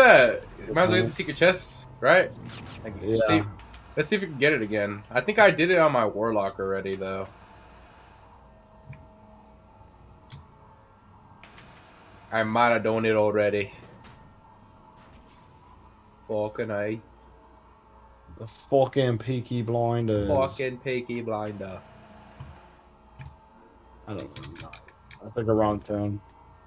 that? Might as well get the secret chest, right? Like, Yeah. Let's see if we can get it again. I think I did it on my warlock already, though. I might have done it already. Fucking A. The fucking Peaky Blinders. Fucking Peaky Blinder. I don't know. I took a wrong turn.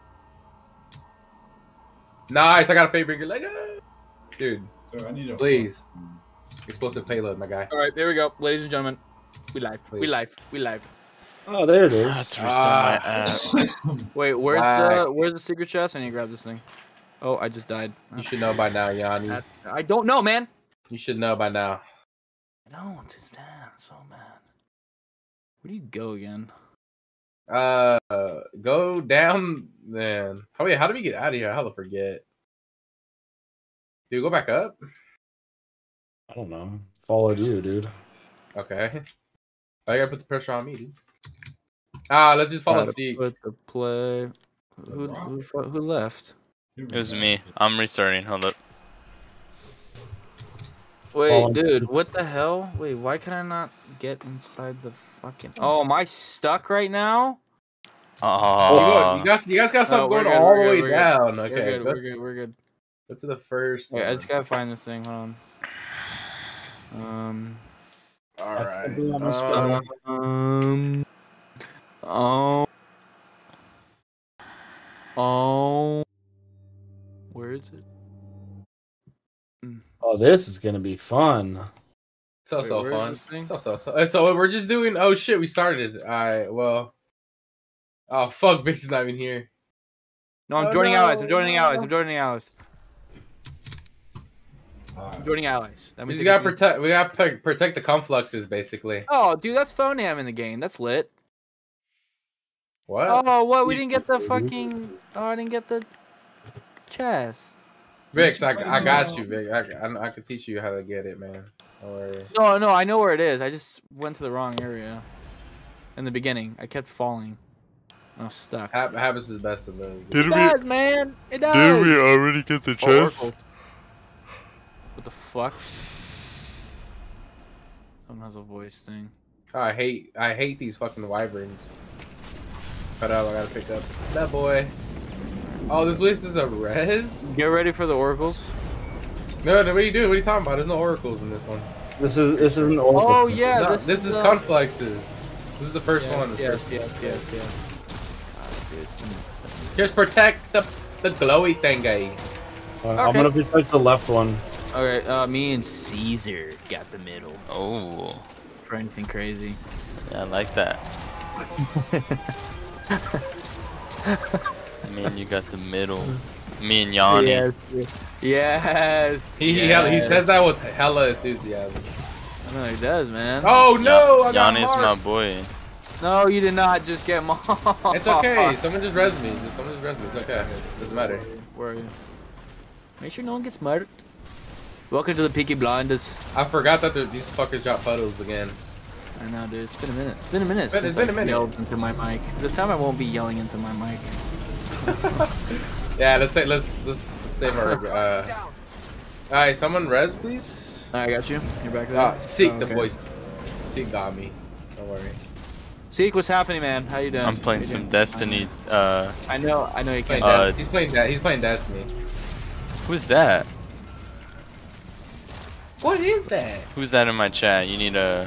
Nice, I got a favorite. Dude, So I need a please. Explosive payload, my guy. All right, there we go, ladies and gentlemen. We live. We Please. live. We live. Oh, there it is. That's restart my app. Wait, where's the secret chest? I need to grab this thing. Oh, I just died. You should know by now, Yanni. I don't know, man. You should know by now. No, it's bad. So bad. Where do you go again? Go down then. Oh wait, how do we get out of here? Hell, forget. Dude, go back up. I don't know. Followed you, dude. Okay. I gotta put the pressure on me, dude. Ah, let's just follow Gotta Steve. put the play. Who left? It was me. I'm restarting. Hold up. Wait, dude, what the hell? Wait, why can I not get inside the fucking? Oh, am I stuck right now? Oh, You guys got something we're going good, all we're the good, way we're down. We're Okay, good. We're good. We're good. go to the first. Wait, I one. just gotta find this thing. Hold on. All right. Where is it? Oh, this is gonna be fun. So Wait, where is fun. this thing? So we're just doing. Oh shit, we started. All right. Well. Oh fuck, Vix is not even here. No, I'm Oh, joining no. allies. I'm joining allies. I'm joining allies. I'm joining allies. That We means just I gotta can- protect. We gotta protect the confluxes, basically. Oh, dude, that's Phoneham in the game. That's lit. What? Oh, what? We didn't get the fucking. Oh, I didn't get the chest. Vix, I got you, Vic. I could teach you how to get it, man. Don't worry. No, I know where it is. I just went to the wrong area. In the beginning, I kept falling. I was stuck. Habits is best of those. did It does, man. It does. Did we already get the Oh, chest? Oracle. What the fuck? Someone has a voice thing. Oh, I hate these fucking wyverns. Cut out, I gotta pick up that boy. Oh, this list is a res? Get ready for the oracles. No, what are you doing? What are you talking about? There's no oracles in this one. This is an oracle. Oh yeah, No, this is uh, confluxes. This is the first yeah, one. Yes. Dude, it's been- Just protect the glowy thingy. I'm Okay. gonna protect the left one. Okay, me and Caesar got the middle. Oh, For anything crazy. yeah, I like that. Me and you got the middle. Me and Yanni. Yes. He yes. says that with hella enthusiasm. I know he does, man. Oh no! I got Yanni's my marked. boy. No, you did not just get mocked. It's okay. Someone just res me. Someone just res me. It's okay. It doesn't matter. Where are you? Make sure no one gets murdered. Welcome to the Peaky Blinders. I forgot that these fuckers drop puddles again. I know, dude. It's been a minute. It's been a minute It's since been a I minute. yelled into my mic. This time I won't be yelling into my mic. Yeah, let's save our. All right, someone res, please. I got you. You're back there. Ah, Seek the okay. voice. Seek got me. Don't worry. Seek, what's happening, man? How you doing? I'm playing How you some doing? Destiny. I know you Playing can't. he's playing Destiny. Who's that? What is that? Who's that in my chat? You need to.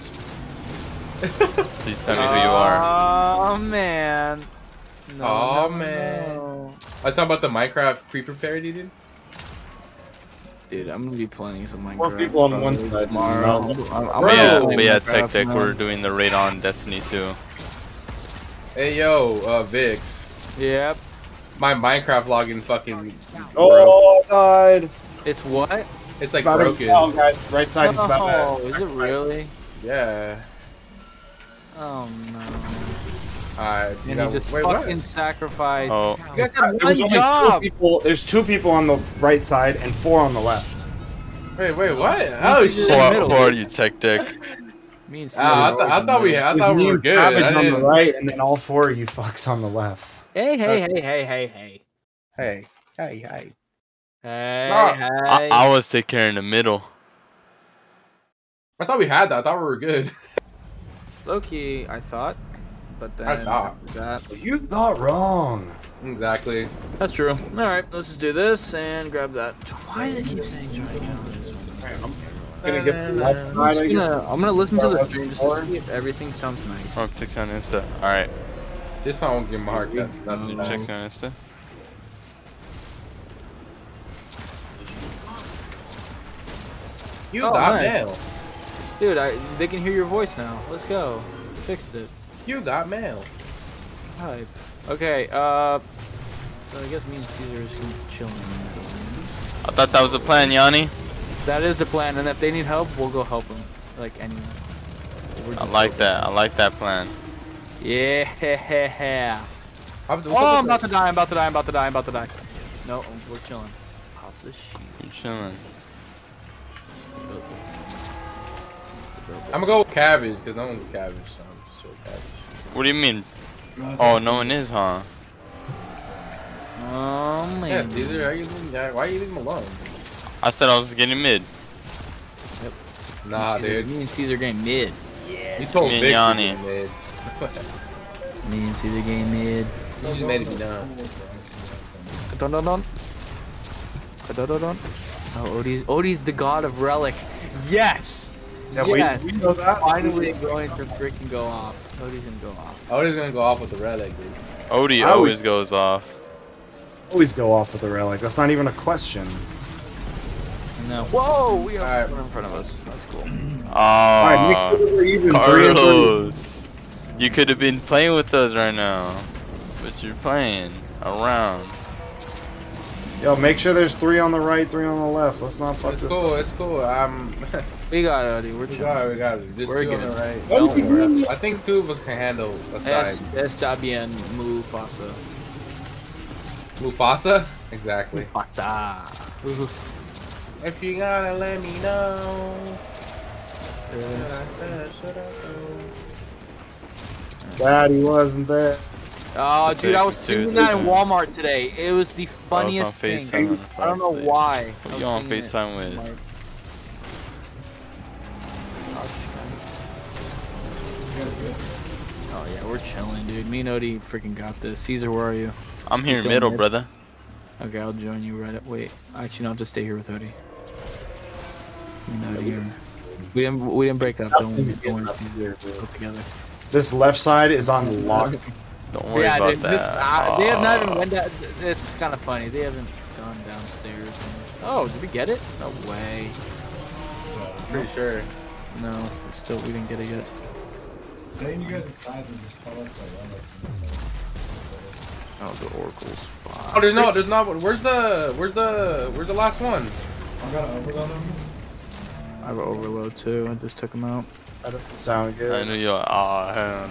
Please tell me who you are. Oh man. No, Aw, no, man. no. I talking about the Minecraft creeper parody, dude. Dude, I'm gonna be playing some Minecraft. More people on one probably side. tomorrow. No. But yeah, Minecraft, Tech Tech, man. we're doing the raid on Destiny 2. Hey yo, Vix. Yep. My Minecraft login fucking broke. Oh, I died. It's what? It's like About to- broken. Oh, guys, right side is about Oh, bad. is it really? Yeah. Oh no. Alright. And he just fucking sacrificed. Oh, You guys had There was one only job. two people. There's 2 people on the right side and 4 on the left. Wait, what? Oh He's shit. in the who middle. are you, Tech Tech? Me and Ah, Caesar I thought we There's me were and good. Savage I on the didn't- right, and then all 4 of you fucks on the left. Hey. Hey. Hey, No, hey. I was take care in the middle. I thought we had that. I thought we were good. Low-key, I thought. But then I thought. after that. You thought wrong. Exactly. That's true. Alright, let's just do this and grab that. Why does it keep saying try again? Gonna get the left side, I guess. I'm gonna listen to the stream just to see if everything sounds nice. Oh, 6 on Insta. Alright. This song won't get my heart. That's Check on Insta. You Oh, got nice. mail. Dude, they can hear your voice now. Let's go. Fixed it. You got mail. Hype. Okay, so I guess me and Caesar is gonna chill in the middle. I thought that was a plan, Yanni. That is the plan, and if they need help, we'll go help them. Like, anyway. I like that. I like that plan. Yeah. I'm Oh, I'm about to die, I'm about to die, I'm about to die, I'm about to die. No, we're chilling. Pop the sheet. I'm chilling. I'm gonna go with cabbage because no one's with cabbage, so I'm just with cabbage. What do you mean? Oh, no one is, huh? Oh, man. Yeah, Caesar, why are you leaving him alone? I said I was getting mid. Nah, dude. Me and Caesar game mid. You told Me and Vic you Yanni. mid. Me and Caesar game mid. You just made it be done. Dun dun dun. Dun dun dun. Oh, Odie's the god of relic. Yes! Yeah, yes! we know that. Finally going to freaking go off. Odie's gonna go off. Odie's gonna go off with the relic, dude. Odie I always goes off. Always go off with the relic. That's not even a question. No. Whoa! We are Alright. in front of us. That's cool. Alright, make Oh, sure we're even 3 and 3. Carlos. You could have been playing with us right now. But you're playing around. Yo, make sure there's 3 on the right, 3 on the left. Let's not fuck It's this cool, up. it's cool. We got it, Odie. We're We chilling. got it, we got it. Just We're two on the good. right. What Don't did you worry. mean? I think 2 of us can handle a side. Está bien, Mufasa. Mufasa? Exactly. Mufasa. If you gotta let me know. Should I go? Daddy wasn't there. Oh, It's dude, I was okay, singing too. that in Walmart today. It was the funniest thing. FaceTime. I don't know why. Who I you was on singing it. FaceTime with? Like- Oh yeah, we're chilling, dude. Me and Odie freaking got this. Caesar, where are you? I'm here in Still middle, mid? brother. Okay, I'll join you right up. Wait, actually, no, I'll just stay here with Odie. Me and Odie here. We didn't break up. Don't worry. Go together. This left side is on lock. Don't worry Yeah, about dude, that. this, they have not even went down. It's kind of funny. They haven't gone downstairs. Oh, did we get it? No way. Pretty sure. No, we didn't get it yet. Saying you guys the size and just call up the relics. Oh, the oracle's fine. Oh, there's not. Where's the last one? I got an overload on me. I have an overload too. I just took him out. That doesn't sound I good. knew you. Oh, hell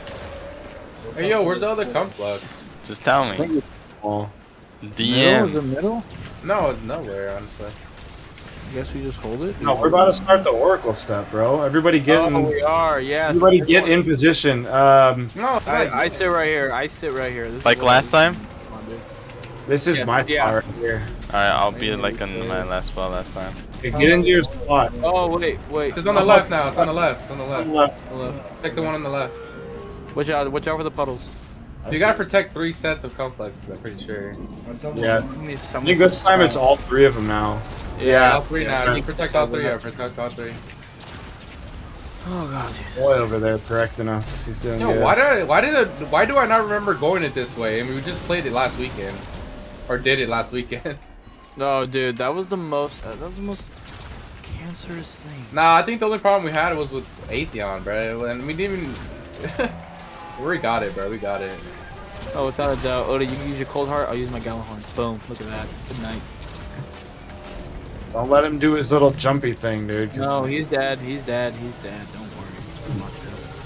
no. Hey, yo, where's the other complex? Just tell me. Oh. Middle? Is DM. it middle? No, it's nowhere, honestly. I guess we just hold it. No, we're about to start the Oracle step, bro. Everybody get Oh, in. we are. Yes. Everybody get in position. No, it's not. I sit right here. I sit right here. This is Like what last I- time? Come on, dude. This is Yeah, my yeah. spot right here. Alright, I'll be like on my last spot last time. Okay, get into your spot. Oh wait. It's on the left now. It's on the left. It's on the left. Left. The left. Protect the one on the left. Watch out for the puddles. You gotta protect 3 sets of complexes, I'm pretty sure. What's up? Yeah. Need I someone think this time it's all 3 of them now. All 3 yeah. now. You protect all 3. Yeah, protect all 3. Oh god, dude. Boy over there correcting us. He's doing Yo, good. why do I not remember going it this way? I mean, we just played it last weekend, or did it last weekend. No, dude, that was the most cancerous thing. Nah, I think the only problem we had was with Atheon, bro, and we didn't even. We got it, bro. We got it. Oh, without a doubt. Oda, you can use your cold heart. I'll use my Galahorn. Boom. Look at that. Good night. Don't let him do his little jumpy thing, dude. 'cause No, he's dead. He's dead. He's dead. Don't worry. Come on,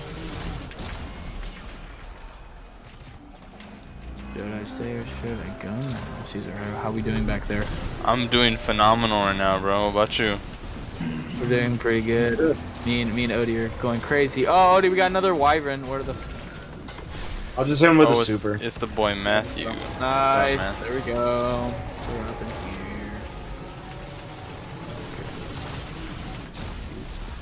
Joe. Should I stay or should I go now? Caesar, how we doing back there? I'm doing phenomenal right now, bro. What about you? We're doing pretty good. Me and Odie are going crazy. Oh, Odie, we got another wyvern. Where the? I'll just hit him with Oh, a it's, super. it's the boy Matthew. What's up, Nice. man? There we go. We're up in here.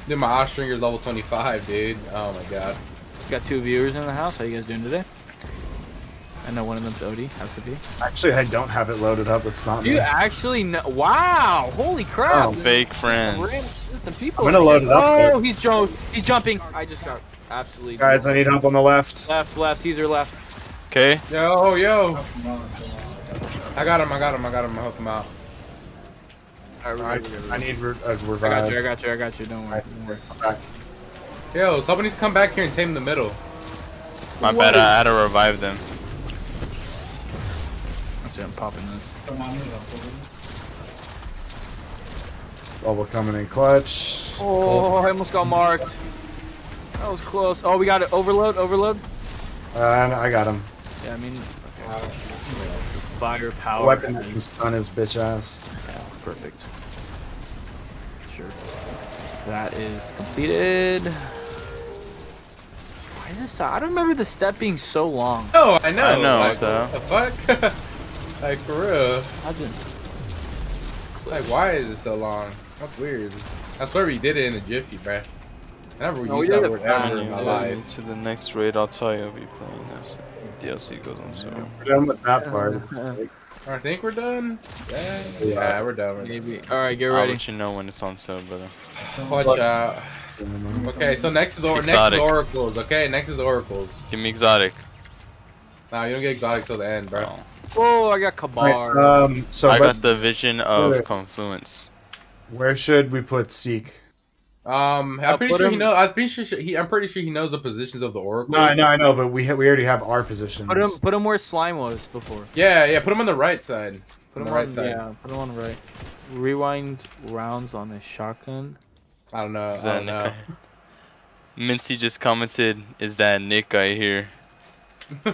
Dude, my Ostringer's level 25, dude. Oh my god. Got 2 viewers in the house. How you guys doing today? I know one of them's Odie. Has to be. Actually, I don't have it loaded up. It's not me. You actually know? Wow! Holy crap! Oh, Fake friends. There's some people. I'm gonna load it up. Oh, he's jumping. I just got absolutely. Guys, I need help on the left. Left. Caesar left. Okay. Yo. Come on. I got him. I'll help him out. Alright, I need a I revive. got you. Don't worry. I'm back. Yo, somebody's come back here and tame the middle. My bad, I had to revive them. Let's see, I'm popping this. Come on, need help over Bubble coming in clutch. Oh, I almost got marked. That was close. Oh, we got it. Overload. And I got him. Yeah, I mean, firepower. Weapon that can stun his bitch ass. Yeah, perfect. Sure. That is completed. Why is this? I don't remember the step being so long. Oh, I know. I know, Like, what what the fuck? Like, for real. Imagine. Like, why is it so long? That's weird. I swear we did it in a jiffy, bruh. I never No, used we that did it word fast. ever in my life. To the next raid, I'll tell you I'll be playing this. DLC goes on soon. We're done with that part. I think we're done. Yeah, we're done. Maybe. All right, get I'll ready. let you know when it's on sale, brother. Watch out. Okay, so next is Exotic. oracles. Okay, next is oracles. Give me exotic. Nah, you don't get exotic till the end, bro. Oh. Oh, I got Kabar. Right, so I but got the vision of Wait. Confluence. where should we put Seek? I'm pretty put sure he him- knows. I'm pretty sure he knows the positions of the oracles. No, I know, but we already have our positions. Put him where slime was before. Yeah, put him on the right side. Put him on the right side. Yeah, put him on the right. Rewind rounds on a shotgun. I don't know. Is I that don't know. Mincy just commented, "Is that Nick guy here?" there.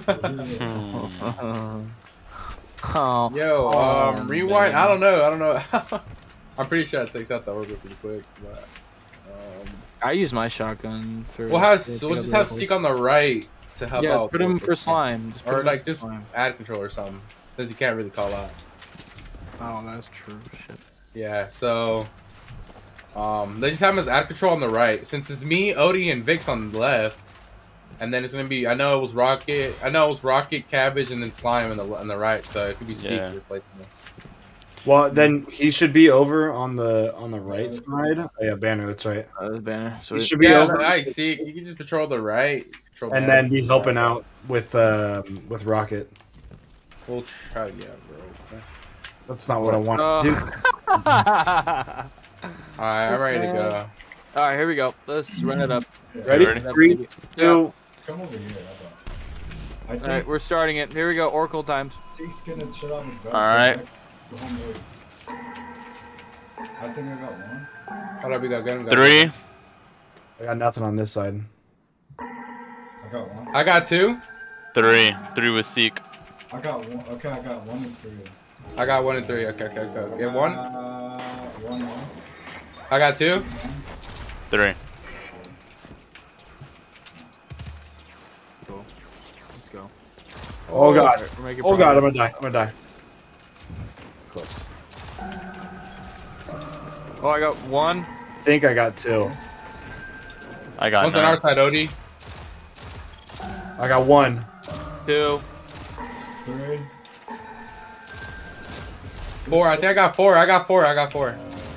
Oh. Yo, Oh, rewind. man. I don't know. I'm pretty sure it takes out the oracle pretty quick. But, I use my shotgun for. we'll just have Seek on the right to help Yeah, out. put him for slime. Just put Or him like for just slime. ad control or something, because you can't really call out. Oh, that's true. Shit. Yeah, so they just have him as ad control on the right. Since it's me, Odie, and Vix on the left, and then it's gonna be I know it was Rocket, Cabbage, and then Slime on the right. So it could be Seek Yeah. replacing him. Well, then he should be over on the right side. Oh, yeah, Banner. That's right. That was banner. So He should be Yeah, over, nice. Seek. You can just patrol the right, control and the then left. be helping out with Rocket. We'll try, yeah, bro. That's not what I want to do. Alright, Alright, I'm ready to go. here we go. Let's run it up. Ready? Ready? 3, 2. Come over here. How about? I think Alright, we're starting it. Here we go. Oracle times. Seek's gonna chill out with Alright. I think I got one. Hold up, we got gun. 3, I got nothing on this side. I got one. I got 2. 3 with Seek. I got one. Okay, I got 1 and 3. I got 1 and 3. Okay. Get 1. 1. I got 2. 3. Cool. Let's go. Oh god. We're making Oh god, I'm progress. gonna die. Close. Oh, I got 1. I think I got 2. I got One's on our 9. side, Odie. I got 1. 2. 3. 4. I think I got 4. I got 4. Okay.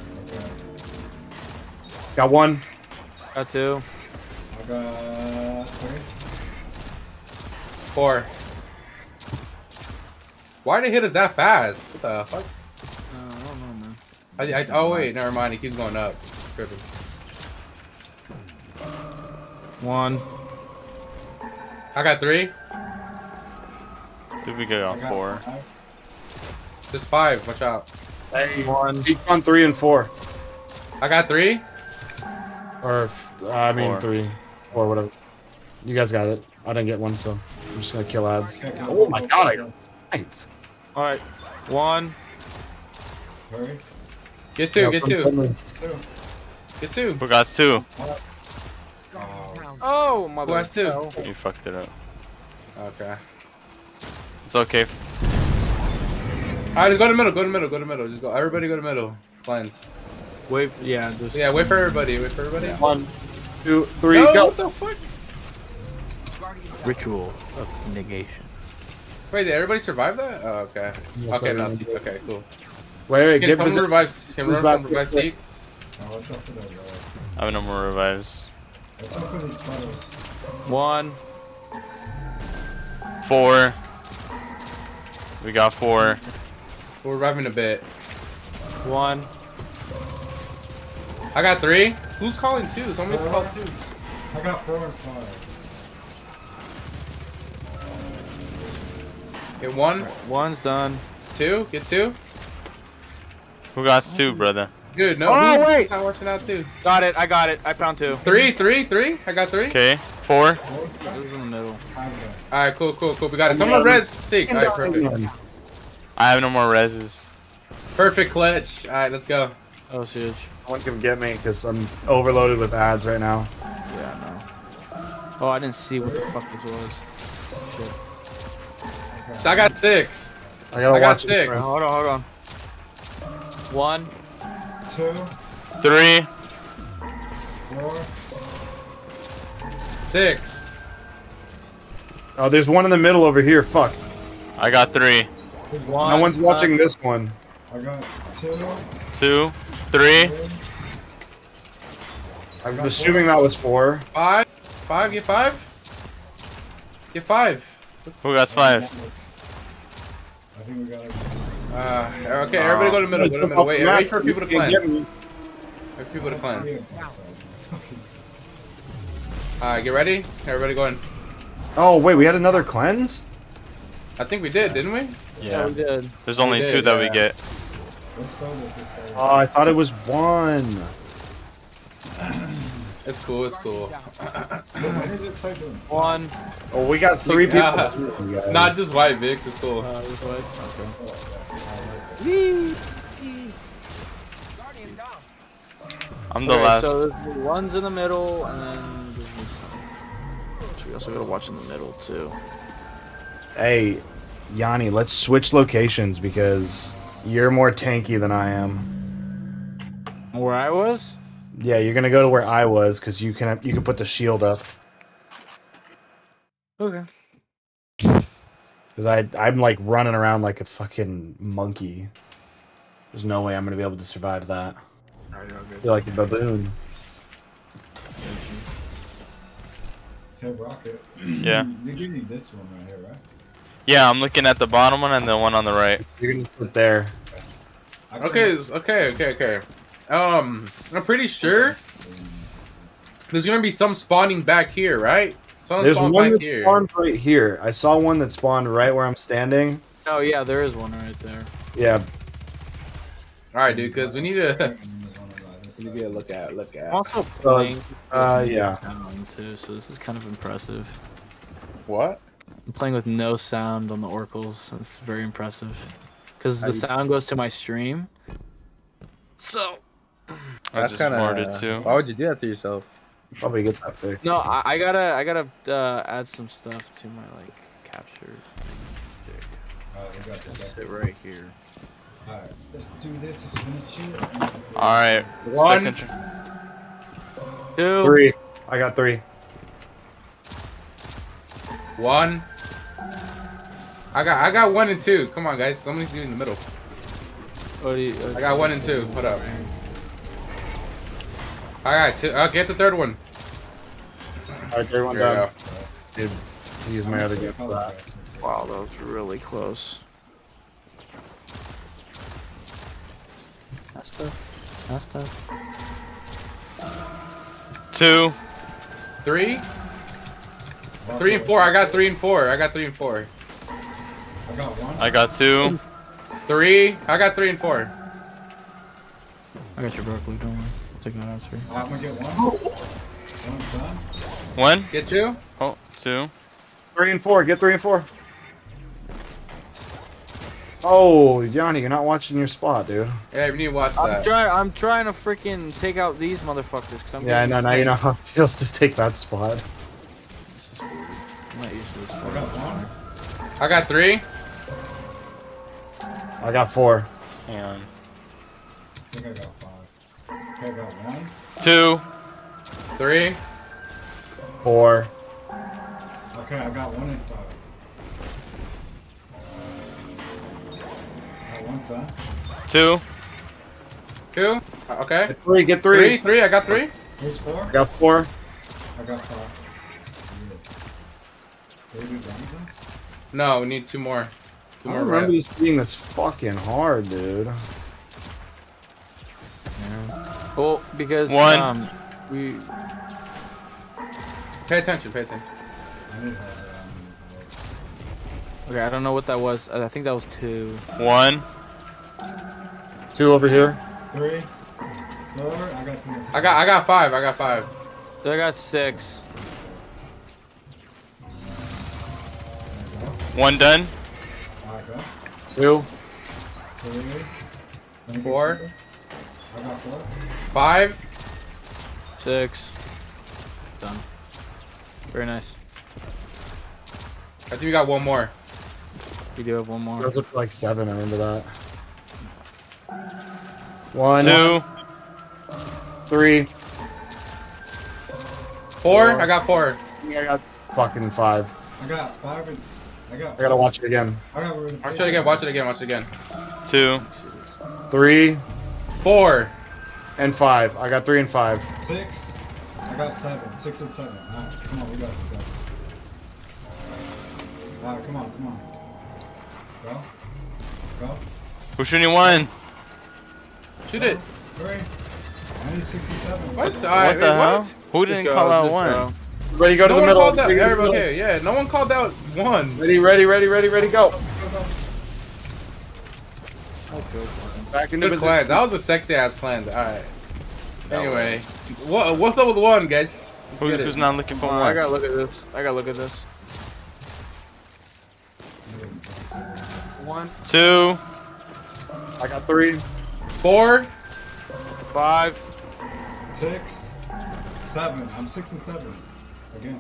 Got 1. Got 2. I got 3. 4. Why did it hit us that fast? What the fuck? I don't know, man. Oh wait, never mind. It keeps going up. Tripping. 1. I got 3. I think we got I got 4. 5. Just 5. Watch out. Hey, 1. Seek on 3 and 4. I got 3. Or, I mean 4. 3. 4, whatever. You guys got it. I didn't get one, so I'm just gonna kill ads. Okay, Oh my god, I got sniped. Alright. 1. Hurry. Get 2. Get 2. 2. Get 2. Who got 2? Oh, Oh, mother. Who has 2? You fucked it up. Okay. It's okay. Alright, go to middle. Go to middle. Go to middle. Just go. Everybody go to middle. Cleanse. Wait, yeah, just Yeah, wait for everybody. Wait for everybody. 1, 2, 3, No, go. what the fuck? ritual of negation. Wait, did everybody survive that? Oh, okay. Yes, Okay, I no, did. okay, cool. Wait, Can get someone position. revive? Can Who's run back? from revive seat? Oh, watch out for that guy. I have no more revives. Watch out for these puddles. 1. 4. We got 4. We're reviving a bit. 1. I got 3. Who's calling 2? Somebody's called 2. I got 4 and 5. Get 1, 1's done. 2. Get 2. Who got 2, brother? Good. No. Oh, who's wait. not watching out 2. Got it. I got it. I found 2. 3. I got 3. Okay, 4. It was in the middle. All right, cool. We got it. Someone res. Seek. All right, perfect. I have no more reses. Perfect clutch. All right, let's go. Oh, huge. Someone can get me because I'm overloaded with ads right now. Yeah, I know. Oh, I didn't see what the fuck this was. Shit. So I got 6. I gotta I got watch 6. it. Hold on. 1. 2, 3. 4. 6. Oh, there's one in the middle over here. Fuck. I got 3. There's No 1. one's watching this one. I got 2. 2. 3. I'm assuming that was 4. 5. 5. Get 5. Get 5. Who got 5? I think we got it. Okay, everybody go to the middle. Go to the middle. Wait for people to Can't cleanse. get me. Wait for people to cleanse. Alright, get ready. Everybody going. Oh, wait, we had another cleanse? I think we did, didn't we? Yeah. we did. There's only did, 2 that we yeah. get. Let's go with this guy. Oh, I thought it was 1. It's cool. When is this guy doing? 1. Oh, we got 3 people. Yeah. guys. Not just white Vix. It's cool. This way. I'm the Okay, last. so there's the ones in the middle, and then there's this. So we also gotta watch in the middle too. Hey, Yanni, let's switch locations because you're more tanky than I am. Where I was? Yeah, you're gonna go to where I was because you can put the shield up. Okay. Because I'm like running around like a fucking monkey. There's no way I'm gonna be able to survive that. I feel like a baboon. Hey, Rocket. Yeah. You're getting this one right here, right? Yeah, I'm looking at the bottom one and the one on the right. You're gonna sit there. Okay. I'm pretty sure there's gonna be some spawning back here, right? Someone There's spawned one back that here. spawns right here. I saw one that spawned right where I'm standing. Oh yeah, there is one right there. Yeah, All right, dude, because we need to. And there's one by this You side. get a look at. I'm also playing. yeah. Sound too, so this is kind of impressive. What? I'm playing with no sound on the oracles. That's very impressive. Because the sound goes to my stream. So. I just boarded too. Why would you do that to yourself? Probably get that fixed. No, I gotta add some stuff to my like capture. We got this. Sit right here. Alright, let's do this. Let's finish it. Alright. One. Second. 2. 3. I got 3. 1. I got 1 and 2. Come on, guys. Somebody's in the middle. What do you, I got 1 and 2. Hold up. I got 2. I'll get the third one. Alright, third one Here we done. go. Dude, to use my other gun for that. Wow, that was really close. That stuff. 2. 3. 3 and 4. I got 3 and 4. I got 1. I got 2. 3. I got 3 and 4. I got your broccoli, don't worry. I'll take that answer. I'm gonna get 1. 1's done. 1. Get 2. Oh, 2. 3 and 4. Get 3 and 4. Oh, Yanni, you're not watching your spot, dude. Yeah, we need to watch I'm that. trying to freaking take out these motherfuckers. Cause I'm Yeah, I getting- know. Now you know how it feels to take that spot. This is weird. I'm not used to this. I got 1. I got 3. I got 4. Hang on. I think I got 5. Okay, I got 1. 2. 3. 4. Okay, I got 1 and 5. That one's done. 2. 2. Okay. Get 3. Get 3. 3. I got 3. Who's 4? I got 4. I got 5. Did we do done? No, we need 2 more. 2 I more don't remember reps. this being this fucking hard, dude. Well, because 1. we Pay attention. Pay attention. I need help. okay. I don't know what that was. I think that was 2. 1. 2 over here. 3. 4. I got 3. I got 5. I got 5. So I got 6. 1 done. Alright, go. 2. 3. 4. I got 4. 5. 6. Done. Very nice. I think we got 1 more. We do have 1 more. Those look like 7. I remember that. 1. 2. 3. 4. I got 4. I got fucking 5. I got 5 and I I gotta watch it again. I got Watch it again. Watch it again. Watch it again. 2. 3 4. and 5. I got 3 and 5. 6. I got 7. 6 and 7. Alright, come on, we got this guy. Alright, come on. Go. Go. Who's shooting 1? Shoot it. 3. I need 6 and 7. What? What the hell? Who didn't call out 1? Ready, go to No the one middle. called out. Ready, go to the middle. Okay, yeah. No one called out 1. Ready, go. Go. Back into Good position. cleanse. That was a sexy ass cleanse. Alright. Anyway, what's up with 1, guys? Get it. Who's not looking for I 1? gotta look at this. I gotta look at this. 1, 2. I got 3. 4. 5. 6. 7. I'm 6 and 7. Again.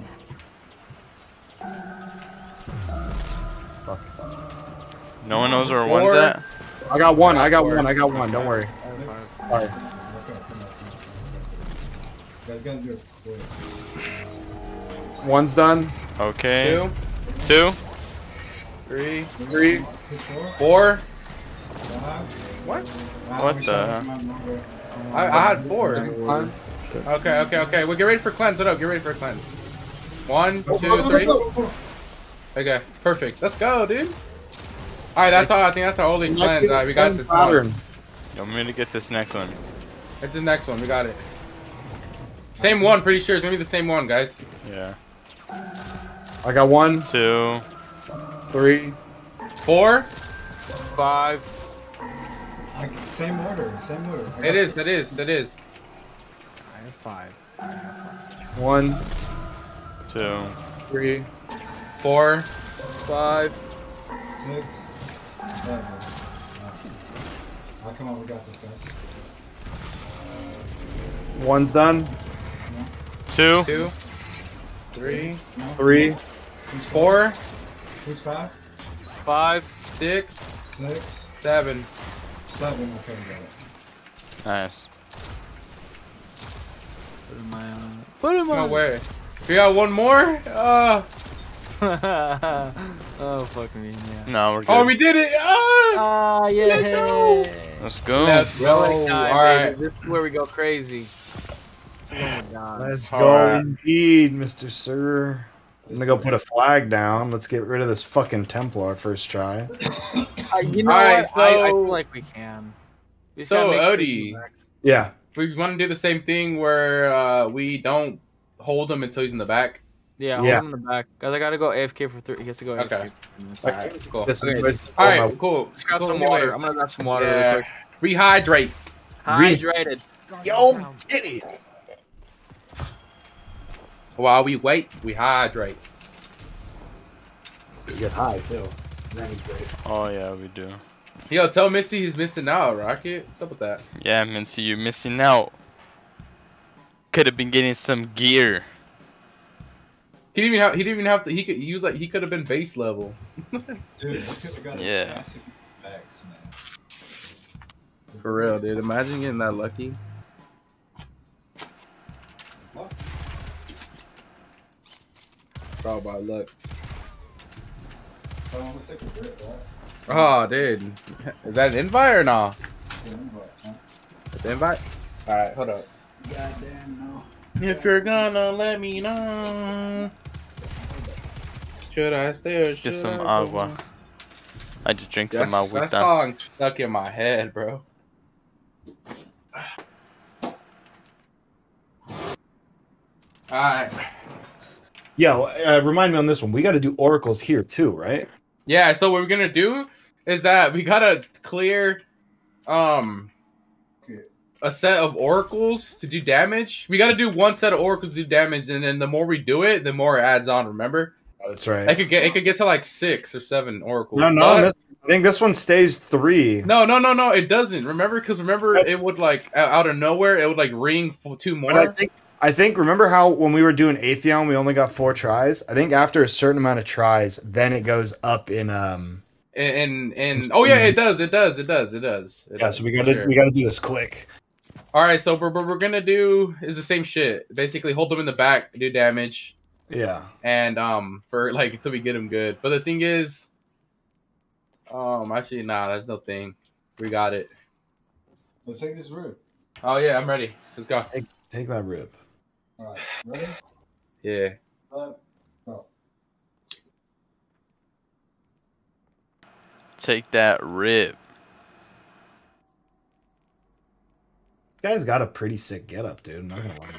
No one knows where 4. 1's at? I got 1. I got 1. I got 1. Don't worry. 6. Alright. Okay, come on. You guys gotta do it quick. 1's done. Okay. 2. 2. 3. 3. Who's 4? 4. 5. What? What the? I had 4. Okay. Well, get ready for cleanse. Get ready for cleanse. 1, 2, 3. Okay, perfect. Let's go, dude. Alright, that's all. I think that's our only cleanse. Alright, we got this one. pattern. You want me to get this next one? It's the next one. We got it. Same one, pretty sure. It's gonna be the same one, guys. Yeah. I got 1, 2. 3. 4. 5. Same order. I got It is. I have 5. 1, 2. 3. 4. 5. 6. 7. Oh, come on, we got this, guys. 1's done. 2. 2. 3. 3. Who's 4. Who's 5? 5. 6. 6. 7. 7. Okay, we got it. Nice. Put in my Put in my No way. We got 1 more? Oh, fuck me, yeah. No, we're good. Oh, we did it! Ah, yeah. Let's go. Let's go. Let's go. Alright. This is where we go crazy. Oh my god. Let's All go right. indeed, Mr. Sir. I'm gonna go put a flag down. Let's get rid of this fucking Templar first try. You know Alright, what? I so- feel like we can. We just So, gotta make sure Odie. he's back. Yeah. We want to do the same thing where we don't hold him until he's in the back. Yeah, Yeah. hold him in the back. Guys, I gotta go AFK for 3. He has to go AFK. Okay. for 3 minutes. Alright, cool. This Okay. is Alright, cool. Let's grab Cool, some anyway. water. I'm gonna grab some water Yeah. really quick. Rehydrate. Hydrated. Yo, kitties. While we wait, we hydrate. You get high too. That is great. Oh, yeah, we do. Yo, tell Missy he's missing out, Rocket. What's up with that? Yeah, Mincy, you're missing out. Could have been getting some gear. He didn't even have to. He could have been base level. Dude, we could have got Yeah. a classic backs, man. For real, dude. Imagine getting that lucky. Oh, by luck. I don't think it's it, right? Oh, dude. Is that an invite or no? Yeah, but, It's an invite? Alright, hold up. goddamn no. If you're gonna let me know. Should I stay or should Get some I go? agua. I just drink some That agua. song stuck in my head, bro. Alright. Yeah, remind me on this one. We got to do oracles here too, right? Yeah, so what we're gonna do is that we gotta clear a set of oracles to do damage. We gotta do one set of oracles to do damage, and then the more we do it, the more it adds on, remember? Oh, that's right. It could get to like 6 or 7 oracles. No, But- I think this one stays 3. No, it doesn't. Remember, because it would like out of nowhere, it would like ring for 2 more. But I think remember how when we were doing Atheon, we only got 4 tries. I think after a certain amount of tries, then it goes up in And oh yeah, it does. Yeah, so we gotta do this quick. All right, so we're gonna do is the same shit. Basically, hold them in the back, do damage, Yeah. and for like until we get them good. But the thing is, actually, nah, there's no thing. We got it. Let's take this route. Oh yeah, I'm ready. Let's go. Take that rip. Alright, ready? Yeah. Go. Take that rip. This guy's got a pretty sick getup, dude. I'm not gonna lie.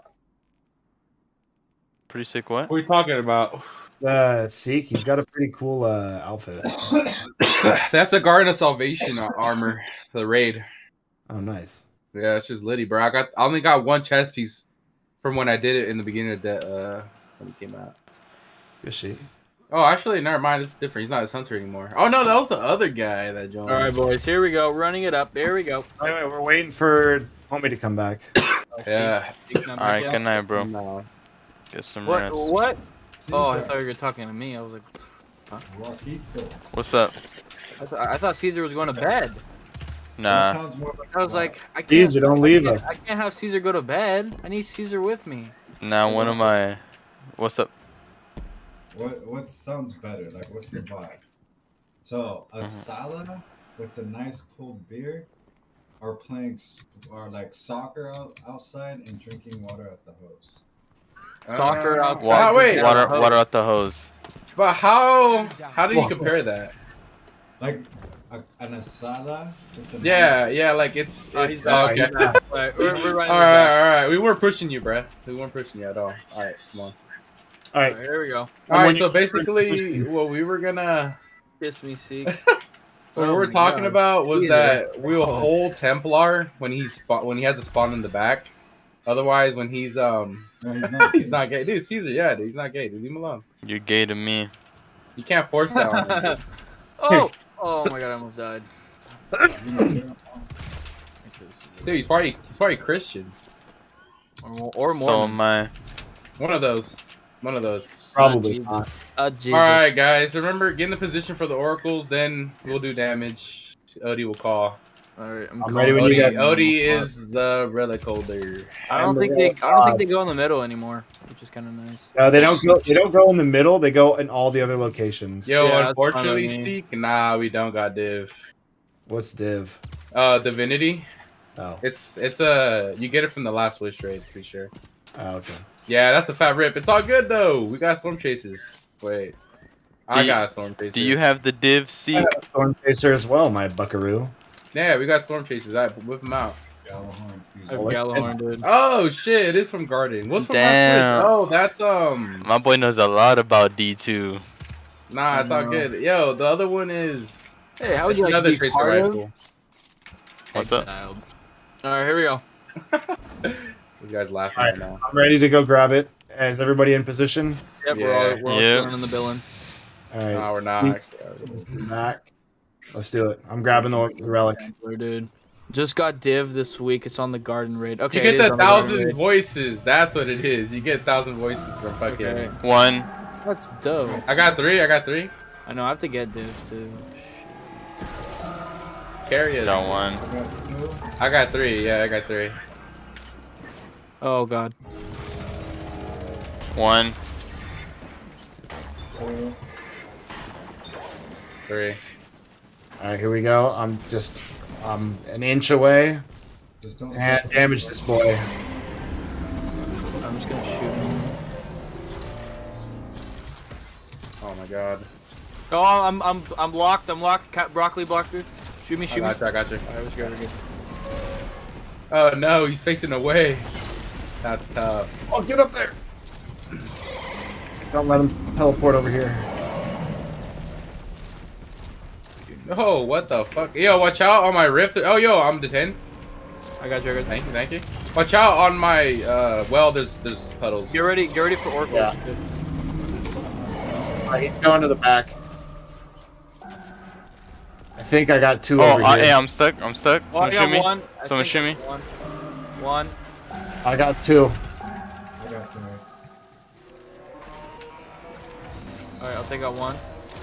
Pretty sick what? What are you talking about? Seek, he's got a pretty cool outfit. That's the Garden of Salvation armor for the raid. Oh, nice. Yeah, it's just litty, bro. I only got 1 chest piece from when I did it in the beginning of the when it came out. Good shit. Oh, actually, never mind. It's different. He's not a hunter anymore. Oh no, that was the other guy that joined. All right, boys. Here we go. Running it up. There we go. Anyway, we're waiting for homie to come back. Yeah. Alright, good night, bro. No. Get some What? rest. What? Oh, I Caesar. thought you were talking to me. I was like, Rockito. What's up? I thought Caesar was going to bed. That Nah. sounds more like I was like, I can't. Caesar, don't leave us. I can't have Caesar go to bed. I need Caesar with me. Nah, one of my... What's up? what sounds better? Like, what's the vibe? So a sala with a nice cold beer, or playing or like soccer outside and drinking water at the hose. Soccer outside. Water, wait. water out the hose. But how do you compare that? Like an asada with a Yeah, like it's He's okay. Right, we're running All it back. right. We weren't pushing you, bruh. We weren't pushing you at all. All right, come on. All All right. right, here we go. All when right, you- so basically, what we were gonna, Kiss me, Seek. what we Oh were my talking God. about was Either. that we will hold Templar when he has a spawn in the back. Otherwise, when he's No, he's not. he's not gay, dude. Caesar, yeah, dude, he's not gay. Dude, leave him alone. You're gay to me. You can't force that on him. Oh my God, I almost died. Dude, he's probably Christian. Or So Mormon. am I. One of those. Probably Jesus. not. Jesus. All right, guys. Remember, get in the position for the oracles. Then we'll do damage. Odie will call. All right, I'm ready when you Odie, guys. Odie is the relic holder. I don't think they go in the middle anymore, which is kind of nice. No, they don't go. They don't go in the middle. They go in all the other locations. Yo, Yeah, that's unfortunately, fine with me. Seek. Nah, we don't got div. What's div? Divinity. Oh, It's a you get it from the last wish trade, pretty sure. okay. Yeah, that's a fat rip. It's all good though. We got storm chasers. Wait, I got a storm chaser. Do you have the div seek? Storm chaser as well, my buckaroo. Yeah, we got storm chasers. I whip them out. Gallahorn I have Fusion. Gallahorn, dude. Oh shit! It is from Garden. What's from Damn. last wish? Oh, that's My boy knows a lot about D2. Nah, it's all good. Yo, the other one is Hey, how would you like to another be tracer part of? rifle. What's up? Exiled. All right, here we go. This guy's laughing All right right. now. I'm ready to go grab it. Is everybody in position? Yep, Yeah. we're all Yeah. chilling in the billing. All right. No, we're not. Let's do back. Let's do it. I'm grabbing the relic. We're dude. Just got div this week. It's on the garden raid. Okay, You it get is the on garden 1,000 raid. voices. That's what it is. You get 1,000 voices from fucking. Okay. One. That's dope. I got three. I know. I have to get div too. Carry it. Got one. I got two. I got three. Yeah, I got three. Oh God. One. 2. 3. All right, here we go. I'm an inch away. Just don't And damage this boy. I'm just gonna shoot him. Oh my god. Oh, I'm locked. I'm locked. Broccoli blocked, dude. Shoot me. I got you. Alright, let's go. Oh no, he's facing away. That's tough. Oh, get up there! Don't let him teleport over here. Oh, what the fuck? Yo, watch out on my rift. Oh, yo, I'm the 10. I got you. Thank you, thank you. Watch out on my, well, there's puddles. Get ready for oracles. Yeah. He's going to the back. I think I got 2 over here. Yeah, I'm stuck. Oh, Someone shoot me. Someone shoot me. One. I got 2. I got 3. Alright, I'll take out 1.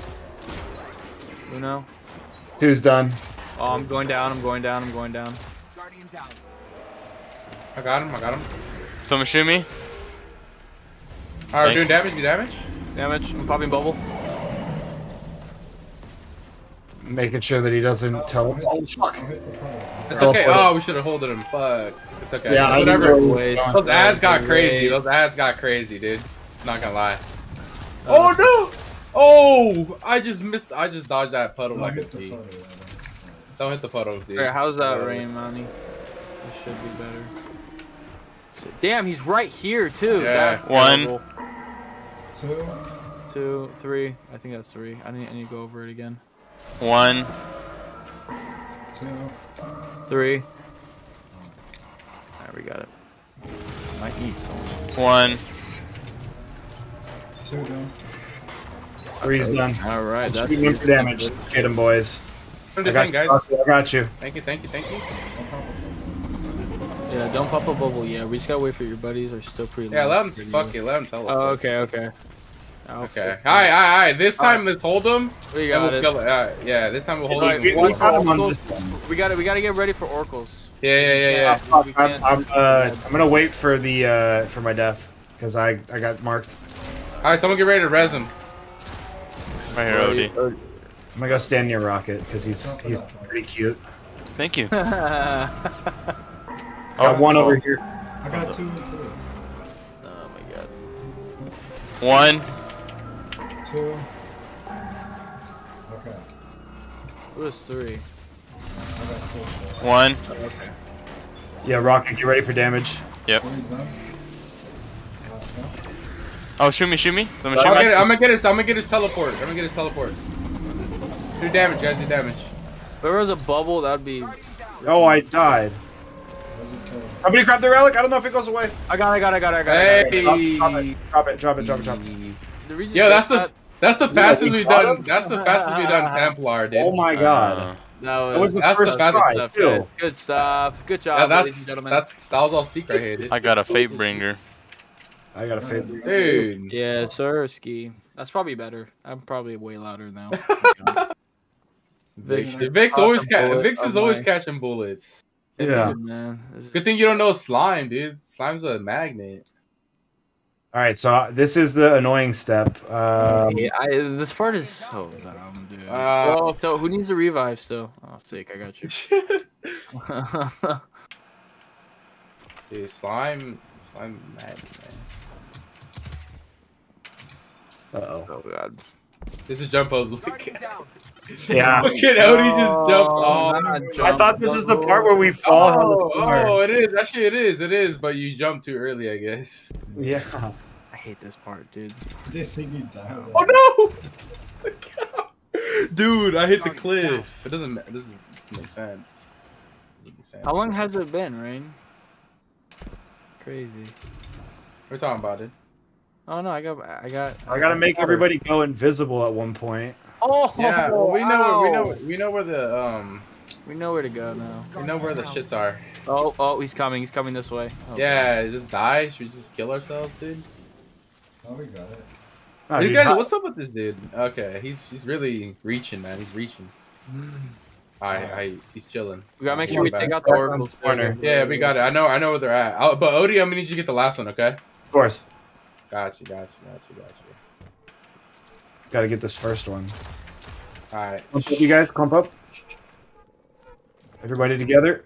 Uno. 2's done. Oh, I'm going down. I got him. Someone shoot me. Alright, we're doing Thanks. damage, Damage. I'm popping bubble. Making sure that he doesn't teleport. Oh, fuck. I'll hit the puddle. It's okay. Oh, we should have holded him. Fuck. It's okay. Yeah, Whatever. Those Those ads got crazy. Those ads got crazy, dude. Not gonna lie. Oh no! Oh! I just missed. I just dodged that puddle Don't like a hit the G. puddle. Don't hit the puddle, dude. Alright, how's that rain, Monty? It should be better. Damn, he's right here too. Yeah. That's 1. terrible. 2. 2, 3. I think that's 3. I need to go over it again. 1. 2. 3. Alright, we got it. Might eat someone. 1. 2 done. 3's done. Alright, that's Shooting him for damage. Get him, boys. What I do you think, got guys? you. I got you. Thank you. Yeah, don't pop a bubble yet. We just gotta wait for your buddies. Are still pretty Yeah, low. let him fuck it. Let him tell us. Oh, okay. Okay. Alright. This time, let's hold him. We and got we'll it. kill it. Yeah, this time we'll hold Alright, him. We got him on this one. We gotta get ready for oracles. Yeah. We can't- I'm gonna wait for the for my death because I got marked. Alright, someone get ready to res him. Right here, Odie. I'm gonna go stand near Rocket because he's pretty cute. Thank you. Got one over here. I got 2 and 3. Oh my god. 1. 2. Okay. It was 3. I got 2. 1. Okay. Yeah, Rocket, get ready for damage. Yep. 3's done. Oh, shoot me. Someone I'm shoot me. gonna get his teleport. Do damage, guys. Do damage. If there was a bubble, that'd be. Oh, I died. Let's just kill him. I'm gonna grab the relic. I don't know if it goes away. I got it. Hey. Drop it. Drop it. Did we just Yo, get that's that? the fastest we we've got done. him? That's the fastest we've done Templar, dude. Oh my god. No, That was the that's first the try, stuff, too. Good stuff. Good Yeah, job, ladies and gentlemen. that was all secret here, dude. I got a fate bringer. I got a favorite. Dude. Yeah, sir, ski. That's probably better. I'm probably way louder now. Vic's always Vic's is always catching bullets. Yeah. Good, man. Good thing you don't know slime, dude. Slime's a magnet. All right, so this is the annoying step. This part is so dumb, dude. So who needs a revive still? Oh, sick. I got you. Dude, slime magnet, man. Uh-oh. Oh god. This is Jumpo's look. Yeah. Look at Odie just jump off. I thought this is the part where we fall. Oh, it is. Actually, it is. But you jumped too early, I guess. Yeah. I hate this part, dude. Just see me die. Oh no! Dude, I hit the cliff. It doesn't make sense. How long has it been, Rain? Crazy. We're talking about it. Oh no, I got. I gotta make everybody go invisible at one point. Oh Yeah, well, we know where the we know where to go now. we know where the shits are. Oh, he's coming. He's coming this way. Oh, Yeah, just die. Should we just kill ourselves, dude? Oh, we got it. Oh, Dude, dude, guys, how- what's up with this dude? Okay, he's really reaching, man. He's reaching. He's chilling. We gotta make He's sure we back. take out the oracles. Corner. Yeah, we got it. I know where they're at. But Odie, I'm gonna need you to get the last one, okay? Of course. Got you. Gotta get this first one. Alright. Clump up, you guys. Clump up. Everybody together.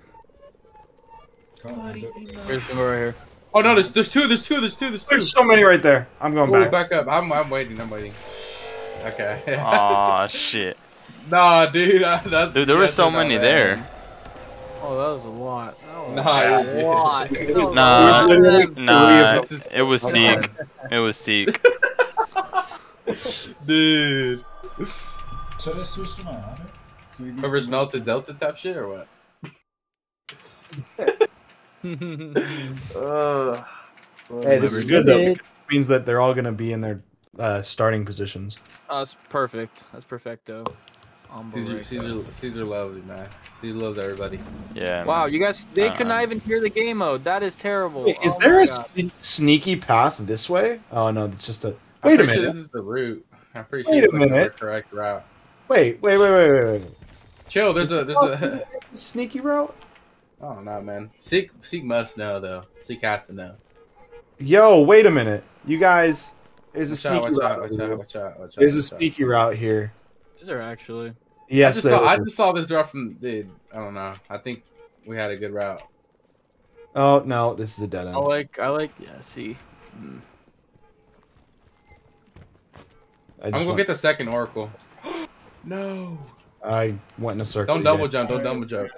Here's the right here. Oh no, there's two. There's so many right there. I'm going back. back. Back up. I'm waiting. Okay. Aw, shit. Nah, dude. That's, Dude, there were so many there. Oh, that was a lot. Nah, A lot. Nah, it was Seek. It was Seek. Dude. Should I switch to my hunter? So we can Whoever melted Delta type shit or what? Hey, this is good though. Because it means that they're all gonna be in their starting positions. Oh, that's perfect. That's perfecto. Caesar loves it, man. Caesar loves everybody. Yeah. Wow, you guys, they could not even hear the game mode. That is terrible. Wait, is there a sneaky path this way? Oh no, it's just a. Wait a minute. Sure this is the route. I'm pretty sure Wait it's a minute. the correct route. Wait. Chill. There's a sneaky route. Oh no, man. Seek must know though. Seek has to know. Yo, wait a minute. You guys, there's a sneaky route. Watch out. There's a sneaky route here. Is there actually? Yes, I just saw this route from. Dude, I don't know. I think we had a good route. Oh no, this is a dead end. I like. Yeah, see. I'm gonna get the second oracle. No. I went in a circle. Don't double jump. Don't double jump.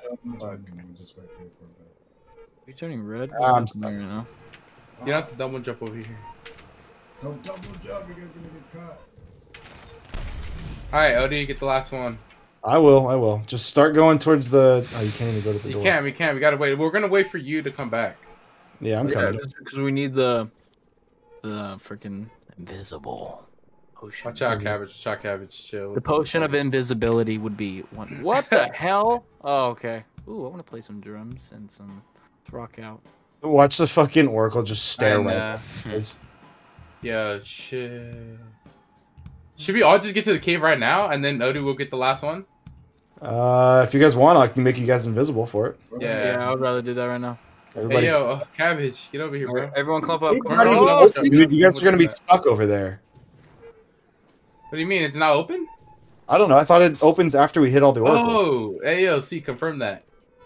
You're turning red. I'm stuck. You don't have to double jump over here. Don't double jump. You guys gonna get caught. All right, Odie, get the last one. I will. Just start going towards the. Oh, you can't even go to the door. We can't. We gotta wait. We're gonna wait for you to come back. Yeah, I'm coming. Because we need the freaking invisible potion. Watch out, cabbage. Chill. The potion of invisibility would be one. What the hell? Oh, okay. Ooh, I want to play some drums and some. Let's rock out. Watch the fucking oracle just stare right. Yeah, shit. Should we all just get to the cave right now, and then Odie will get the last one? If you guys want, I can make you guys invisible for it. Yeah, I would rather do that right now. Everybody... Hey, yo, Cabbage, get over here, bro. Everyone clump up. Dude, you guys are gonna be stuck over there. What do you mean? It's not open? I don't know. I thought it opens after we hit all the oracle. Oh, hey, yo, see, confirm that.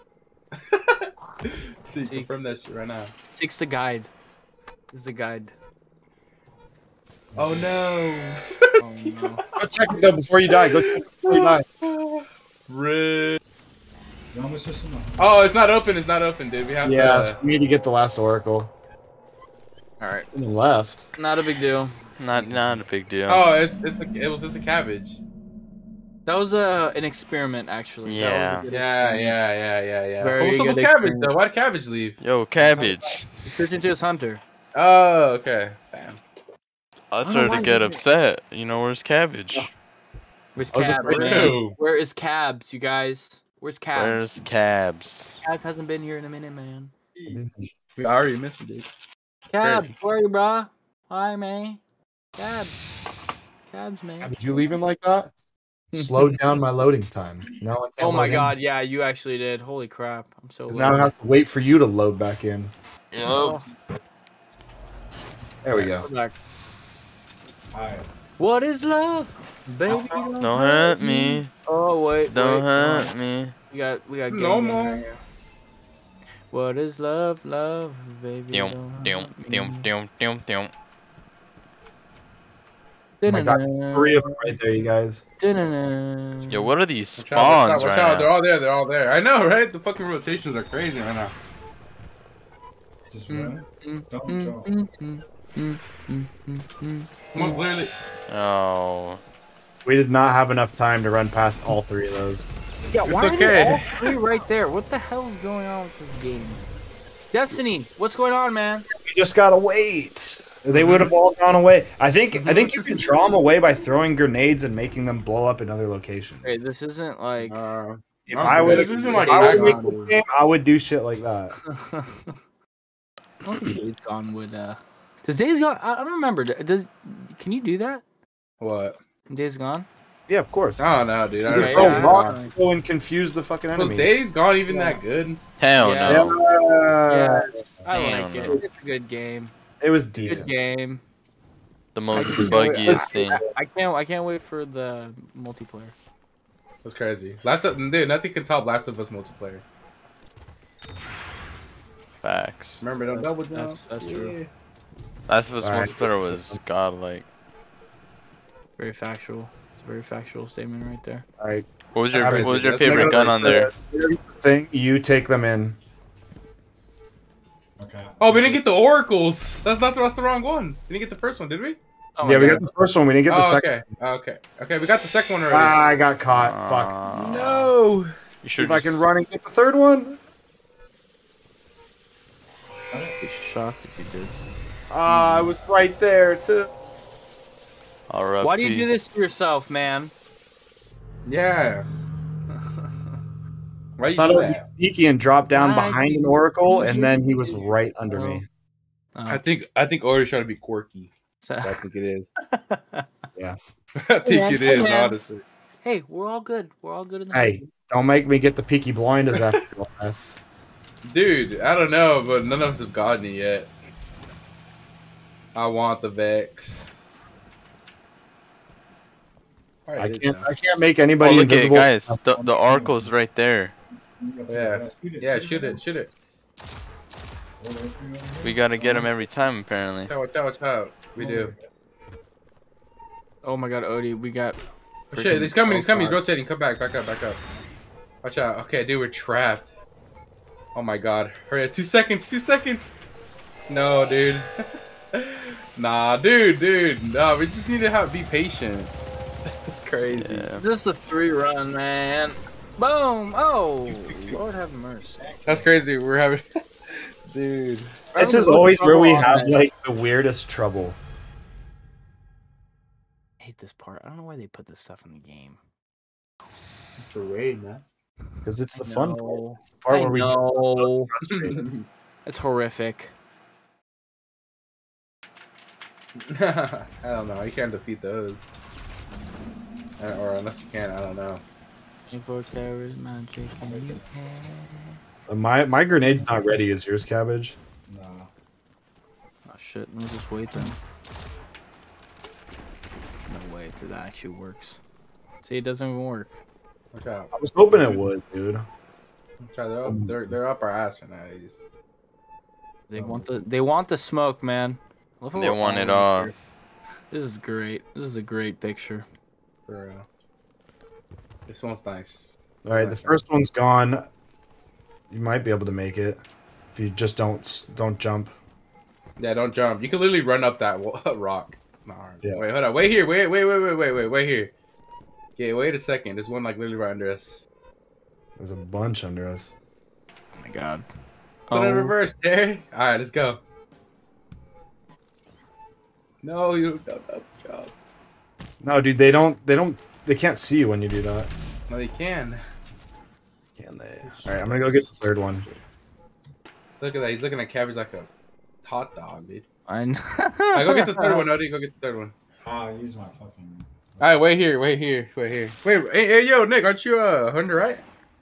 See, confirm that shit right now. Seek's the guide. Is the guide. Oh no. Oh no. Go check it though before you die. Go check it before you die. Red. Oh, it's not open. It's not open, dude. We have to. Yeah, we need to get the last oracle. All right. On the left. Not a big deal. Not a big deal. Oh, it was just a cabbage. That was an experiment, actually. Yeah. Yeah. Very What's up with good cabbage experiment. though? Why'd cabbage leave? Yo, cabbage. He's searching to his hunter. Oh, okay. Damn. I started to get upset. You know, where's cabbage? Where's I was Cabs, afraid man? to. Where is Cabs, you guys? Where's Cabs? Where's cabs? Cabs hasn't been here in a minute, man. We already missed it, dude. Cabs, where are you, brah? Hi, man. Cabs. Cabs, man. Did you leave him like that? Slowed down my loading time. Now I can't Oh my load in. god, yeah, you actually did. Holy crap. I'm so 'Cause now it has to wait for you to load back in. Yo. There we go. Back. Alright. What is love? Baby, don't hurt me. Oh, wait. Don't wait, hurt me. We got game No game more. right here. What is love, baby? Dum, don't dum, hurt dum, me. dum, dum, dum. Oh my god, 3 of them right there, you guys. Da-na-na. Yo, what are these Watch out, spawns watch right out. They're now? all there. They're all there. I know, right? The fucking rotations are crazy right now. Just run. Don't jump. Come on, clearly. Oh. We did not have enough time to run past all 3 of those. Yeah, why It's are they okay. all 3 right there? What the hell's going on with this game? Destiny, what's going on, man? We just gotta wait. They would have all gone away. I think you can draw them away by throwing grenades and making them blow up in other locations. Hey, this isn't like. If I would make this game, I would do shit like that. I don't think Days Gone would. Does Days Gone? I don't remember. Can you do that? What? Days Gone? Yeah, of course. I don't know, dude. I Okay, don't Throw know. rocks, go and confuse the fucking Was enemy. Days Gone even that good? Hell Yeah. no. Yes, I Damn, like it. no. It's a good game. It was Good decent. game. The most I can't wait- buggiest thing. I can't wait for the multiplayer. That's crazy. Dude, nothing can top Last of Us multiplayer. Facts. Remember, don't double jump. That's true. Last of Us Alright. multiplayer was godlike. Very factual. It's a very factual statement right there. All right. What was That's your crazy. That's favorite gun on there? Thing you take them in. Okay. Oh, we didn't get the oracles. That's the wrong one. We didn't get the first one, did we? Oh Yeah, my we God. got the first one. We didn't get the Oh, second. okay. Okay. We got the second one already. Ah, I got caught. Fuck. No. You should If I can run and get the third one. I'd be shocked if you did. Ah, I was right there too. R.I.P. Why do you do this to yourself, man? Yeah. Why you Thought do it would be that? sneaky and drop down Why behind do an oracle, you and then do he was right under me. I think Ori's trying to be quirky. So- I think it is. Yeah. I think it is, man. honestly. hey, we're all good. We're all good in the Hey, don't make me get the Peaky Blinders after all this. Dude, I don't know, but none of us have gotten it yet. I want the Vex. I can't make anybody Oh, look at it, invisible. guys. The oracle's right there. Yeah. Yeah, shoot it. We gotta get him every time, apparently. Watch out. We do. Oh my God, Odie, we got. Oh, shit, he's coming, he's freaking- rotating. Come back up. Watch out. Okay, dude, we're trapped. Oh my God. Hurry up. 2 seconds. No, dude. Nah, dude. No, we just need to be patient. That's crazy. Yeah. Just a 3-run, man. Boom! Oh, Lord have mercy. That's crazy. We're having... Dude. This is always where we have like the weirdest trouble. I hate this part. I don't know why they put this stuff in the game. It's a raid, man. Because it's the fun part. No. It's the part I where we get know. frustrated. It's horrific. I don't know. You can't defeat those. Or unless you can, I don't know. 24 carats magic and you can. My grenade's not ready. Is yours, Cabbage? Nah. Oh shit, let me just wait then. No way, it actually works. See, it doesn't even work. Watch out. I was hoping it would, dude. Watch out. They're up our ass right now. They want the smoke, man. Look at They what want it all all. over here. This is great. This is a great picture. For real. This one's nice. All right, the first one's gone. You might be able to make it if you just don't jump. Yeah, don't jump. You can literally run up that rock. Not hard. Yeah. Wait, hold on. Wait here. Wait here. Okay, wait a second. There's one like literally right under us. There's a bunch under us. Oh my god. Put it in reverse, Terry. All right, let's go. No, you don't jump. No, dude, they can't see you when you do that. No, they can. Can they? All right, I'm gonna go get the third one. Look at that. He's looking at Cabbage like a hot dog, dude. I know. All right, go get the third one, Odie. Go get the third one. I use my fucking. All right, wait here. Wait, hey, yo, Nick, aren't you a hunter, right?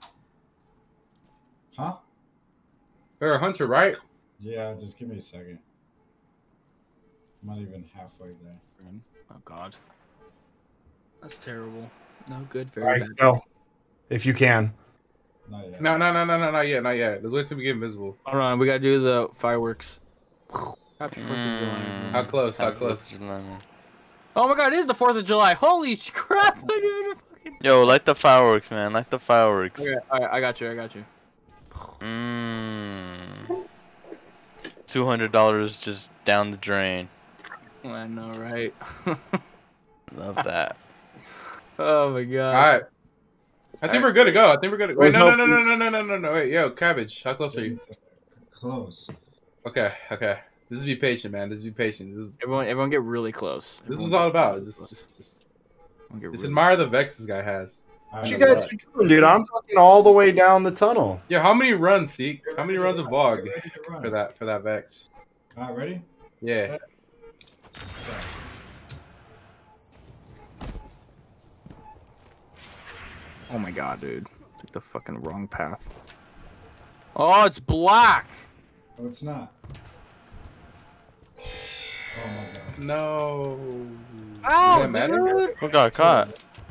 Huh? You're a hunter, right? Yeah, just give me a second. I'm not even halfway there. Oh god. That's terrible. No good, All very right, bad. go if you can. Not yet. No, not yet. Let's wait till we get invisible. Hold on, we gotta do the fireworks. Happy 4th of July. How close? Oh my god, it is the 4th of July. Holy crap! I didn't even fucking... Yo, light the fireworks, man. Light the fireworks. Okay, alright, I got you. $200 just down the drain. I know, right? Love that. Oh my god. All right. I think we're good to go. Wait, Wait, no. Wait, yo, Cabbage, how close are you? Close. Okay. This is be patient, man. This is Everyone get really close. this is all about. Just Really... admire the Vex this guy has. What you guys are doing, dude? I'm fucking all the way down the tunnel. Yeah, how many runs, Seek? How many runs of Bog Ready to run. for that Vex? Alright, ready? Yeah. Okay. Oh my god, dude. Took the fucking wrong path. Oh, it's black! Oh, it's not. Oh my god. No. Ow, Does that matter? dude! Who got caught?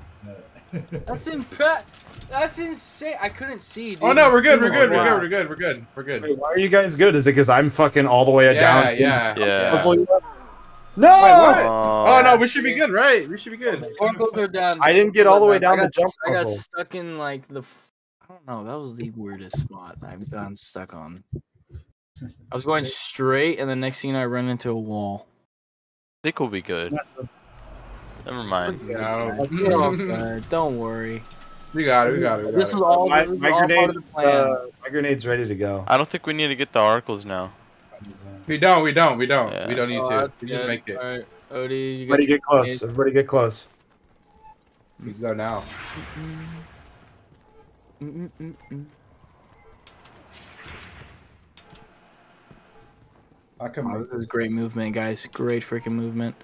That's insane. I couldn't see, dude. Oh no, we're good. We're Oh, good. We're wow. good. We're good. We're good. We're good. Wait, why are you guys good? Is it because I'm fucking all the way down? Yeah. Yeah. No! Wait, what? Oh. Oh no, we should be good, right? We should be good. Oracles are done. I didn't get all the way down I the got, jump I got puzzle. stuck in like the. I don't know. That was the weirdest spot I've gotten stuck on. I was going straight, and the next thing I run into a wall. I think we'll be good. Never mind. No. Don't worry. We got it. We got it. We got This it. was all, My this was all part of the plan. my grenade's ready to go. I don't think we need to get the oracles now. We don't. Yeah. We don't need Oh, to. that's We just good. make it. All right, Odie, you Everybody got get close. Everybody get close. We can go now. I can Oh, make this is great movement, guys. Great freaking movement.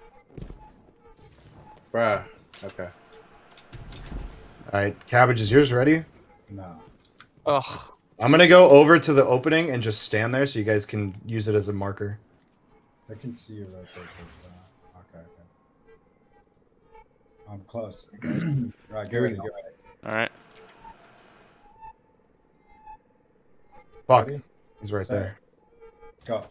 Bruh. Okay. All right, Cabbage, is yours ready? No. Ugh. I'm gonna go over to the opening and just stand there so you guys can use it as a marker. I can see you right there. So, okay. I'm close. Right, get ready. Get ready. All right. Fuck, Ready? he's right Set. there. Go.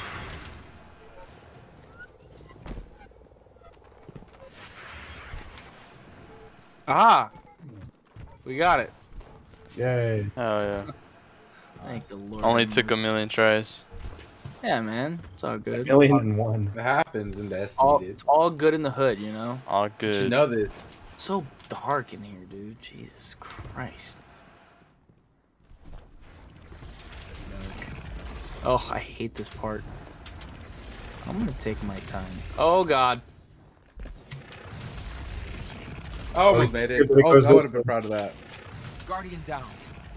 Aha! We got it. Yay! Oh yeah. Thank the Lord. Only took a million tries. Yeah, man. It's all good. 1,000,001. It happens in Destiny, dude. It's all good in the hood, you know? All You good. should know this. It's so dark in here, dude. Jesus Christ. Oh, I hate this part. I'm gonna take my time. Oh, God. Oh, we made it. Really Oh, close I would this have been proud of that. Guardian down.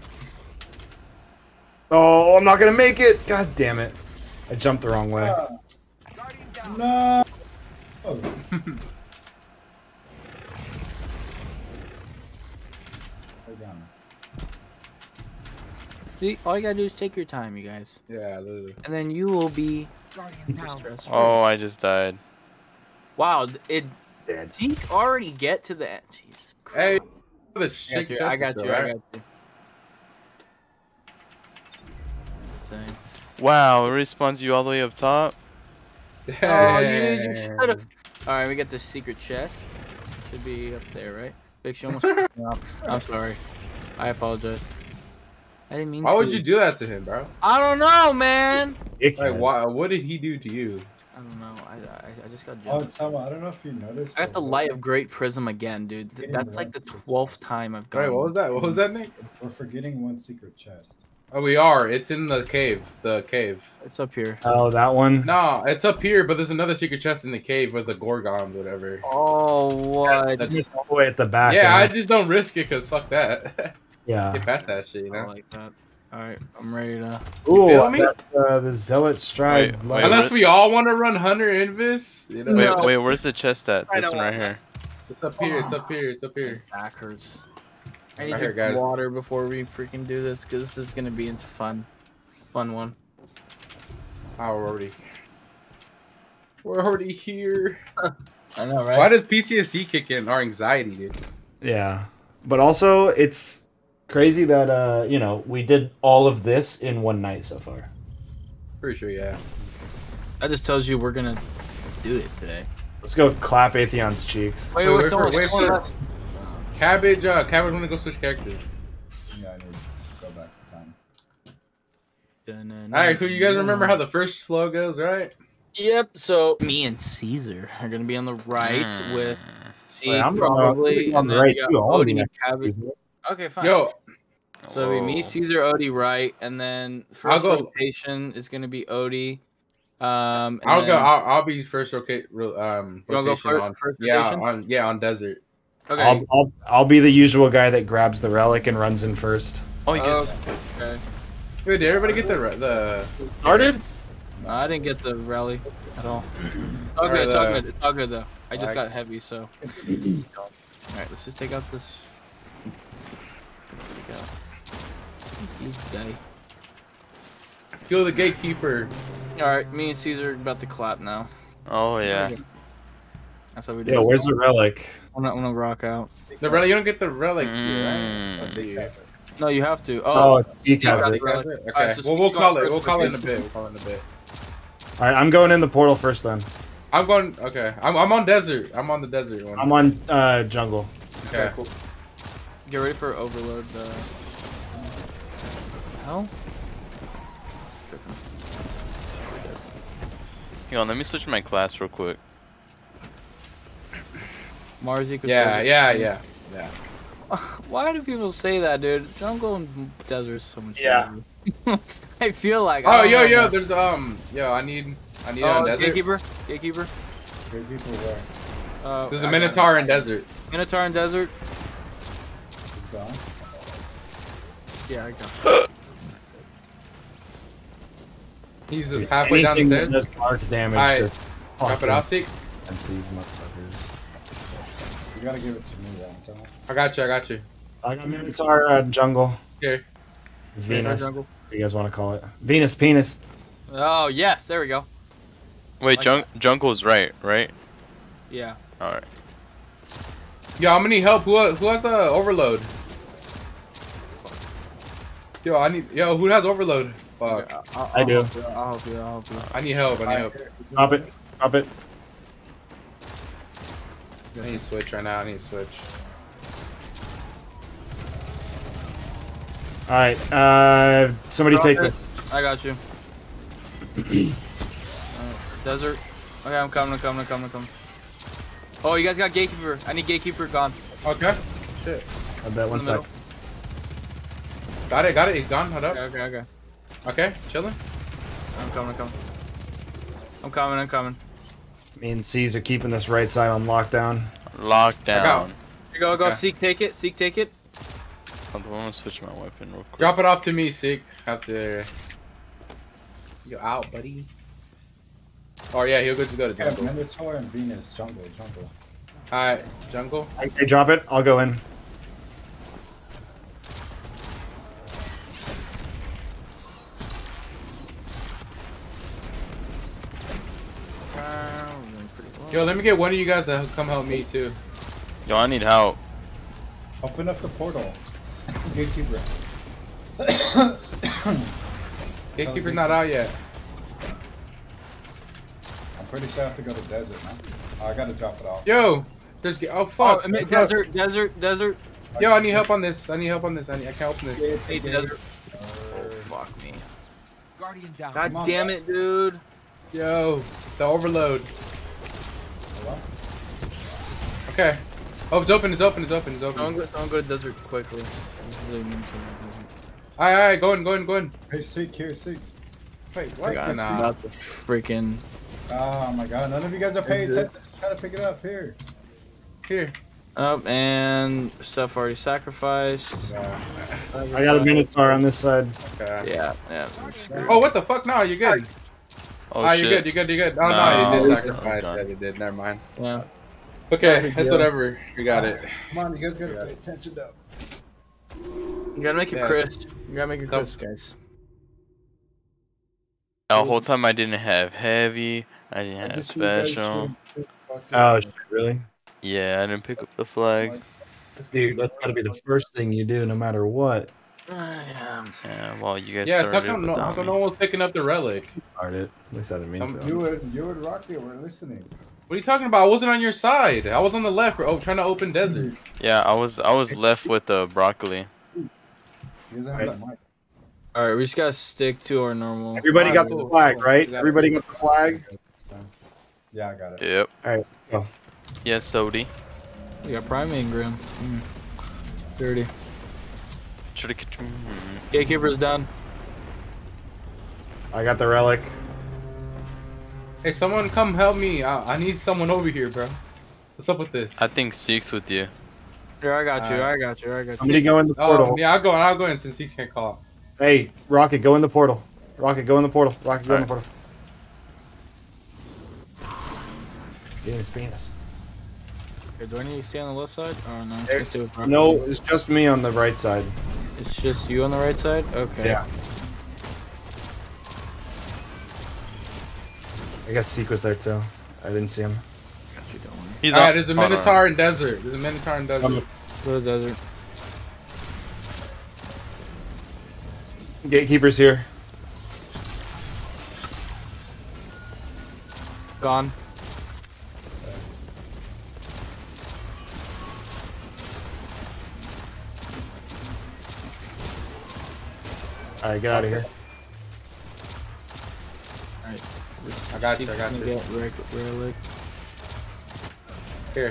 Oh, I'm not gonna make it! God damn it! I jumped the wrong way. No. Oh. Hold on. See, all you gotta do is take your time, you guys. Yeah, literally. And then you will be stress-free. Oh, I just died. Wow, it Dead. did you already get to the end? Jesus Hey, Christ. the I got you. I got you. I got you. Insane. Wow, it respawns you all the way up top. Oh, you should have. All right, we got the secret chest. Should be up there, right? Fix, you almost. fucked me up. I'm sorry. I apologize. I didn't mean Why to. would you do that to him, bro? I don't know, man. Like, why? What did he do to you? I don't know. I just got Oh, jumped. Tama, I don't know if you noticed. I got the but light of great prism again, dude. That's like the 12th time I've gone. Wait, what was that? What was that, Nick? We're forgetting one secret chest. Oh, we are. It's in the cave. The cave. It's up here. Oh, that one. No, it's up here, but there's another secret chest in the cave with the Gorgons, whatever. Oh, what? That's- It's all the way at the back. yeah, I and just don't risk it because fuck that. yeah. Get past that shit, you I know. like that. All right, I'm ready to. Ooh, feel me? the Zealot Stride. Wait, light. wait, Unless we all want to run Hunter Invis, you know. Wait, No. wait, where's the chest at? I This don't one right want here. It's up here. It's up here. It's up here. Back hurts. I need Right to here, drink guys. water before we freaking do this, because this is gonna be fun. Fun one. Oh, we're already here. I know, right? Why does PTSD kick in? Our anxiety, dude. Yeah, but also it's crazy that you know, we did all of this in one night so far. Pretty sure, yeah. That just tells you we're gonna do it today. Let's go clap Atheon's cheeks. Wait, Wait someone, for- wait someone for- left. Cabbage, Cabbage wanna go switch characters. Yeah, I need to go back to time. Alright, cool. You guys remember how the first flow goes, right? Yep. So me and Caesar are gonna be on the right with Zeke Wait, I'm probably, on and the then right we got too. I wanna be Odie and next to Cabbage. Caesar. Okay, fine. Yo, So it'll be me, Whoa. Caesar, Odie, right, and then first go- rotation is gonna be Odie. And I'll then- go. I'll be first. Okay. You wanna go rotation on, first yeah, rotation? on desert. Okay. I'll be the usual guy that grabs the relic and runs in first. Oh, you guys. Okay. Wait, did everybody get the? Started? No, I didn't get the rally at all. It's all Or good. It's all the- good. It's all good though. I just Like- got heavy, so. All right, let's just take out this. Take out. These die. Kill the gatekeeper. All right, me and Caesar are about to clap now. Oh yeah. That's what we do. Yeah, where's the relic? I'm gonna rock out. The relic, you don't get the relic. Mm. Let's see. No, you have to. Oh, Oh, Zeke has got it. it. Okay. Alright, so Well, we'll Steve's call going it. We'll first. call it in a bit. We'll call it in a bit. All right, I'm going in the portal first then. I'm going. Okay. I'm on desert. I'm on the desert one. I'm on jungle. Okay. cool. Get ready for overload. Hell? Hang on, let me switch my class real quick. Mars equals Yeah. desert. Yeah. Why do people say that, dude? Jungle and desert is so much Yeah. easier. I feel like. Oh, I don't know, yo. man. There's I need on Oh, desert. gatekeeper. Good people where? There's I a got Minotaur in desert. it. Minotaur in desert. He's gone. Yeah, I got it. He's just halfway down the Anything that stairs. does arc damage Alright, to Drop it off, Seek. against these motherfuckers. You gotta give it to me, Valentine. I got you. I got Minotaur jungle. Here. Venus. Jungle. What do you guys want to call it? Venus penis. Oh yes, there we go. Wait, Like Jungle's right? Yeah. All right. Yo, I'm gonna need help. Who has overload? Yo, who has overload? Fuck. I do. I'll help you. I need help. Drop it. Drop it. I need to switch right now. Alright, somebody take this. I got you. Desert. Okay, I'm coming. Oh, you guys got gatekeeper. I need gatekeeper gone. Okay. Shit. I bet one In the sec. middle. Got it. He's gone. Hold up. Okay. Okay. Chilling. I'm coming. Me and C's are keeping this right side on lockdown. Lockdown. Here go. Okay. Seek, take it. I'm gonna switch my weapon real quick. Drop it off to me, Seek. Out there. You out, buddy? Oh yeah, he'll go to Yeah, jungle. Minotaur and Venus, jungle. Alright, jungle. Okay, drop it. I'll go in. Yo, let me get one of you guys to come help me too. Yo, I need help. Open up the portal. Gatekeeper. Gatekeeper's not out yet. I'm pretty sure I have to go to desert, man. Oh, I gotta drop it off. Yo, there's fuck. Desert. Yo, I need help on this. I can't open this. Hey, desert. Oh fuck me. Guardian down. God Come on, damn guys. it, dude. Yo, the overload. Hello? Okay. Oh, it's open. Someone go to desert quickly. Alright, go in. Hey, Seek, here, Seek. Wait, what? Nah. Not the freaking. Oh my god, none of you guys are paying attention. Try to pick it up here. Here. Up and stuff already sacrificed. I got a Minotaur on this side. Okay. Yeah. Screwed. Oh, what the fuck? No, you're good. Oh shit. You're good. Oh, No, no, you did I'm sacrifice. done. Yeah, you did. Never mind. Yeah. Okay, that's whatever. We got it. Come on, you guys gotta pay attention though. You gotta make it Yeah. crisp. Guys. The whole time I didn't have heavy. I didn't have special. Oh, shit, really? Yeah, I didn't pick up the flag. Dude, that's gotta be the first thing you do no matter what. Yeah, well, you guys Yeah, how started come without me. no one's picking up the relic? Started. At least I didn't mean to. You and Rocky were listening. What are you talking about? I wasn't on your side. I was on the left, trying to open desert. Yeah, I was left with the broccoli. You guys have that mic. All right, we just gotta stick to our normal. Everybody got Cool, the flag, cool. right? We got it. Everybody got the flag? Yeah, I got it. Yep. Alright, go. Yes, Sodi. We got Primate Grim. Dirty. Gatekeeper's done. I got the relic. Hey, someone come help me. I need someone over here, bro. What's up with this? I think Seek's with you. Here, I got you. Somebody go in the portal. Yeah, I'll go in since he can't call. Hey, Rocket, go in the portal. Rocket, go in the portal. Penis. Okay, do I need to stay on the left side? Oh no. There's- Stay with Rocket. No, it's just me on the right side. It's just you on the right side? Okay. Yeah. I guess Seek was there too. I didn't see him. Got you, don't worry. He's Alright, up. there's a Hold on. Minotaur in desert. There's a Minotaur in desert. Go to the desert. Gatekeeper's here. Gone. Alright, get out of here. Alright. I got you, I got you. Get relic. Here.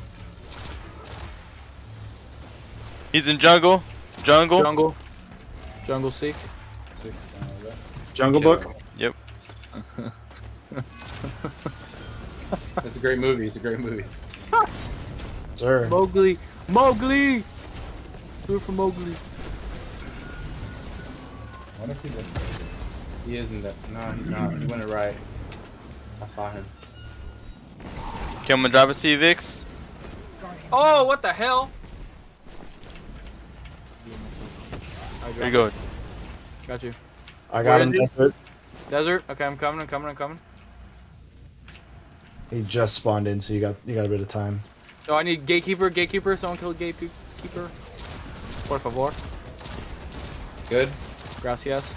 He's in jungle. Jungle. Jungle. Jungle seek. Jungle Book? Yep. It's a great movie. It's a great movie. Sir. Mowgli. Mowgli. Do it for Mowgli. What if he's in He isn't that. No, he's not. He went it right. I saw him. Okay, I'm gonna drop a C, Vix. Oh, what the hell? There you go. Got you. I got Where him. is Desert. Desert. Okay, I'm coming. I'm coming. I'm coming. He just spawned in, so you got a bit of time. Oh, I need gatekeeper. Gatekeeper. Someone kill gatekeeper. Por favor. Good. Gracias.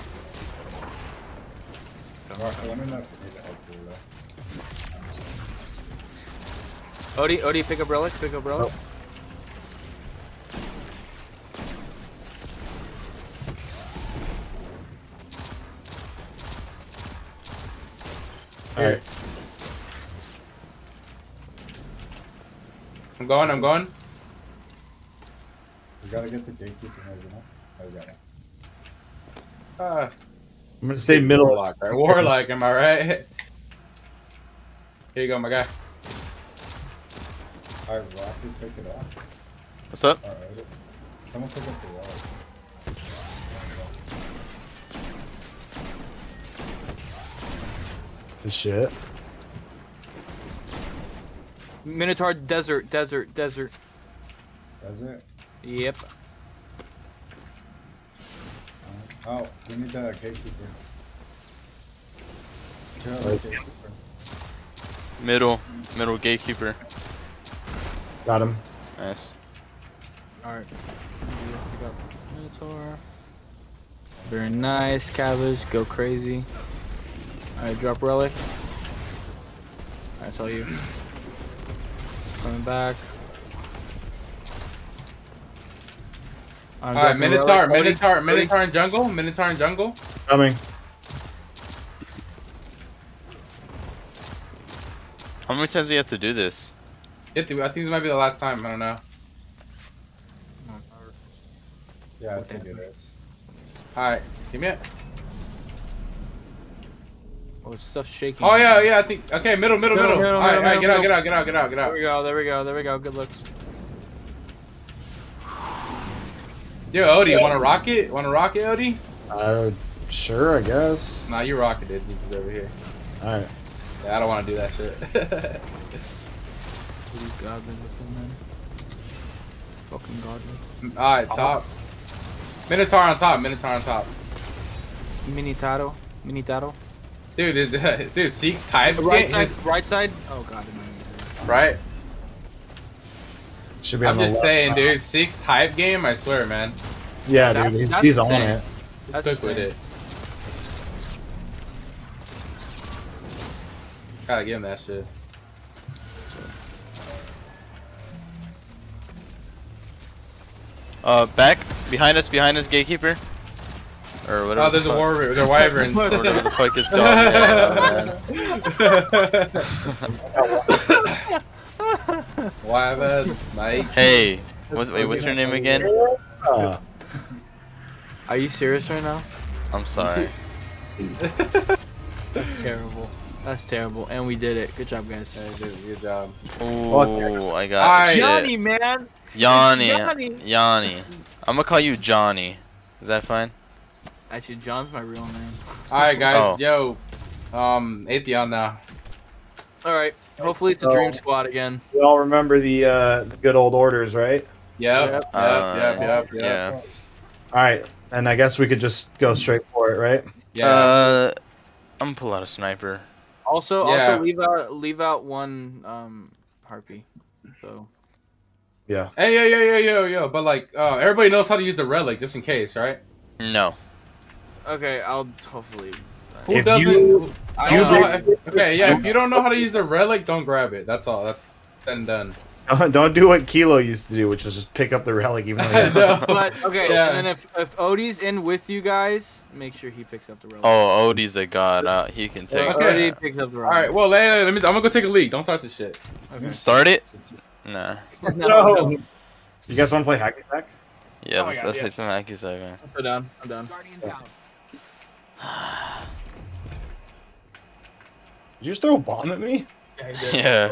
I wonder if we need to help you though. Odie, pick up relic. Pick up relic. Oh. Alright. I'm going. I'm going. We gotta get the gatekeeper over now. Oh, we got it. I'm gonna stay middle. Warlock, right? Warlock, am I right? Here you go, my guy. Alright, Rocky, pick it up. What's up? Alright. Someone pick up the wall. Good shit. Minotaur. Desert. Desert. Desert. Does it? Yep. Oh, we need the gatekeeper. Kill the Right. gatekeeper. Middle gatekeeper. Got him. Nice. All right. Let's take up Minotaur. Very nice, Cabbage. Go crazy. All right, drop relic. I saw you. Coming back. I'm Alright, dropping Minotaur, relic. Minotaur, Odie, Minotaur in jungle. Minotaur in jungle. Coming. How many times do you have to do this? I think this might be the last time. I don't know. Yeah, I think it is. Alright, give me it. Oh, stuff's shaking. Oh yeah, yeah. I think. Okay, middle. Alright, get out. There we go. There we go. Good looks. Yo, Odie, want a rocket? Want a rocket, Odie? Sure, I guess. Nah, you rocketed. You just over here. Alright. Yeah, I don't want to do that shit. These godly looking men. Fucking godly. Alright, top. Minotaur on top. Minotaur on top. Minitaro. Dude, Seek's type Right game side. is- Right side. Oh god. right? Should be on I'm the just left. saying, dude. Seek's type game, I swear, man. Yeah, That- dude. that's He's on insane. it. That's Cook with insane. it. Gotta give him that shit. Back behind us, gatekeeper. Or whatever. Oh, there's a warrior. They're wyverns. Whatever the fuck is going on, man. Wyverns, mate. Hey, what's your name again? Are you serious right now? I'm sorry. That's terrible. That's terrible. And we did it. Good job, guys. Good job. Ooh, I got Alright. shit. Johnny, man. Yanni. Yanni. Yanni. I'm gonna call you Johnny. Is that fine? Actually, John's my real name. Alright, guys. Oh. Yo. Atheon now. All right. Hopefully it's a So- dream squad again. We all remember the good old orders, right? Yep. Yep. Yeah. Alright. And I guess we could just go straight for it, right? Yeah. I'm gonna pull out a sniper. Also, Yeah. leave out one harpy. So Yeah. Hey, yo. But like, everybody knows how to use the relic just in case, right? No. okay, I'll hopefully. Who If doesn't? you- I you don't know. make- Okay, yeah. If you don't know how to use the relic, don't grab it. That's all. That's then done. Don't do what Kilo used to do, which was just pick up the relic even though. He No. But okay, Yeah. and then if Odie's in with you guys, make sure he picks up the relic. Oh, Odie's a god. He can take Okay. Odie picks up the All relic. right. Well, I'm gonna go take a leak. Don't start this shit. Okay. Start it? Nah. No. You guys want to play hacky sack? Yeah, Oh my let's God, play yeah. some hacky sack, man. I'm done. I'm done. Did you just throw a bomb at me? Yeah.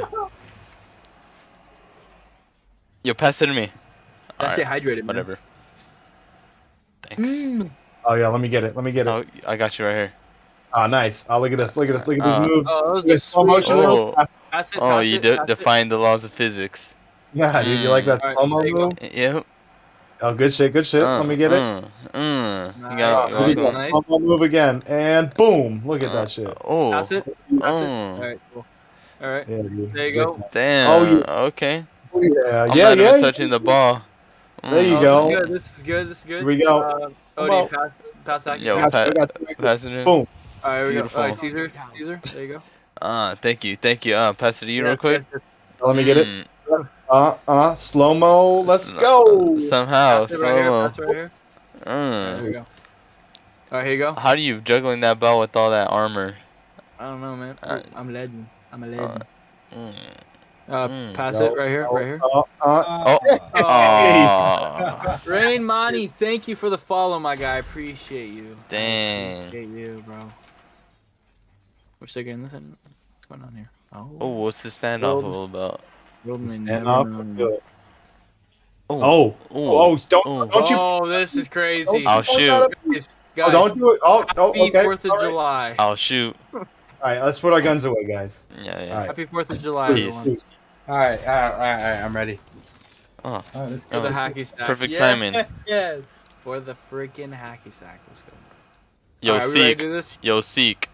Yo, pass it to me. I stay Alright, hydrated, man. whatever. Thanks. Oh yeah, let me get it. Let me get it. Oh, I got you right here. Oh, nice. Oh, look at this. Look at this. Look at these moves. Oh, that was Look at a slow sweet. motion Oh. move. Pass it. Oh, pass you it, pass it. defined the laws of physics. Yeah, dude. You like that Alright, slow mo there you go. move? Yep. Oh, good shit. Good shit. Let me get it. You Nice. got Oh, here we go. Nice. Slow mo move again, and boom! Look at that shit. Oh. Pass it. Pass it. Oh. All right. Cool. All right. Yeah, dude. There you go. Damn. Oh, yeah. Okay. Oh, yeah, I'm yeah, not even yeah. touching the ball. There you Oh, go. This is good. This is good. Here we go. Come Odie, on. pass that. Yo, I got pass it in. Boom. All right, here we go. Beautiful. All right, Caesar. There you go. Thank you. Pass it to you real quick. Yes, Let me get it. Mm, Slow mo. Let's go. Somehow, Pass it right here. slow-mo. Pass it right here. There we Mm. go. All right, here you go. How do you juggling that ball with all that armor? I don't know, man. I'm a legend. I'm a Uh, legend. mm. Pass No, it right here. Right here. Oh. Oh, Oh. Rain Monty, thank you for the follow, my guy. Appreciate you. Dang. Appreciate you, bro. We're still getting this in. What's going on here? Oh, what's the standoff all about? Stand up. Do it. Oh. Oh, don't you. Oh, this is crazy. I'll shoot. Guys, Oh, don't do it. Oh, happy okay. 4th of All right. July. I'll shoot. All right, let's put our guns away, guys. Yeah, yeah. All right. Happy 4th of July, Peace. everyone. All right. I'm ready. Oh, Alright, let's For go. the Oh, hacky sack. perfect Yeah, timing. Yeah. For the freaking hacky sack. Let's go. yo, Alright, we ready to Seek. do this? Yo, Seek.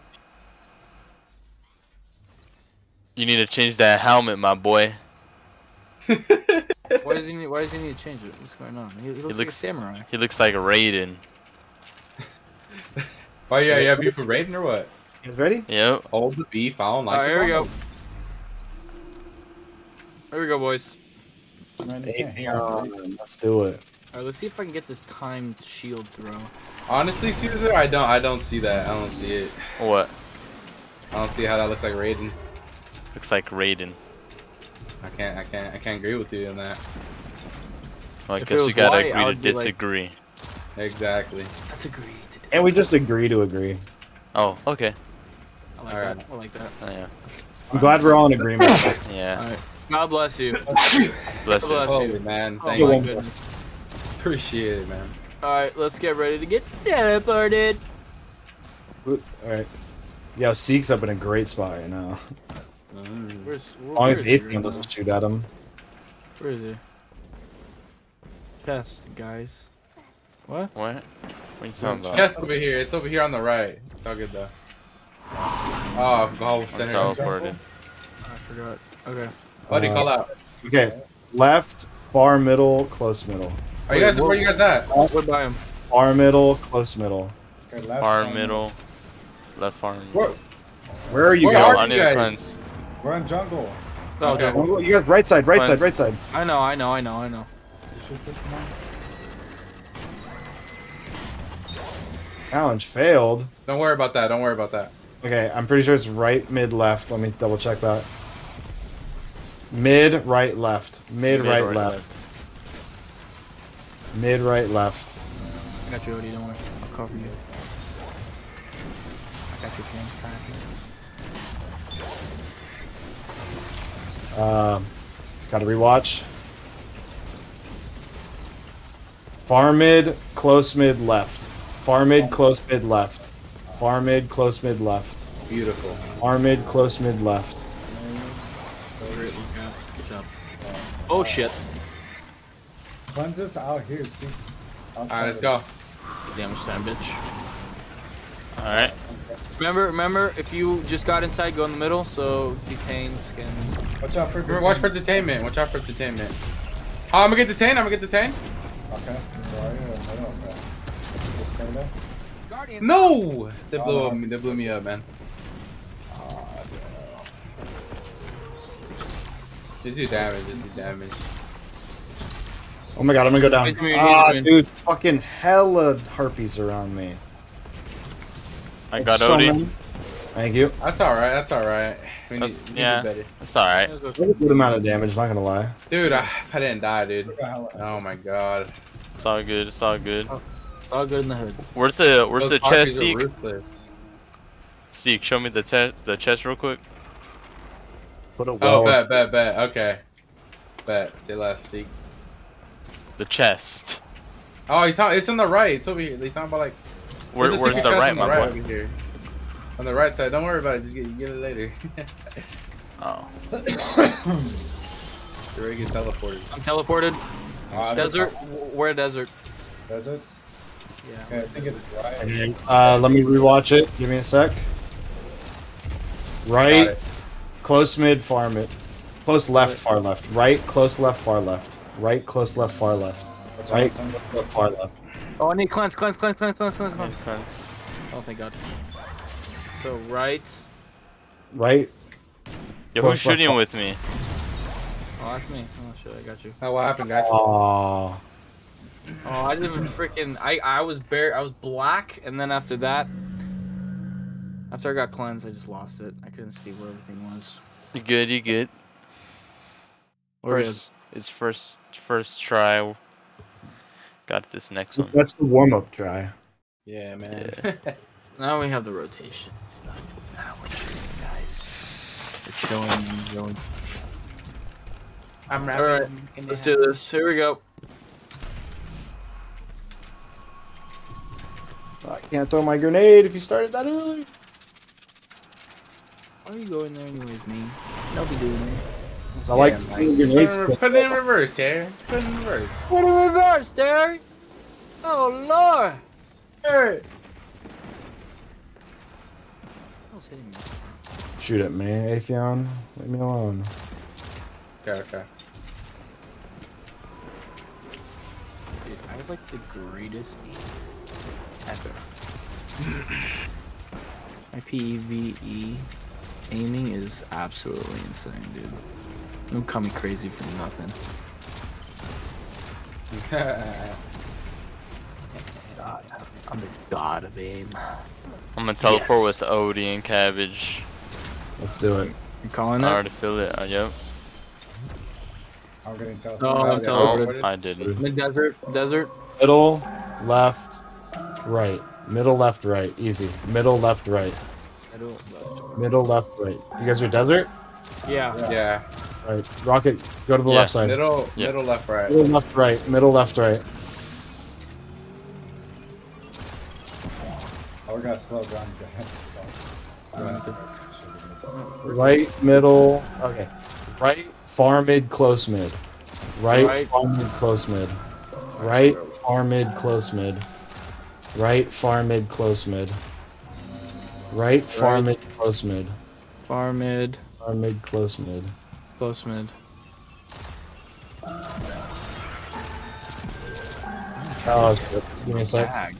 You need to change that helmet, my boy. Why does he need to change it? What's going on? He looks like a looks- samurai. He looks like Raiden. Oh yeah, yeah. Beef for Raiden or what? You guys ready? Yep. Hold the beef. I don't like Alright, it. here we go. Here we go, boys. Man, you can't hang Hang out. on, let's do it. Alright, let's see if I can get this timed shield throw. Honestly, Caesar, I don't see that. I don't see it. What? I don't see how that looks like Raiden. Looks like Raiden. I can't agree with you on that. Well, I If it guess you was gotta white, I agree to would be like- disagree. Exactly. Let's agree to disagree. And we just agree to agree. Oh, okay. I like Alright. that. I like that. Oh, yeah. I'm glad we're all in agreement. Yeah. Alright. God bless you. Bless you. Bless you. Holy man, Oh thank my you. goodness. Appreciate it, man. Alright, let's get ready to get teleported. All right. Yo, Seek's up in a great spot right now. Where's As long as where is he Atheon right doesn't now? shoot at him. Where is he? Chest, guys. What? What? What are you talking about? Chest over here. It's over here on the right. It's all good though. Oh, goal I'm center. teleported. I forgot. Okay. Buddy, call out. Okay, left, far middle, close middle. Are you guys? Where you guys at? What by him? Far middle, close middle. Okay, left Far arm. middle. Left farm. Where, Where are you Where Yo, are guys? I you need guys? a cleanse. We're in jungle. Oh, Okay. okay. You guys, right side, right side, Fine. right side. I know. You should put them on. Challenge failed. don't worry about that. Don't worry about that. Okay, I'm pretty sure it's right, mid, left. Let me double check that. Mid, right, left. Mid, right, left. Mid, right, left. I got you, Odie. Don't worry. I'll cover you. I got your pants tied. Gotta rewatch. Far mid, close mid, left. Far mid, close mid, left. Far mid, close mid, left. Beautiful. Far mid, close mid, left. Good job. Oh shit. Cleanse us out here, see? All right, let's go. Damage time, bitch. Alright. Remember, if you just got inside, go in the middle, so detains can... Watch out for Watch for detainment. Watch out for detainment. Oh, I'm gonna get detained. I'm gonna get detained. Okay. No! They blew me up, man. Just do damage. Oh my god, I'm gonna go down. He's immune, Ah, he's dude, fucking hella harpies around me. I Like, got so Odie. many. Thank you. That's alright. We need to Yeah. do better. That's alright. A good amount of damage, not gonna lie. Dude, I didn't die, dude. Oh my god. It's all good. It's all good. It's all good in the hood. Where's the Those chest, harpies are Seek? ruthless. Seek, show me the chest real quick. Put a Oh, well. bet. Okay. Bet. Say less, Seek. The chest. Oh, it's on the right. It's over here. They talking about like. Where's secret the chest right, on my right boy? over here. On the right side. Don't worry about it. Just get it later. Oh. You're ready to get teleported. I'm teleported. Desert. Where desert? Deserts? Yeah. Okay, I think it's right. Let me rewatch it. Give me a sec. Got Right, it. close mid, far mid. Close left, far left. Right, close left, far left. Right, close left, far left. Right, close left, far left. Oh, I need cleanse. Oh, thank God. So right. Right. Yo, Close who's left, shooting far- with me? Oh, that's me. Oh shit, I got you. Oh, what happened, guys? Aww. Oh, I didn't even freaking. I was black, and then after that, after I got cleansed, I just lost it. I couldn't see where everything was. You good? You good? We're It's first try. Got this next one. That's the warm up try. Yeah, man. Now we have the rotation. Now we're chilling, guys. We're chilling. I'm All right, let's do this. Here we go. I can't throw my grenade if you started that early. Why are you going there anyways, me? Don't be doing that. I like throwing grenades. Put it in reverse, Terry. Put it in reverse. Put it in reverse, Derek. Oh Lord. Hey. What's hitting me? Shoot at me, Atheon. Leave me alone. Okay. Dude, I have like the greatest aim ever. My PvE aiming is absolutely insane, dude. Don't call me crazy for nothing. God, I'm the god of aim. I'm gonna teleport Yes. with Odie and Cabbage. Let's do it. You calling I it? already feel it. Yep. I'm getting teleported. Oh, I'm Yeah. teleported. I didn't. Desert. Middle, left, right. Middle, left, right. Easy. Middle, left, right. Middle, left, right. You guys are desert? Yeah. Yeah. Right. Rocket, go to the Yeah. left side. Middle, Yeah. middle, left, right. Middle, left, right. Middle, left, right. Oh, we got slow down. Right, middle. Okay. Right, far mid, close mid. Right, far mid, close mid. Right, far mid, close mid. Right, far mid, close mid. Right, far mid, close mid. Far mid. Far mid, close mid. Close mid. Oh, okay. Give me a sec.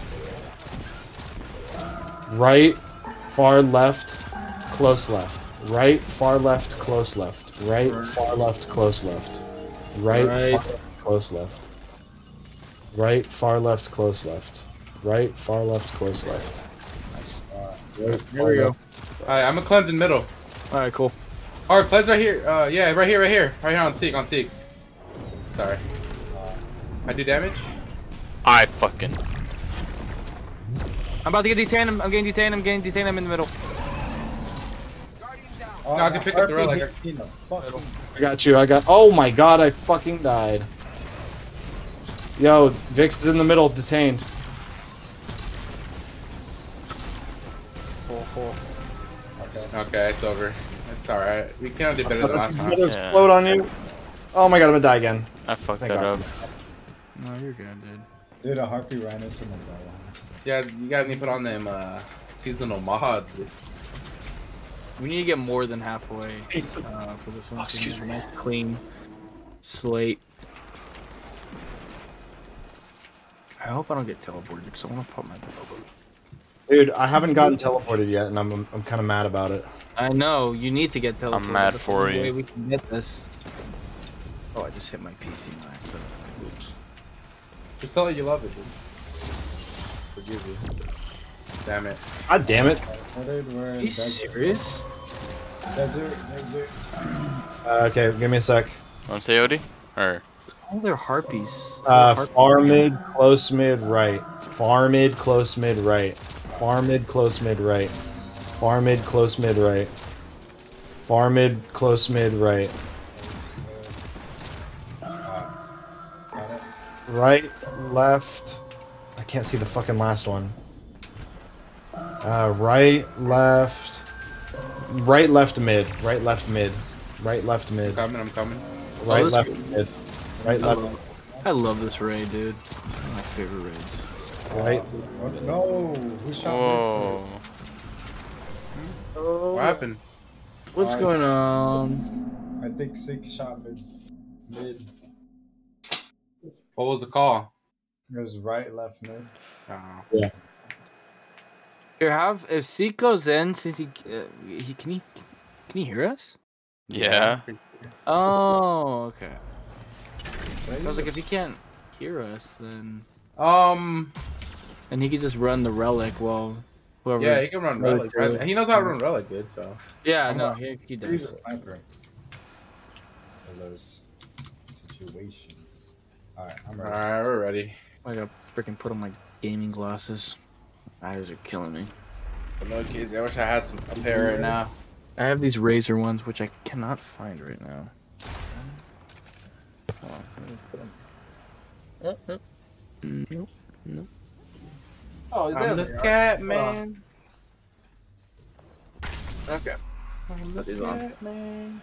Right, far left, close left. Right, far left, close left. Right, far left, close left. Right, Right. far left, close left. Right, far left, close left. Right, far left, close left. Nice. Right, Here we go. Alright, I'm a cleanse in middle. Alright, cool. Alright, cleanse right here. Yeah, right here. Right here on Seek. Sorry. I do damage? I fucking. I'm about to get detained. I'm getting detained. I'm in the middle. Oh, No, I can pick up the relic. I got you. Oh my god, I fucking died. Yo, Vix is in the middle, detained. Okay, it's over. It's alright. We kind of did better than last He's time. gonna explode on you. Oh my god, I'm gonna die again. I fucked Thank that God. up. No, you're good, dude. Dude, a harpy ran into my ball. Yeah, you guys need to put on them seasonal mod. We need to get more than halfway for this one. Excuse me. Nice clean slate. I hope I don't get teleported because I want to pop my bubble. Dude, I haven't gotten teleported yet, and I'm kind of mad about it. I know you need to get teleported. I'm mad That's for the you. way we can get this. Oh, I just hit my PC max. Oops. Just tell her you love it, dude. Forgive you. Damn it. God damn it. We're Are in you desert. serious? Desert. Okay, give me a sec. Want to say Odie? Or Oh, they're harpies. Far mid, close mid, right. Far mid, close mid, right. Far mid, close mid, right. Far mid, close mid, right. Far mid, close mid, right. Right, left. I can't see the fucking last one. Right, left. Right, left, mid. Right, left, mid. Right, left, mid. I'm coming. Right, this- left, mid. Right, left, I love this raid, dude. One of my favorite raids. right. No, who shot whoa. What happened? What's Alright. going on? me? I think 6 shot mid. What was the call? It was right, left, mid. Oh. Here, have if Seek goes in, since he can he hear us? Yeah. Oh, okay. So I was like, if he can't hear us, then and he can just run the relic while whoever. Yeah, he can run Relic relic. too. He knows how to run relic good, so. Yeah, I'm no, not- he he's does. a sniper. For those situations. Alright, I'm ready. Alright, we're ready. I gotta freaking put on my gaming glasses. Eyes are killing me. But no, Casey, I wish I had some a pair right now. I have these Razer ones, which I cannot find right now. Nope. Nope. Oh, I'm the scat man. Okay. I'm the These on. scat man.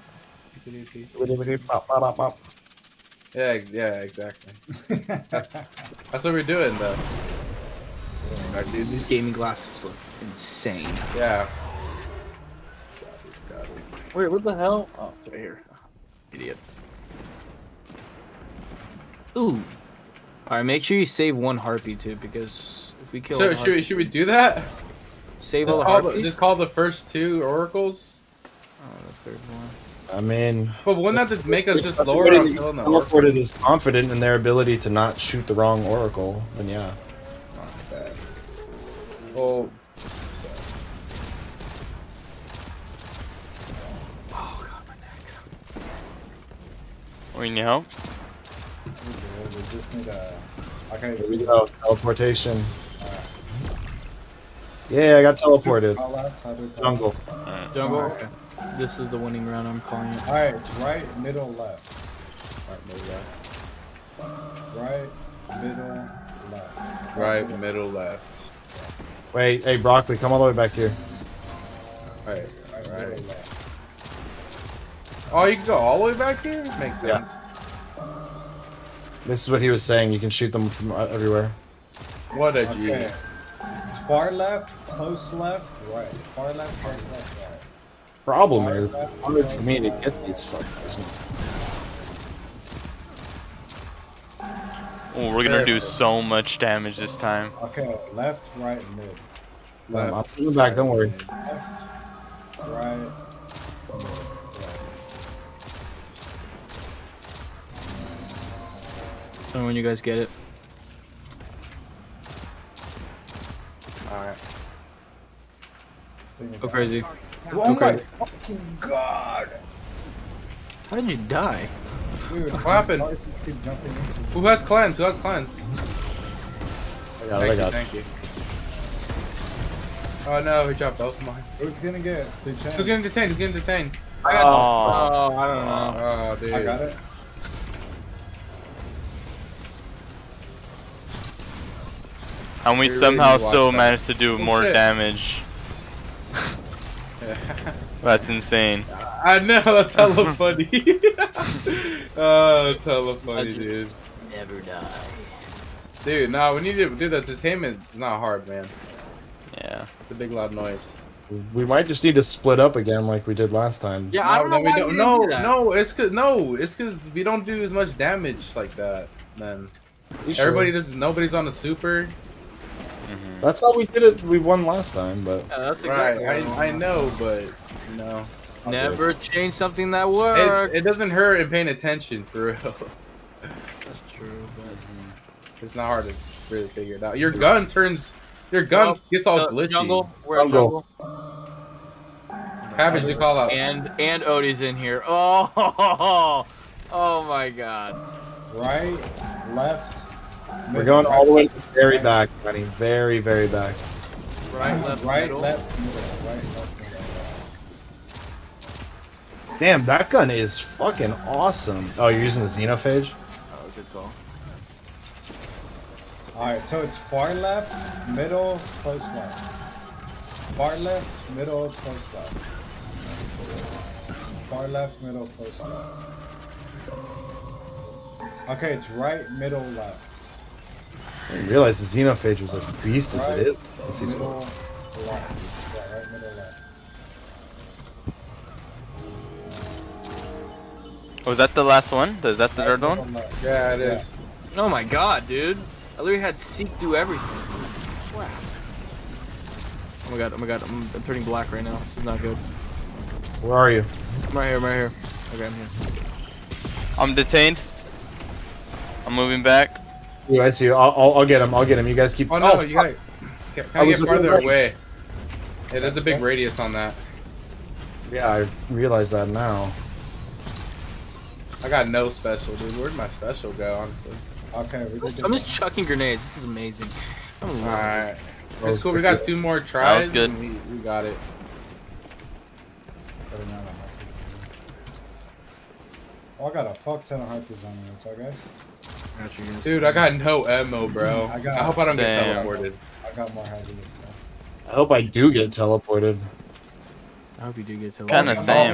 Bop. Yeah, exactly. That's what we're doing, though. Alright, dude, these gaming glasses look insane. Yeah. Wait, what the hell? Oh, it's right here. Idiot. Ooh. Alright, make sure you save one harpy too, because if we kill So a harpy, should we do that? save all the harpies. Just call the first 2 oracles. Oh, the third one. I mean, But wouldn't that make us just lower on killing the oracles? teleported is confident in their ability to not shoot the wrong oracle, then yeah. Not bad. Well, Oh god, my neck. We need help? We just need a. Okay, Here we go. Teleportation. Yeah, I got teleported. Callouts, how do we call Jungle. Alright. Jungle. Alright. Okay. This is the winning round. I'm calling it. Alright, it's right, middle, left. Right, middle, left. right, middle, left. Wait, hey Broccoli, come all the way back here. Right, Right, right. middle, left. Oh, you can go all the way back here? Makes Yeah. sense. This is what he was saying. You can shoot them from everywhere. What a G. Okay. It's far left, close left, right. Far left, close left, right. Problem Far is, left, hard close for me to left. get these fuckers. Oh, we're gonna do so much damage this time. Okay, left, right, mid. I'm coming back. Don't worry. Left, right, And when you guys get it. Alright. mid. Go crazy. Oh my Okay. fucking god! How did you die? Dude, What happened? Harpies keep jumping into me. Who has cleanse? Who has cleanse? I got it. I got it. Thank you. Oh no, he dropped both of mine. Who's gonna get the chance? Who's getting detained? Who's getting detained? I got. Oh. Oh, I don't know. Oh, dude. I got it. And we We really somehow need to watch still that. managed to do Oh, more shit. damage. That's insane. I know, that's hella funny. Oh, it's hella funny, Legend. dude. Never die. Dude, no, we need to do that. Detainment is not hard, man. Yeah. It's a big loud noise. We might just need to split up again like we did last time. Yeah, I don't know why we didn't do that. It's cause we don't do as much damage like that. Then You sure? everybody does. Nobody's on the super. That's how we did it. We won last time, but Yeah, that's exactly Right, what I know, but no. Never change something that works. It doesn't hurt in paying attention, for real. That's true, but... It's not hard to really figure it out. Your gun gets all glitchy. Jungle, we're at jungle. Cabbage, you call out. And Odie's in here. Oh, oh my God. Right, left. we're going all the way to the very back, buddy. Very, very back. Right, left, right, middle. left, middle. Right, left, middle. Damn, that gun is fucking awesome. Oh, you're using the Xenophage? Oh, good call. Alright, so it's far left, middle, close left. Far left, middle, close left. Far left, middle, close left. Okay, it's right, middle, left. I didn't realize the Xenophage was as beast as it is. This is Middle, left. Yeah, right, middle, left. Was that the last one? Is that the third Right, one? middle, left. Yeah, it is. Oh my God, dude. I literally had Seek do everything. Wow. Oh my God, I'm turning black right now. This is not good. Where are you? I'm right here, I'm right here. Okay, I'm here. I'm detained. I'm moving back. Ooh, I see you. I'll get him. I'll get him. You guys keep. Oh no, fuck. you gotta I kind was of get within farther range. away. Yeah, there's a big radius on that. Yeah, I realize that now. I got no special, dude. Where'd my special go, honestly? Okay, we did I'm just chucking grenades. This is amazing. I'm loving it. Alright. was It's cool. We got 2 more tries. That was good. and we got it. Oh, I got a fuck ton of harpies on me, so guys. Got you guys. Dude, I got no ammo, bro. I hope I don't get Same. teleported. I got more harpies now. I hope I do get teleported. I hope you do get to Kinda same.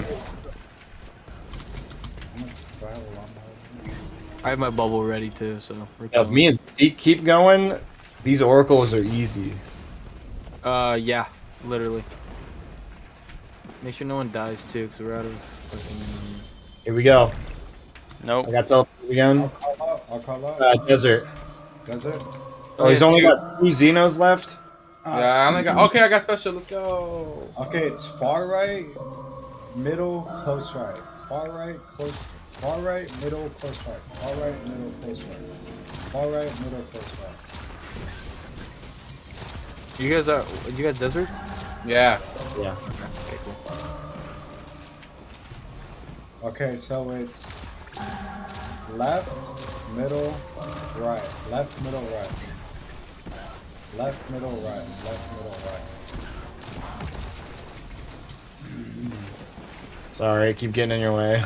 I'm gonna survive a lot more. I have my bubble ready too, so we're Yeah, if chilling. me and Zeke keep going, these oracles are easy. Yeah, literally. Make sure no one dies too, because we're out of fucking... Here we go. Nope. I got teleported again. I'll call out. Desert. Desert. Oh, he's only got 2 Xenos left. Yeah, I only got. Okay, I got special. Let's go. Okay, it's far right, middle, close right. Far right, close. Far right, middle, close right. Far right, middle, close right. Far right, middle, close right. You guys desert? Yeah. Yeah. Okay, cool. Okay, so it's left, middle, right. Left, middle, right. Left, middle, right. Left, middle, right. Sorry, I keep getting in your way.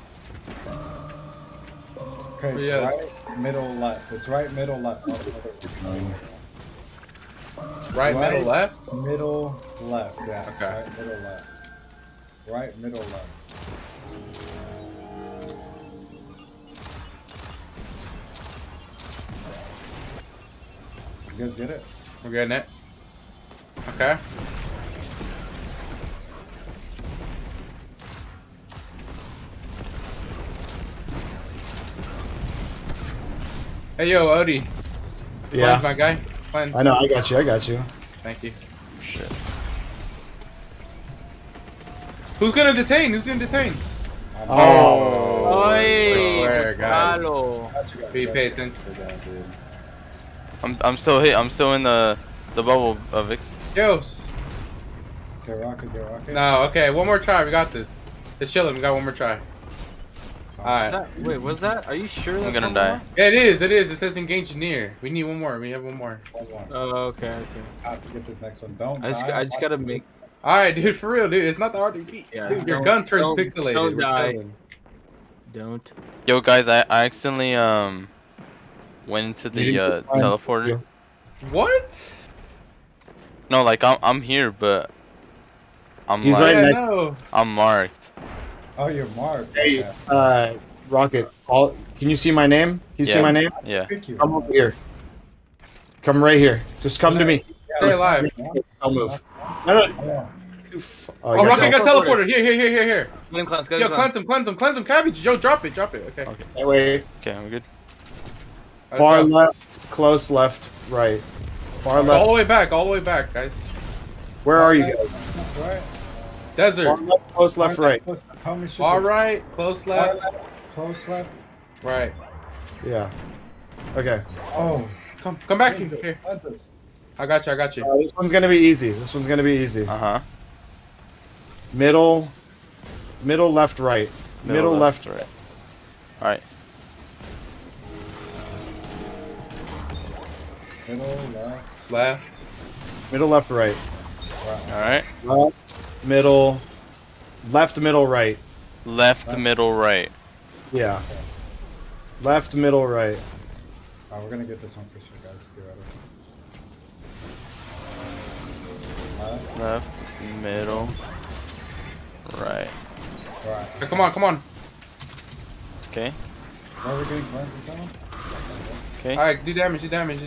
Okay, it's Yeah. right, middle, left. It's right, middle, left. Oh, Right, middle, left. Middle, left. Yeah. Okay. Right, middle, left. Right, middle, left. You guys get it? We're getting it. Okay. Hey, yo, Odie. Yeah. Cleanse, my guy. Cleanse. I know. I got you. I got you. Thank you. Shit. Who's gonna detain? Who's gonna detain? Oh. Oy, Where, guys? Gonzalo. Be pay attention to that, dude. I'm still hit. I'm still in the bubble, Vix. Yo. Get rocket, get rocket. No, okay. One more try. We got this. Just chilling. We got one more try. Alright. Wait, what's that? Are you sure that's gonna one die. more? Yeah, it is. It is. It says engage near. We need one more. We have one more. One more. Oh, okay, okay. I have to get this next one. Don't I die. just gotta make... Alright, dude. For real, dude. It's not the hard to beat. Yeah, Dude, your don't- gun turns don't- pixelated. don't We're die. chilling. Don't. Yo, guys, I accidentally went into the You didn't find- teleporter. What? No, like I'm here, but I'm He's like right Yeah, next- no. I'm marked. Oh, you're marked. Hey, Okay. Rocket. Can you see my name? Can you see Yeah. my name? Yeah. Pick you. Come over here. Come right here. Just come to me. Yeah, Stay alive. I'll move. No. Oh, Rocket got teleported. Here. Get him, cleanse. Yo, cleanse him, cabbage. Yo, drop it. Okay. Hey, wait. Okay, I'm good. Far left, close left, right. Far left. All the way back, guys. Where are you guys? That's right. Desert. Far left, close left, right. Far right, close left. Close left. Right. Yeah. Okay. Oh. Come back here. I got you. This one's gonna be easy. Uh-huh. Middle, left, right. Middle, left, right. Alright. Left. Middle, left, right. Alright. Left, middle, right. Left, middle, right. Yeah. Left, middle, right. Oh, we're gonna get this one for sure, guys. Get ready. Left, middle, right. Right. Hey, come on. Okay. Where are we getting cleansed and someone? Okay. Alright, do damage.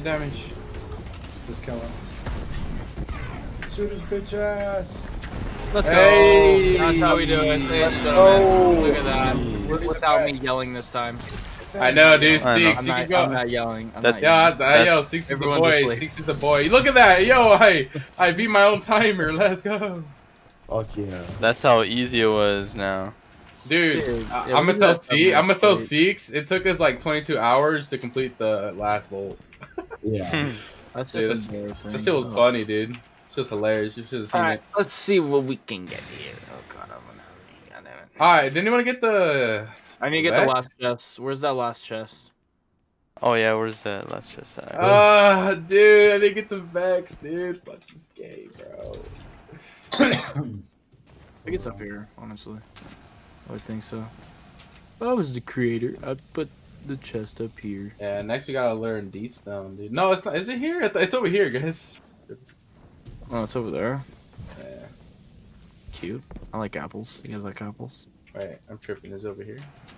Just kill him. Shoot his bitch ass. Let's go. Hey. That's how we do it, ladies and gentlemen. Look at that. Without me yelling this time. I know, dude. I know. Six, I'm not yelling. yo, Six is the Everyone's boy. asleep. Six is the boy. Look at that, yo. I beat my own timer. Let's go, Fuck yeah. That's how easy it was now. dude. Yeah, I'm we gonna did tell that. Six. It took us like 22 hours to complete the last bolt. Yeah. That's Dude, just embarrassing. This shit was funny, dude. It's just hilarious. You should have seen Alright, it. let's see what we can get here. Oh god, God damn it. Alright, didn't you want to get the? I need to get the last chest. Where's that last chest? Oh yeah, where's that last chest at? Dude, I didn't get the Vex, dude. Fuck this game, bro. I think it's up here, honestly. I would think so. If I was the creator, I'd put the chest up here. Yeah, next we gotta learn Deep Stone, dude. No, it's not. Is it here? It's over here, guys. Oh, it's over there. Yeah. Cute. I like apples. You guys like apples? Wait, I'm tripping. It's over here.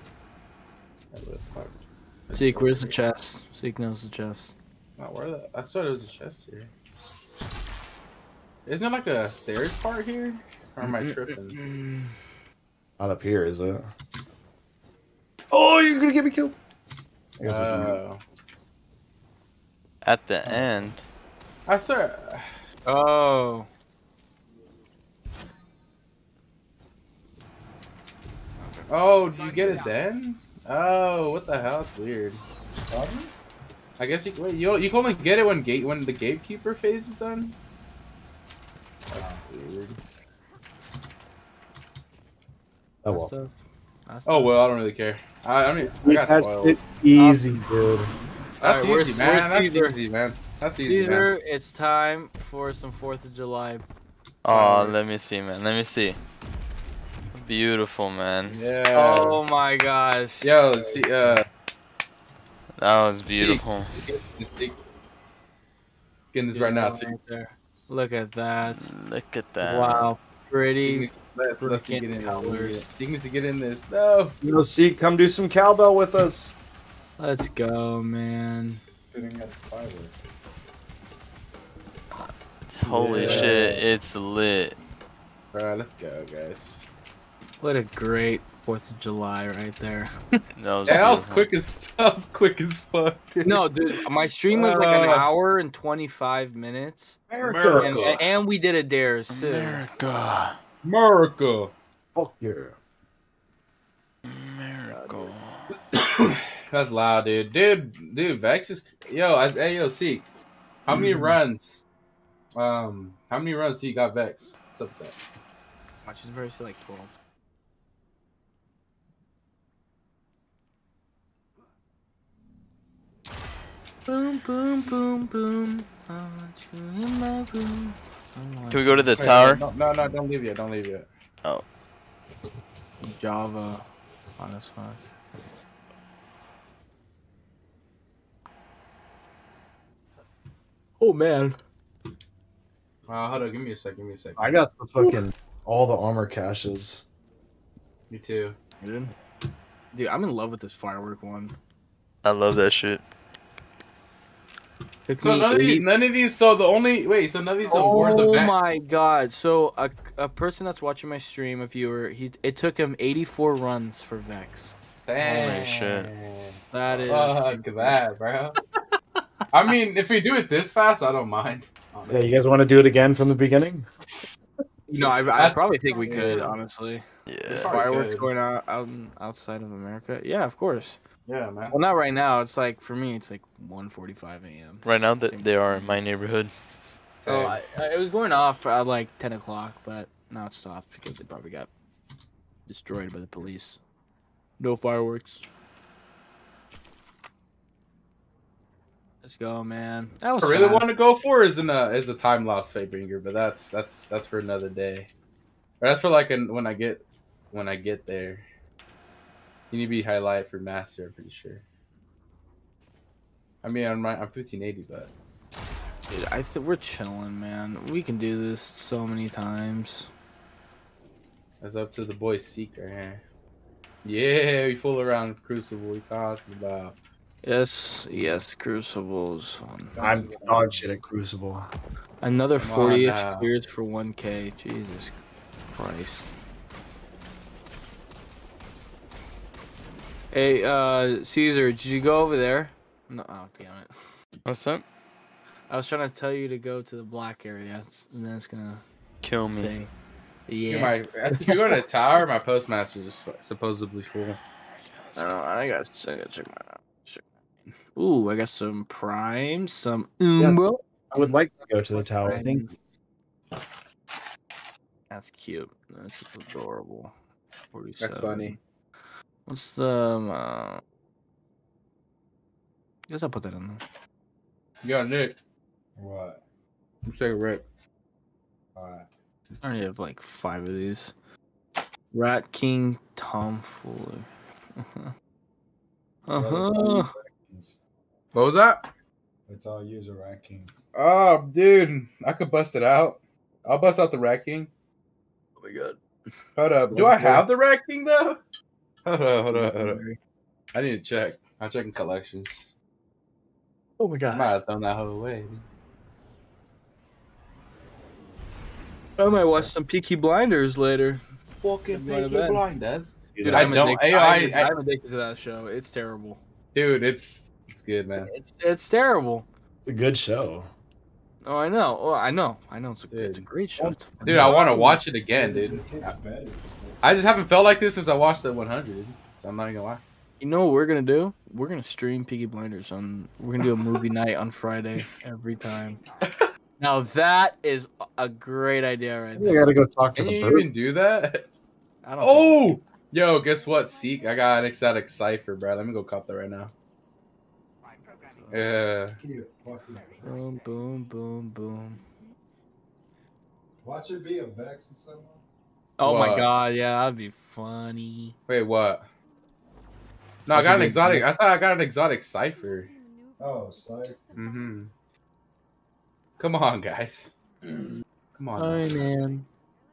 Fuck. Seek, where's the chest? Seek knows the chest. Not where the? I thought it was a chest here. Isn't there like a stairs part here? Or am I tripping? Not up here, is it? Oh, you're gonna get me killed. I guess it's not. At the end. I saw. Oh. Oh, do you get it then? Oh, what the hell? It's weird. I guess you wait. You can only get it when the gatekeeper phase is done. That's weird. Oh well. Oh well, I don't really care. I mean, I got That's spoiled. easy, dude. That's Alright, easy, where's man. That's Caesar? easy, man. That's easy, Caesar, man. it's time for some 4th of July. Oh, let me see, man. Let me see. Beautiful, man. Yeah. Oh my gosh. Yo, see, That was beautiful. Getting this right now. See. Right there. Look at that. Look at that. Wow. Pretty. Let's get freaking in colors. Seek needs to get in this. No. Yo, see, come do some cowbell with us. Let's go, man. Shooting at fireworks. Holy shit, it's lit. Alright, let's go, guys. What a great 4th of July right there. That was quick as fuck. Dude. No, dude, my stream was like an hour and 25 minutes. America. And we did a dare, too. America. America. Fuck yeah. America. That's loud, dude. Dude, Vex is yo, Seek. How many runs? How many runs do you got Vex? What's up with that? Watch his verse like 12. Boom, boom, boom, boom. I want you in my room. Can we go to the Wait, tower? No, don't leave yet. Don't leave yet. Oh. Java. Honest fuck. Oh man. Hold on, give me a sec. I got the fucking all the armor caches. Me too. Dude, I'm in love with this firework one. I love that shit. Took So me none of 80 these, none of these. So the only wait. So none of these award the Oh Vex. my god! So a person that's watching my stream, a viewer, it took him 84 runs for Vex. Holy shit. That is Fuck that, bro. I mean, if we do it this fast, I don't mind. Yeah, you guys want to do it again from the beginning? No, I That's- probably think we could, honestly. There's Yeah. Probably fireworks could. going outside of America. Yeah, of course. Yeah, man. Well, not right now. It's like for me, it's like 1:45 a.m. Right now, they are in my neighborhood. So it was going off at like 10 o'clock, but now it stopped because they probably got destroyed by the police. No fireworks. Let's go, man. That was I really fun. want to go for is a time loss Fatebringer, but that's for another day. Or that's for like when I get there. You need to be highlight for master. I'm pretty sure. I mean, I'm 1580, but Dude, I think we're chilling, man. We can do this so many times. that's up to the boy Seek right here. Yeah, we fool around Crucible. We talking about. Yes, Crucible's fun. I'm dog shit at Crucible. Another Come on 40 now. experience for 1K. Jesus Christ. Hey, Caesar, did you go over there? No, oh, damn it. What's up? I was trying to tell you to go to the black area, and then it's gonna Kill me. say, Yeah. yes. If you go to the tower, my postmaster is supposedly full. I don't know, I gotta check my out. Ooh, I got some prime, some Umbro. I would like to go to the tower. I think That's cute. This is adorable. 47. That's funny. What's the I guess I'll put that in there. Yo, Nick, What? let's take a rip. Alright. I already have like 5 of these. Rat King Tomfoolery. Uh-huh. What was that? It's all user ranking. Oh, dude, I could bust it out. I'll bust out the Rat King. Oh my god. Hold up. Do I have the Rat King though? Hold up. I need to check. I'm checking collections. Oh my I god. might have thrown that whole away. I might watch some Peaky Blinders later. Fucking Peaky Blinders. Dude, I'm I'm addicted to that show. It's terrible. Dude, it's good, man. It's terrible. it's a good show. Oh, I know. Oh, I know. It's a Dude. great show. It's Dude, I want to watch it again, dude. It gets better. I just haven't felt like this since I watched the 100. So I'm not even gonna lie. You know what we're gonna do? We're gonna stream Peaky Blinders on. We're gonna do a movie night on Friday every time. Now that is a great idea, right I there. gotta go talk to Can the you bird. even do that? I don't. Oh, yo, guess what? Seek, I got an exotic cipher, bro. Let me go cop that right now. Yeah. You fucking Boom, boom, boom, boom. Watch it be a Vex or someone. Oh my What? god, yeah, that'd be funny. Wait, what? No, I That's got a an good exotic. I thought I got an exotic cipher. Oh, psych. Mm-hmm. Come on, guys. Come on, Hi, now. man.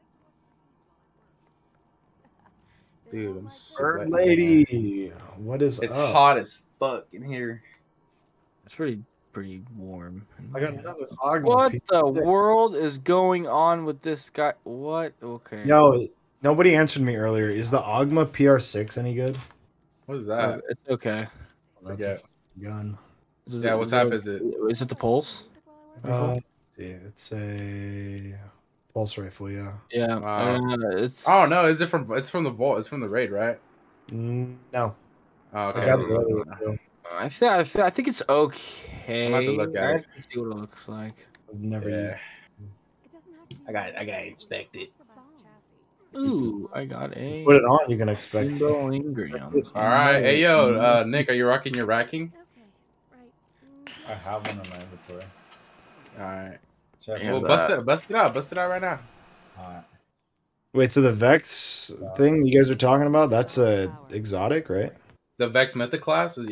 Dude. I'm Bird sweating. lady, what is It's up? hot as fuck in here. It's pretty warm. I got another Ogma. What the world is going on with this guy? What? Okay. Yo, nobody answered me earlier. Is the Ogma PR6 any good? What is So that? it's okay. That's Yeah. a fucking gun. Yeah, what type is it? Is it the Pulse? Let's see, it's a pulse rifle. Yeah. Yeah. It's. Oh no, is it from? It's from the vault. It's from the raid, right? No. Oh, I okay. got the other one, too. I think it's okay. I'm about to look at I it. have to see what it looks like. I've never used. I got to inspect it. Ooh, I got a Put it on, you can expect. rainbow ingredients. All right, hey yo, Nick, are you rocking your racking? I have one in my inventory. All right. Check Yeah, Well, it. bust it out right now. Alright. Wait, so the Vex thing you guys are talking about, that's a exotic, right? The Vex Mythic class is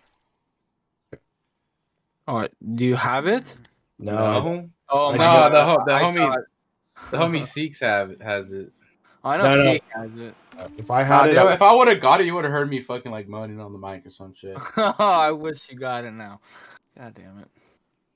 Oh, do you have it? No. No, Oh I my got- god! the I homie, thought- the homie Seeks has it. I know No, no. Seek has it. If I Nah, had dude, it, if I would have got it, you would have heard me fucking like moaning on the mic or some shit. Oh, I wish you got it now. God damn it.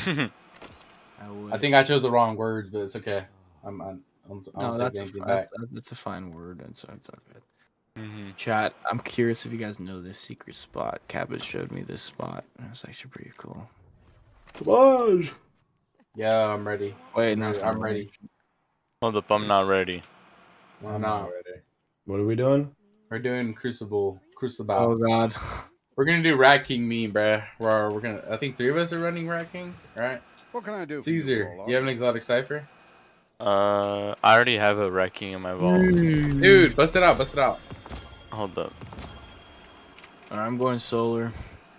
I think I chose the wrong words, but it's okay. No, that's a fine word, and so it's all good. Chat, I'm curious if you guys know this secret spot. Cabbage showed me this spot. It's actually pretty cool. Come on. Yeah, I'm ready. Wait, no, I'm ready. Hold up, I'm not ready. I'm not ready. What are we doing? We're doing Crucible. Oh god. We're gonna do Rat King me, bruh. We're gonna. I think 3 of us are running Rat King, right? What can I do? Caesar, you have an exotic cipher? I already have a wrecking in my vault. Dude, bust it out, bust it out. Hold up. Alright, I'm going solar.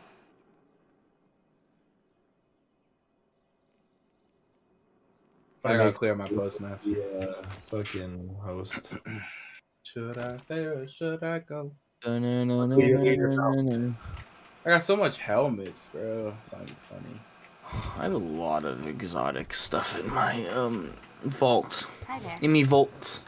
I gotta clear my post mask. Yeah, fucking host. Should I stay or should I go? I I got so much helmets, bro. It's not even funny. have a lot of exotic stuff in my vault. Hi there. In me vault.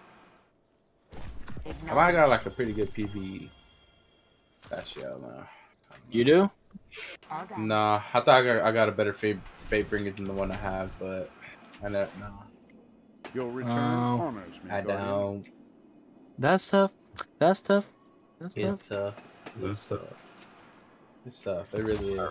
I might got like a pretty good PvE. That's no. You do? All done. Nah, I thought I got a better fate bringer than the one I have, but I know no. Your return Oh. honors me, I Guardian. don't. That's tough. That's tough. That's It's tough. tough. This stuff. It's tough. It really is.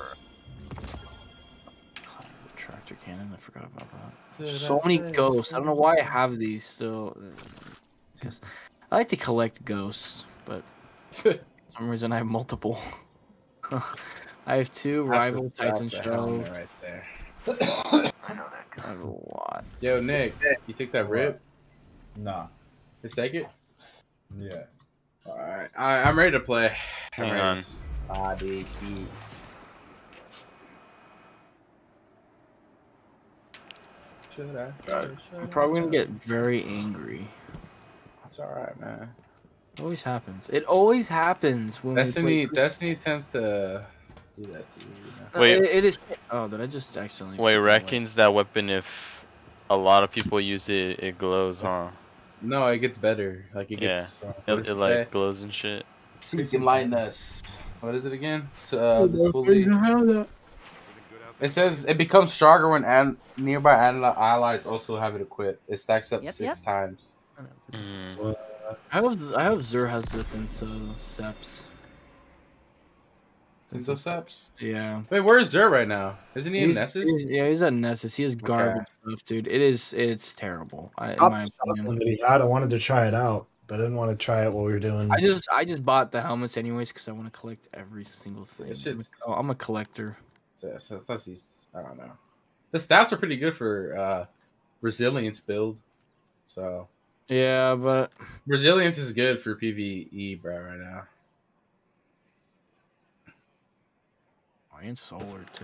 Tractor cannon. I forgot about that. Should So I many stay? ghosts. I don't know why I have these still. Because I like to collect ghosts, but for some reason I have multiple. I have 2 rival Titan shells. right there. I have a lot. Yo, Nick, you take that rip? Nah. Just take it. Yeah. Alright, I'm ready to play. Hang on. Body heat. Should I stay, should I'm probably gonna I get very angry. That's alright, man. It always happens. It always happens when Destiny tends to do that to you. You know? Wait. It is. Oh, did I just accidentally? Wait, put that wrecking's that weapon if a lot of people use it, it glows, huh? No, it gets better. Like it Yeah. gets. What does It like glows and shit. Seek enlighten us. What is it again? This fully. It says it becomes stronger when nearby allies also have it equipped. It stacks up Yep, 6 times. Mm. I hope Zur has the Seps. Sensoceps? Yeah. Wait, where's Zur right now? Isn't he in Nessus? He's at Nessus. He has garbage stuff, dude. It's terrible. In Top my shotgun opinion. that he had, I wanted to try it out, but I didn't want to try it while we were doing. I just bought the helmets anyways because I want to collect every single thing. It's just- I'm a collector. I don't know. The stats are pretty good for resilience build. So Yeah, but resilience is good for PvE, bro, right now. and solar too.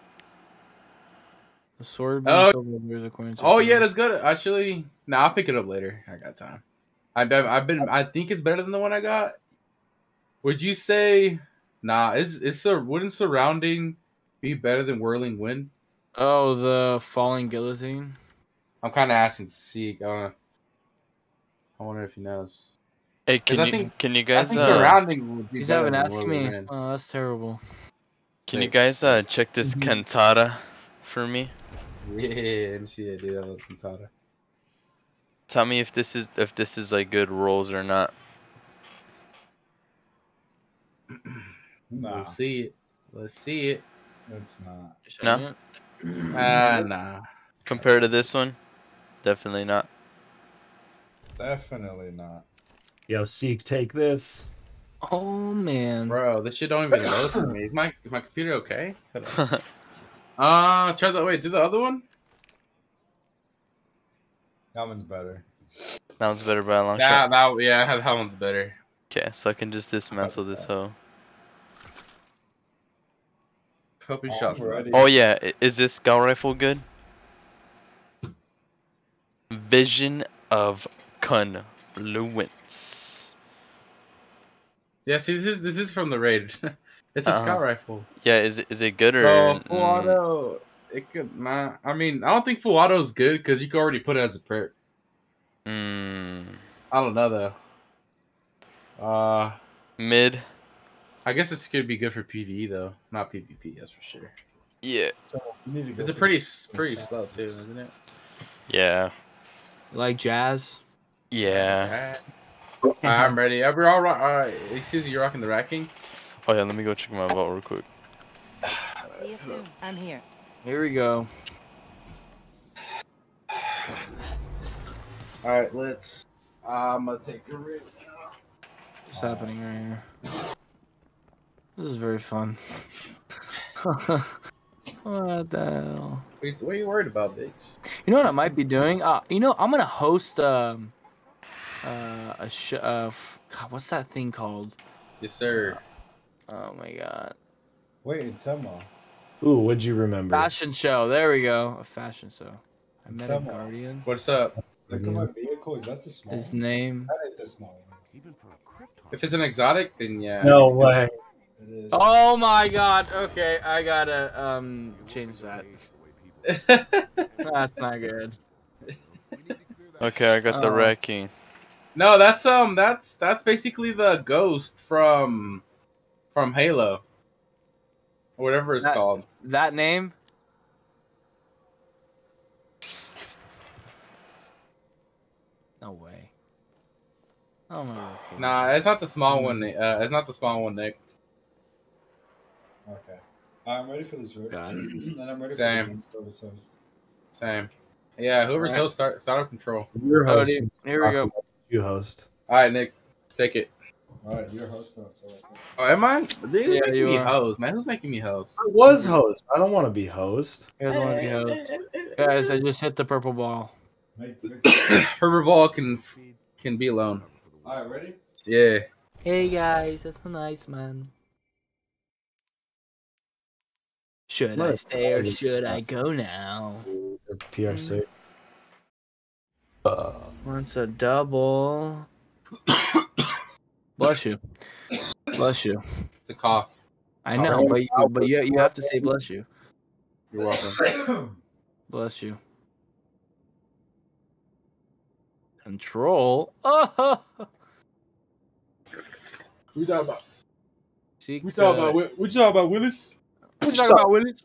The sword. Oh. Solar, according to Oh yeah, that's good. Actually, I'll pick it up later. I got time. I think it's better than the one I got. Would you say? Nah, wouldn't surrounding be better than whirling wind? Oh, the falling guillotine. I'm kind of asking to see. I wonder if he knows. Hey, 'Cause can you I guys think surrounding would be He's better having than asking whirling me. wind. Oh, that's terrible. can you guys check this Cantata for me? Yeah, let me see that dude. I love Cantata. Tell me if this is like good rolls or not. Nah, Let's see it. Let's see it. it's not. You showing No? it? Nah. Compared to this one, definitely not. Definitely not. Yo, Seek, take this. Oh man. Bro, this shit don't even load for me. Is my computer okay? Hold on. Try the wait. Do the other one. That one's better. That one's better by a long shot. That one's better. Okay, so I can just dismantle this hoe. Hope you shot. Alrighty. Oh yeah, is this scout rifle good? Vision of Confluence. Yeah, see, this is from the raid. It's a scout rifle. Yeah, is it good or? So full auto, it could not. I mean, I don't think full auto is good because you can already put it as a perk. Mm, I don't know though. mid. I guess this could be good for PvE though, not PvP. That's for sure. Yeah. So you need to go It's a for pretty this. slow too, isn't it? Yeah. You like jazz? Yeah. Alright, I'm ready. We're all right. Alright, excuse me, you're rocking the racking? Oh yeah, let me go check my vault real quick. See you soon. I'm here. Here we go. Alright, let's. I'm gonna take a rip. What's happening right here? This is very fun. What the hell? What are you worried about, bitch? You know what I might be doing? You know, I'm gonna host a show. God, what's that thing called? Yes, sir. Oh my god. Wait, it's Emma. Ooh, what'd you remember? Fashion show. There we go. A fashion show. I met a Someone. guardian. What's up? Look at my vehicle. Is that the small His one? name. That ain't the small one. If it's an exotic, then yeah. No way. It is. Oh my god. Okay, I gotta change that. That's not good. Okay, I got the wrecking. No, that's basically the ghost from Halo. Or whatever it's called. That name? No way. Oh my god. Nah, it's not the small one. It's not the small one, Nick. Okay. I'm ready for this route. God. And I'm ready Same. for the service. Same. Yeah, whoever's Alright. host start out control. You're Oh, hosting. dude, here we go. You host. All right, Nick, take it. All right, you're host now. So Oh, am I? Dude, Yeah, making you me are. host, man. Who's making me host? I was host. I don't want to be host. Here's one of the hosts. Guys, I just hit the purple ball. Herbert Ball can be alone. All right, ready? Yeah. Hey guys, that's a nice man. Should I stay or should I go now? PRC. Wants a double. Bless you. Bless you. It's a cough. I know, but you have to say bless you. You're welcome. Bless you. Control. Oh. We talking about? Seek We talking about? We talking about Willis? We talking about Willis?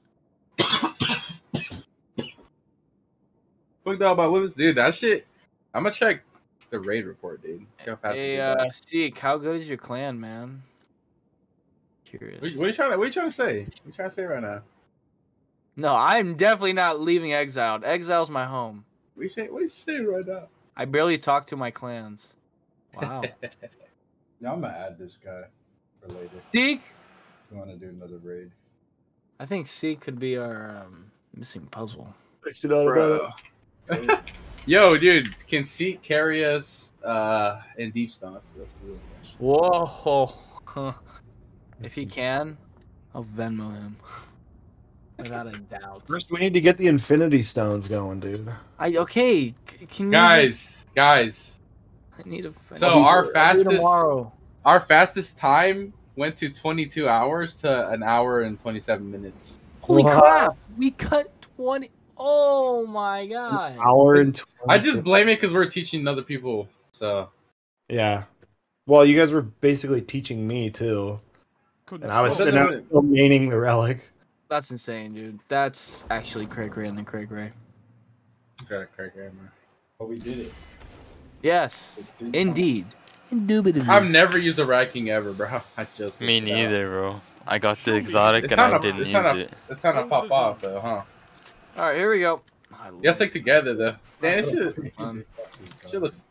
We talking about Willis, dude. That shit. I'm gonna check the raid report, dude. See how fast. Hey, Seek, how good is your clan, man? Curious. What are you trying to say? What are you trying to say right now? No, I'm definitely not leaving Exiled. Exile's my home. What are you saying right now? I barely talk to my clans. Wow. Yeah, I'm gonna add this guy for later. Seek? You want to do another raid? I think Seek could be our missing puzzle. Bro. Yo, dude, can Seek carry us in deep stance? That's the real question. Whoa. If he can, I'll Venmo him. Without a doubt. First, we need to get the Infinity Stones going, dude. Okay. Can you Guys. I need a. So I'll do tomorrow. our fastest time went to 22 hours to an hour and 27 minutes. Holy Wow. crap! We cut 20. Oh my god. Hour and 20. I just blame it because we're teaching other people. So Yeah. Well, you guys were basically teaching me too, and I was Well, sitting out doesn't- still maining the relic. That's insane, dude. That's actually Craig Ray and then Craig Ray. got a crack hammer. But we did it. Yes, Good time. indeed. Indubitably. I've never used a racking ever, bro. I just Me figured it out. neither, bro. I got the exotic It's and I not a- didn't it's use not a- it. It's time to pop off though, huh? All right, here we go. You guys stick together though. Man, this shit looks.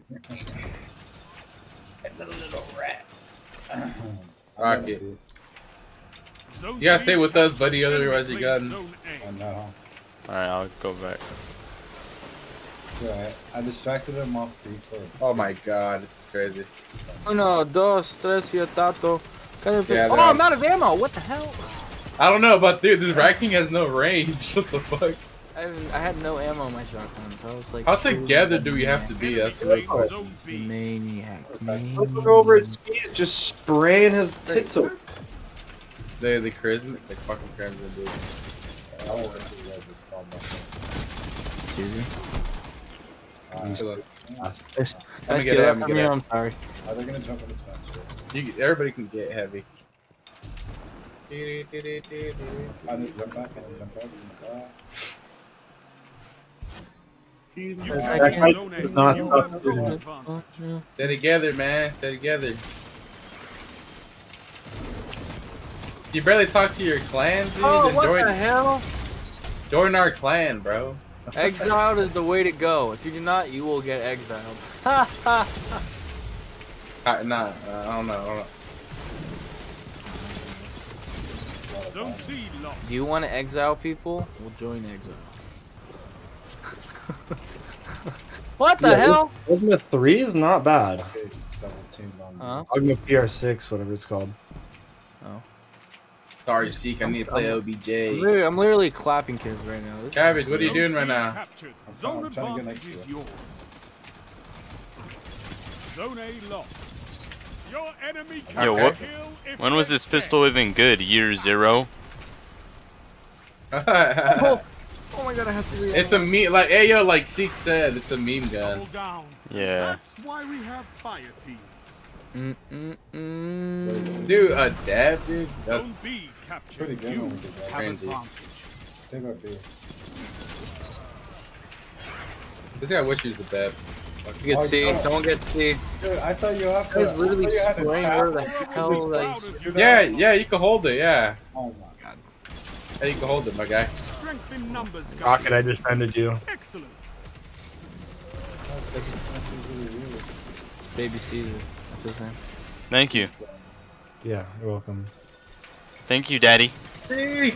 It's a little rat. Rocket. You gotta stay with us, buddy. Otherwise, you got. I know. Alright, I'll go back. Yeah, I distracted him off before. Oh my god, this is crazy. Uno, dos, tres, vietato. Yeah, Oh, they're- I'm out of ammo. What the hell? I don't know, but dude, this racking has no range. What the fuck? I had no ammo in my shotgun, so I was like. How together do we have to be? That's the real question. Maniac. Let's look over at Steve just spraying his tits over. The charisma, the fucking charisma, dude. I don't know if you guys just called my name. Susie. Look, I me steal get that it, from get you? it. I'm sorry. Are they gonna jump in this match? everybody can get heavy. I need to jump back. That guy is not stuck shooting. Stay together, man. Stay together. You barely talk to your clan, dude. Oh, Then what join, the hell? join our clan, bro. Exiled is the way to go. If you do not, you will get exiled. Ha ha ha. Nah, I don't know. Do you want to exile people? We'll join exile. What the hell? Ultima 3 is not bad. Huh? Ultima PR6, whatever it's called. Oh. Sorry, Seek. I need to play OBJ. I'm literally clapping kids right now. This Cabbage, what are you doing right now? Zone advantage is yours. Zone A lost. Your enemy Yo, what? When was this pistol even good? Year 0? Oh my god, I have to read. It's a meme, like Ayo, like Seek said, it's a meme gun. Yeah. That's why we have fire teams. Dude, a dab, dude. That's Zone B captured. Pretty good You when we did that. have Cringy. advantage. Save our B. this guy wish he was a dab. You get C. Someone get C. Dude, I thought you have to. He's literally I thought you had to spraying tap where the it. hell This like. crowd Yeah, is- yeah, you can hold it, yeah. Oh my god. Yeah, you can hold it, my guy. Strength in numbers, guys. Rocket, I just ended you. Excellent. Baby Caesar. That's his name. Thank you. Yeah, you're welcome. Thank you, Daddy. Nice,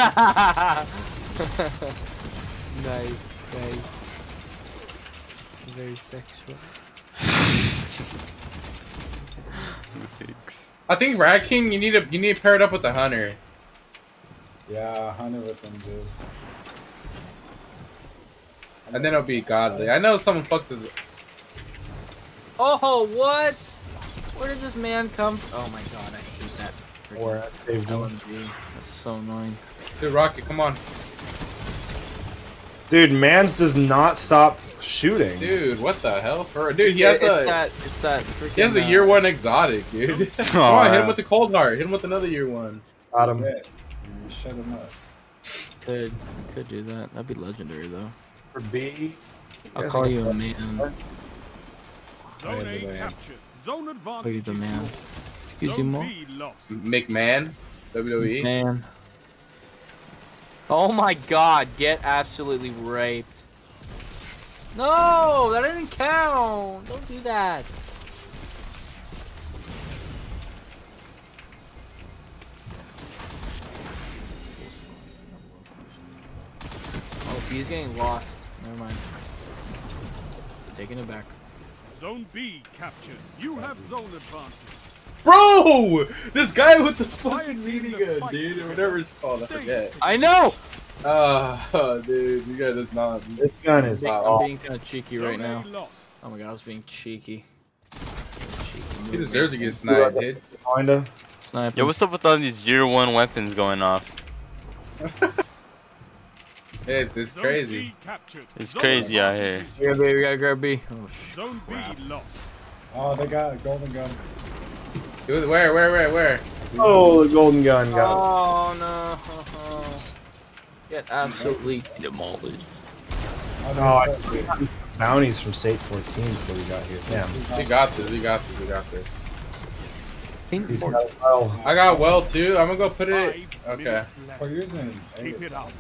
nice. Very sexual. I think Rat King, you need to pair it up with the Hunter. Yeah, 100 with them, dude. And then it'll be godly. I know someone fucked this. Oh, what? Where did this man come from? Oh my god, I hate that. Or I saved him. LMG. That's so annoying. Dude, Rocket, come on. Dude, Mans does not stop shooting. Dude, what the hell? Dude, he has It's that freaking. he has a year 1 exotic, dude. Come on, hit him with the cold heart. Hit him with another year 1. Got him. Yeah, you shut him up. Could do that. That'd be legendary though. For B. I'll call you a man. Zone A captured. Zone advantage. Call you the is man. yours. Excuse you, Zone Mo. B lost. McMahon, WWE. Man. Oh my god, get absolutely raped. No, that didn't count. Don't do that. Oh, he's getting lost. Never mind. Taking it back. Zone B captured. You have zone advantage. Bro! This guy with the fucking BB gun, dude, or whatever it's called, I forget. I know! Oh, dude, you guys is not. This gun is I'm off. being kind of cheeky right Zone now. A lost. Oh my god, I was being cheeky. He deserves to get sniped, dude. Kinda. Sniper. Yo, what's up with all these year 1 weapons going off? It's Zone crazy. C captured. It's Zone crazy out advantage is Yeah, yours. baby, we gotta grab B. Oh, Zone B lost. Oh, they got a golden gun. Dude, where? Oh, the golden gun got Oh no! Get absolutely demolished. Oh, him. Oh, I got bounties from State 14 before we got here. Damn. We got this. Pink He's Fort- got well. I got well too. I'm gonna go put it. 5 Okay. minutes left. For using Keep it up.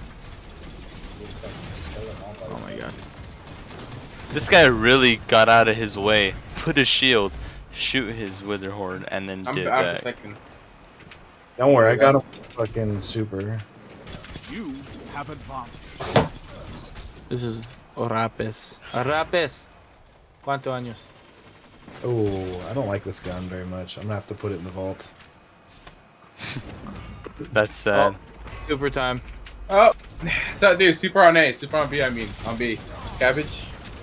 Oh my god. This guy really got out of his way, put a shield, shoot his wither horde, and then I'm did back. protecting. Don't worry, I got a fucking super. You have advantage. This is Orapes. Orapes! ¿Cuántos años? Oh, I don't like this gun very much. I'm gonna have to put it in the vault. That's sad. Super time. Oh, so dude, super on A, super on B. I mean, on B. Cabbage.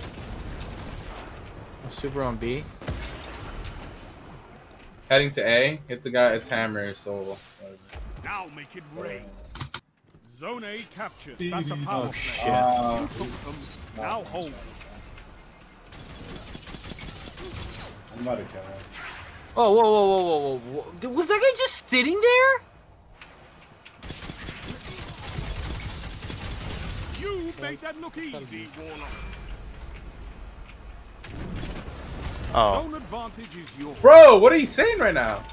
Super on B. Heading to A. It's a guy. It's Hammer. So. Now make it rain. Zone A captured. That's a power play. shit. You took them. Now hold. I'm about to kill him. Oh, whoa. Dude, was that guy just sitting there? You made that look easy, Warlock. Oh. Zone advantage is yours. Bro, what are you saying right now?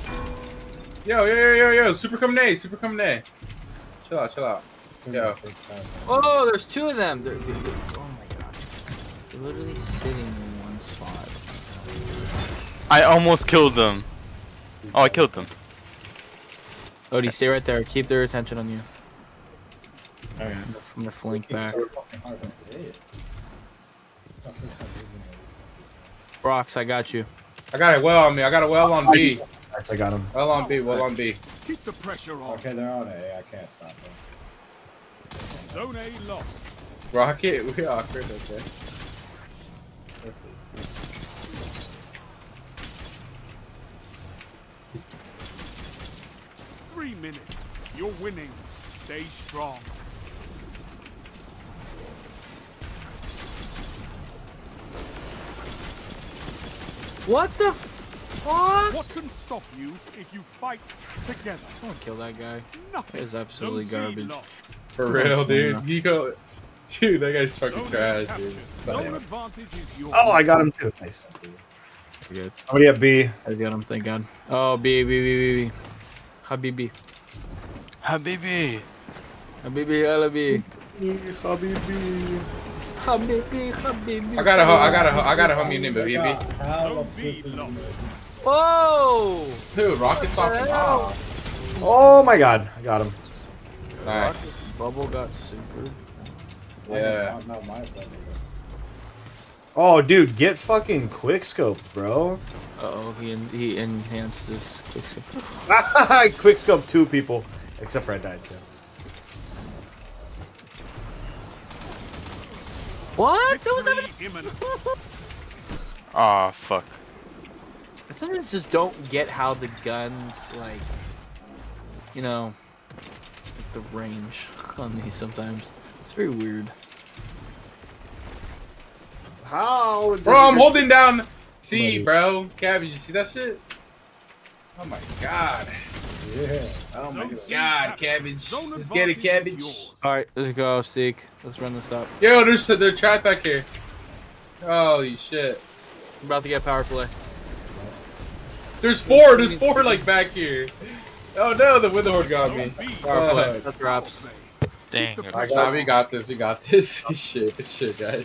Yo, super come nay. Chill out. Yo. Oh, there's two of them. Oh my god. They're literally sitting in one spot. I almost killed them. Oh, I killed them. Odie, stay right there. Keep their attention on you. Alright. I'm gonna flank back. Brox, I got you. I got a well on me. I got a well on B. Nice, I got him. Well on B. Keep the pressure on. Okay, they're on A. I can't stop them. Zone A lost. Rocket, we awkward, okay. 3 minutes. You're winning. Stay strong. What the fuck? What can stop you if you fight together? I'm gonna kill that guy. Nothing. That is absolutely Zone C garbage. lost. For real, dude. Dude, that guy's fucking Zone A trash, captured. dude. Zone advantage is yours. Oh, I got him too. Nice. Good. Somebody at B. I got him, thank God. Oh, B. Habibi. Habibi. Habibi, Alabi. Habibi. Habibi. I got a homie named Baby. Zone B lost. Whoa! Dude, Rocket's fucking off. Oh my god, I got him. Nice. Bubble got super. Yeah. Not my brother. Oh, dude, get fucking quickscope, bro. Uh-oh, he enhanced this. Quickscope 2 people, except for I died too. What? That was Victory imminent. Aw, fuck. I sometimes just don't get how the guns, like, you know, like the range on these sometimes. It's very weird. How? Bro, I'm holding down C, bro. Cabbage, you see that shit? Oh my god. Yeah. Oh my Zone C god, captured. Cabbage. Zone Let's get it, advantage is Cabbage. yours. Alright, let's go, Seek. Let's run this up. Yo, there's trap back here. Holy shit. I'm about to get power play. There's four like back here. Oh no, the Witherhorde got me. Zone B Power play. That drops. Dang. Keep the I pressure Nah, on. we got this. Good shit, guys.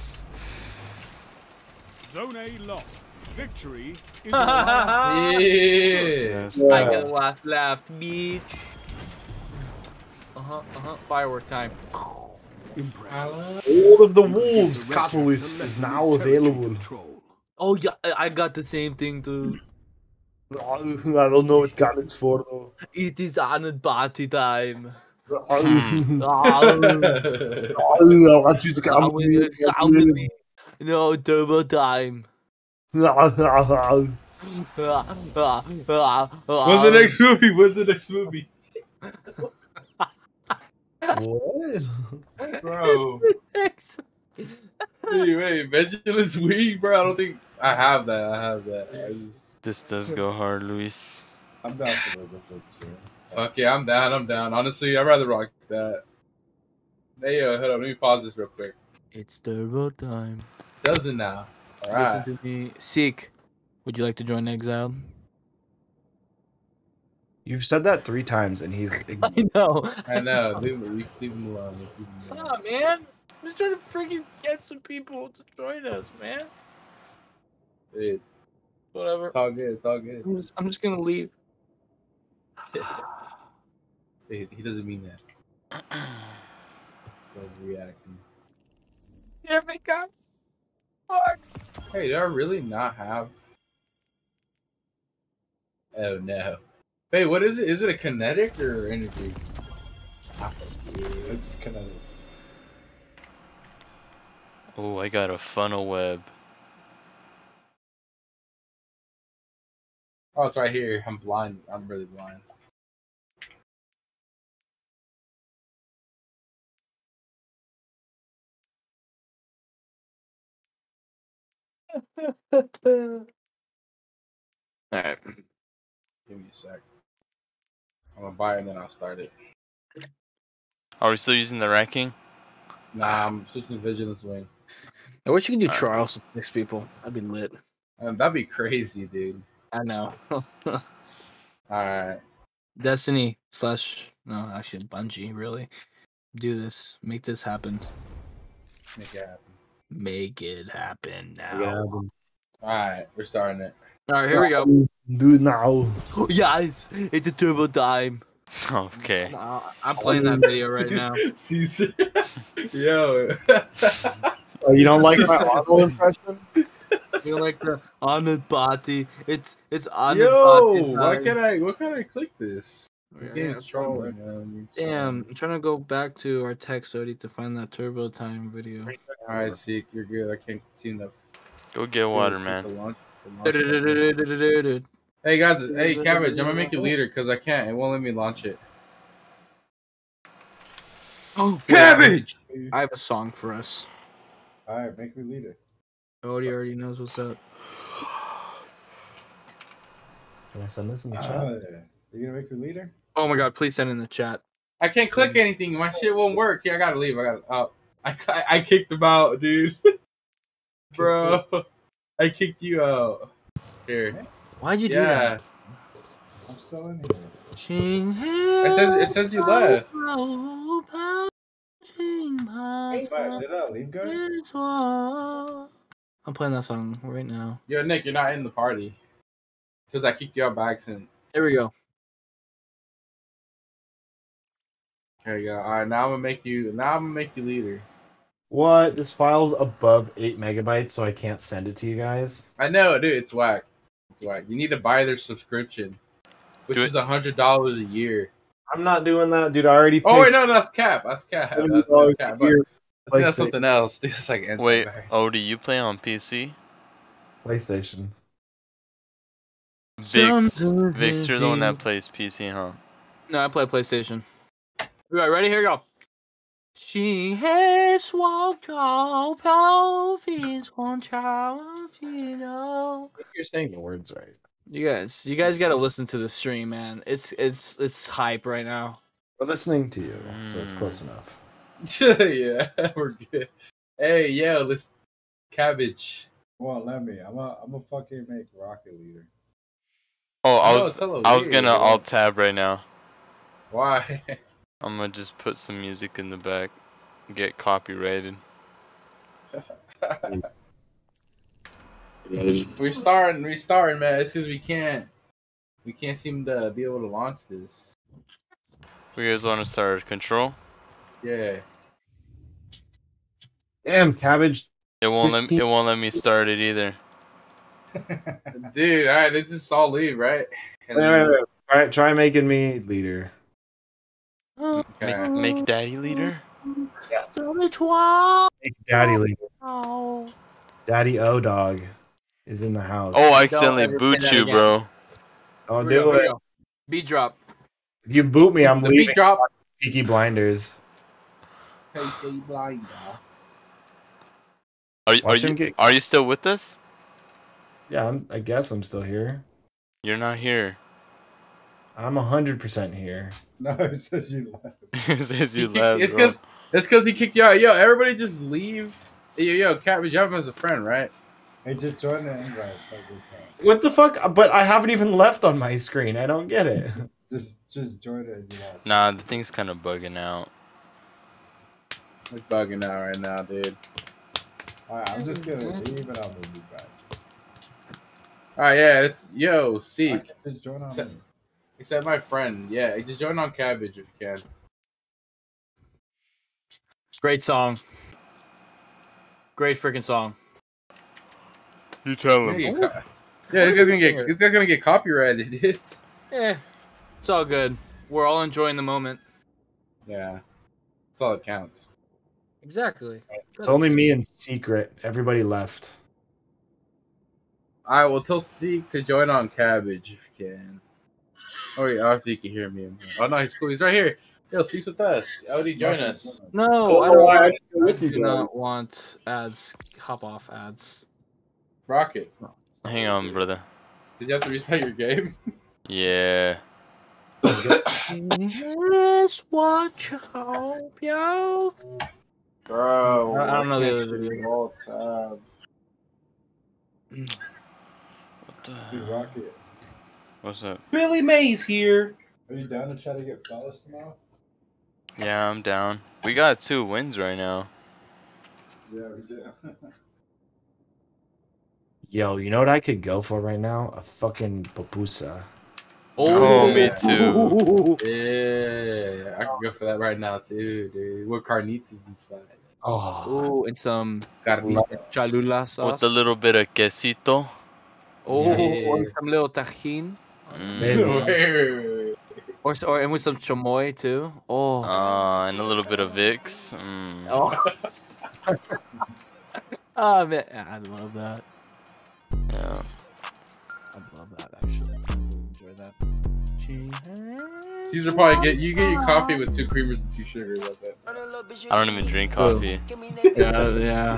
Zone A lost. Victory is yours. Yeah. Yes. I got last left, bitch. Firework time. Impressive. All of the Wolves catalyst is now available. Oh yeah, I got the same thing too. I don't know what gun it's for though. It is on party time. I Oh, want you to come sound with me. No, turbo time. What's the next movie? What? Bro. Wait, Vigilance Week, bro. I don't think I have that. This does go hard, Luis. I'm down for the good too. Fuck yeah, I'm down. Honestly, I'd rather rock that. Hey, hold on, let me pause this real quick. It's turbo time. Does it now? Alright. Listen to me. Seek, would you like to join Exiled? You've said that 3 times and he's. I know. I know. Leave him alone. Stop, man. I'm just trying to freaking get some people to join us, man. Dude, Whatever. it's all good. I'm just gonna leave. He doesn't mean that. So reacting. Here we go. Fuck. Hey, did I really not have? Oh no. Wait, what is it? Is it a kinetic or energy? It's kinetic. Oh, I got a funnel web. Oh, it's right here. I'm blind. I'm really blind. Alright. Give me a sec. I'm gonna buy it and then I'll start it. Are we still using the ranking? Nah, I'm switching to Vigilance Wing. I wish you could do trials with 6 people. That'd be lit. That'd be crazy, dude. I know. Alright. Destiny / no, actually Bungie, really. Do this. Make this happen. Make it happen. Make it happen now. Yeah. Alright, we're starting it. Alright, here we go. Do it now. Yes, it's a turbo time. Okay. I'm playing that video right now. Caesar. Yo. Oh, you don't like my Arnold impression? You like the on the body? It's on the Yo, body. why can't I click this? This Yeah, game is trolling, man. Damn, I'm trying to go back to our text Odie to find that turbo time video. Alright, Seek, you're good. I can't seem to. Go get water, man. Hey guys, hey Cabbage, I'm gonna make you leader because I can't. It won't let me launch it. Oh, Cabbage! I have a song for us. Alright, make me leader. Odie already knows what's up. Can I send this in the chat? You gonna make me leader? Oh my god, please send in the chat. I can't click anything. My shit won't work. Yeah, I gotta leave. I kicked him out, dude. Bro, I kicked you out. Here. Why'd you do that? I'm still in It says you left. here. Did I leave, guys? I'm playing that song right now. Yo, Nick, you're not in the party. Because I kicked you out by accident. Here we go. There you go. Alright, now I'm gonna make you leader. What? This file's above 8 megabytes, so I can't send it to you guys? I know, dude, it's whack. It's whack. You need to buy their subscription. Which is $100 a year. I'm not doing that, dude. I already paid. Oh wait, no, that's cap. That's cap. That's cap. But I think that's something else. Dude, it's like wait, Odie, you play on PC? PlayStation. Vix, you're the one that plays PC, huh? No, I play PlayStation. Right, ready? Here we go. She has walked all province one child, you know. You're saying the words right. You guys got to listen to the stream, man. It's hype right now. We're listening to you, so it's close enough. Yeah, we're good. Hey, yo, this Cabbage. Come on, let me. I'm a fucking make Rocket leader. Oh, I was gonna alt tab right now. Why? I'm gonna just put some music in the back, get copyrighted. We're starting, man. It's because we can't seem to be able to launch this. You guys want to start Control? Yeah. Damn, Cabbage. It won't let me start it either. Dude, alright, let's just all leave, right? Wait. Try making me leader. Okay. Make Daddy leader? Yes. Make Daddy leader. Daddy O-Dog is in the house. Oh, I accidentally boot you, bro. Don't do it. Beat drop. If you boot me, I'm leaving. Beat drop. Peaky Blinders. Peaky Blinder. Are you still with us? Yeah, I guess I'm still here. You're not here. I'm 100% here. No, it says you left. It says you left. It's because he kicked you out. Yo, everybody just leave. Yo, Cabbage, you have him as a friend, right? Hey, just join the invite. What the fuck? But I haven't even left on my screen. I don't get it. Just join it. Nah, the thing's kind of bugging out. It's bugging out right now, dude. Alright, I'm just gonna leave and I'll move you back. Alright, yeah, yo, Seek. Just join on me. Except my friend. Yeah, just join on Cabbage if you can. Great song. Great freaking song. You tell him. Yeah, this guy's gonna get copyrighted, dude. Yeah, it's all good. We're all enjoying the moment. Yeah, that's all that counts. Exactly. It's only me in secret. Everybody left. Alright, well, tell Seek to join on Cabbage if you can. Oh, yeah, obviously you can hear me. Oh, no, he's cool. He's right here. Yo, Seek's with us. Odie, join us. No, I do not want ads. Hop off ads. Rocket. Hang on, brother. Did you have to restart your game? Yeah. Yes, watch out, yo. Bro, I don't know the other video. video. All time. What the Dude, hell? Rocket, What's up? Billy Mays here. are you down to try to get flawless tomorrow? Yeah, I'm down. We got 2 wins right now. Yeah, we do. Yo, you know what I could go for right now? A fucking pupusa. Oh, yeah. me too. Yeah, I could go for that right now too, dude. With carnitas inside. Oh, Ooh, and some Carnitas. Cholula sauce. With a little bit of quesito. Oh, Yeah. and some little tajin. Maybe. Wait. Or and with some chamoy too. Oh. And a little bit of Vicks. Oh. Oh man, I love that. Yeah. I love that actually. I enjoy that. Caesar probably get your coffee with 2 creamers and 2 sugars. I bet. I don't even drink coffee. Yeah.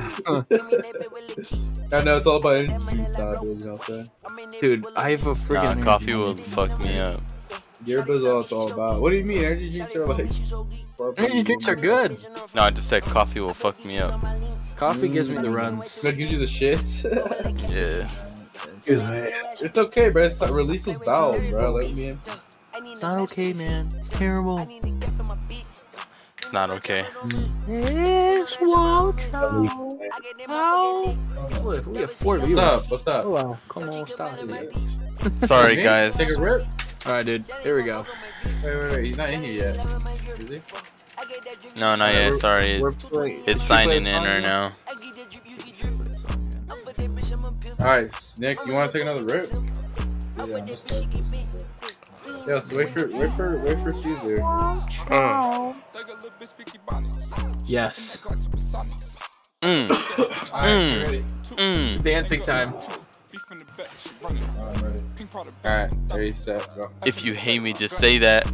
I know it's all about energy drinks now, dude. You know what I'm saying? Dude, I have a freaking Coffee will fuck me up. Yerba's all it's all about. What do you mean? Energy drinks are like. energy drinks are good. No, I just said coffee will fuck me up. Coffee gives me the runs. That gives you the shits. Yeah. It's okay, bro. It's like release those bowels, bro. Let me in. It's not okay, man. It's terrible. It's not okay. It's Look, we have 4 What's viewers. up? What's up? Wow, come on, stop it. Sorry, guys. Take a rip. Alright, dude. Here we go. Wait. He's not in here yet. Is he? No, not yet. Sorry. It's signing in right now. Alright, Nick, you want to take another rip? Yeah, I'm gonna start this. Yo, so wait for Caesar. Yes. Alright, ready? Dancing time. I'm ready. Alright, ready, set, go. If you hate me, just say that.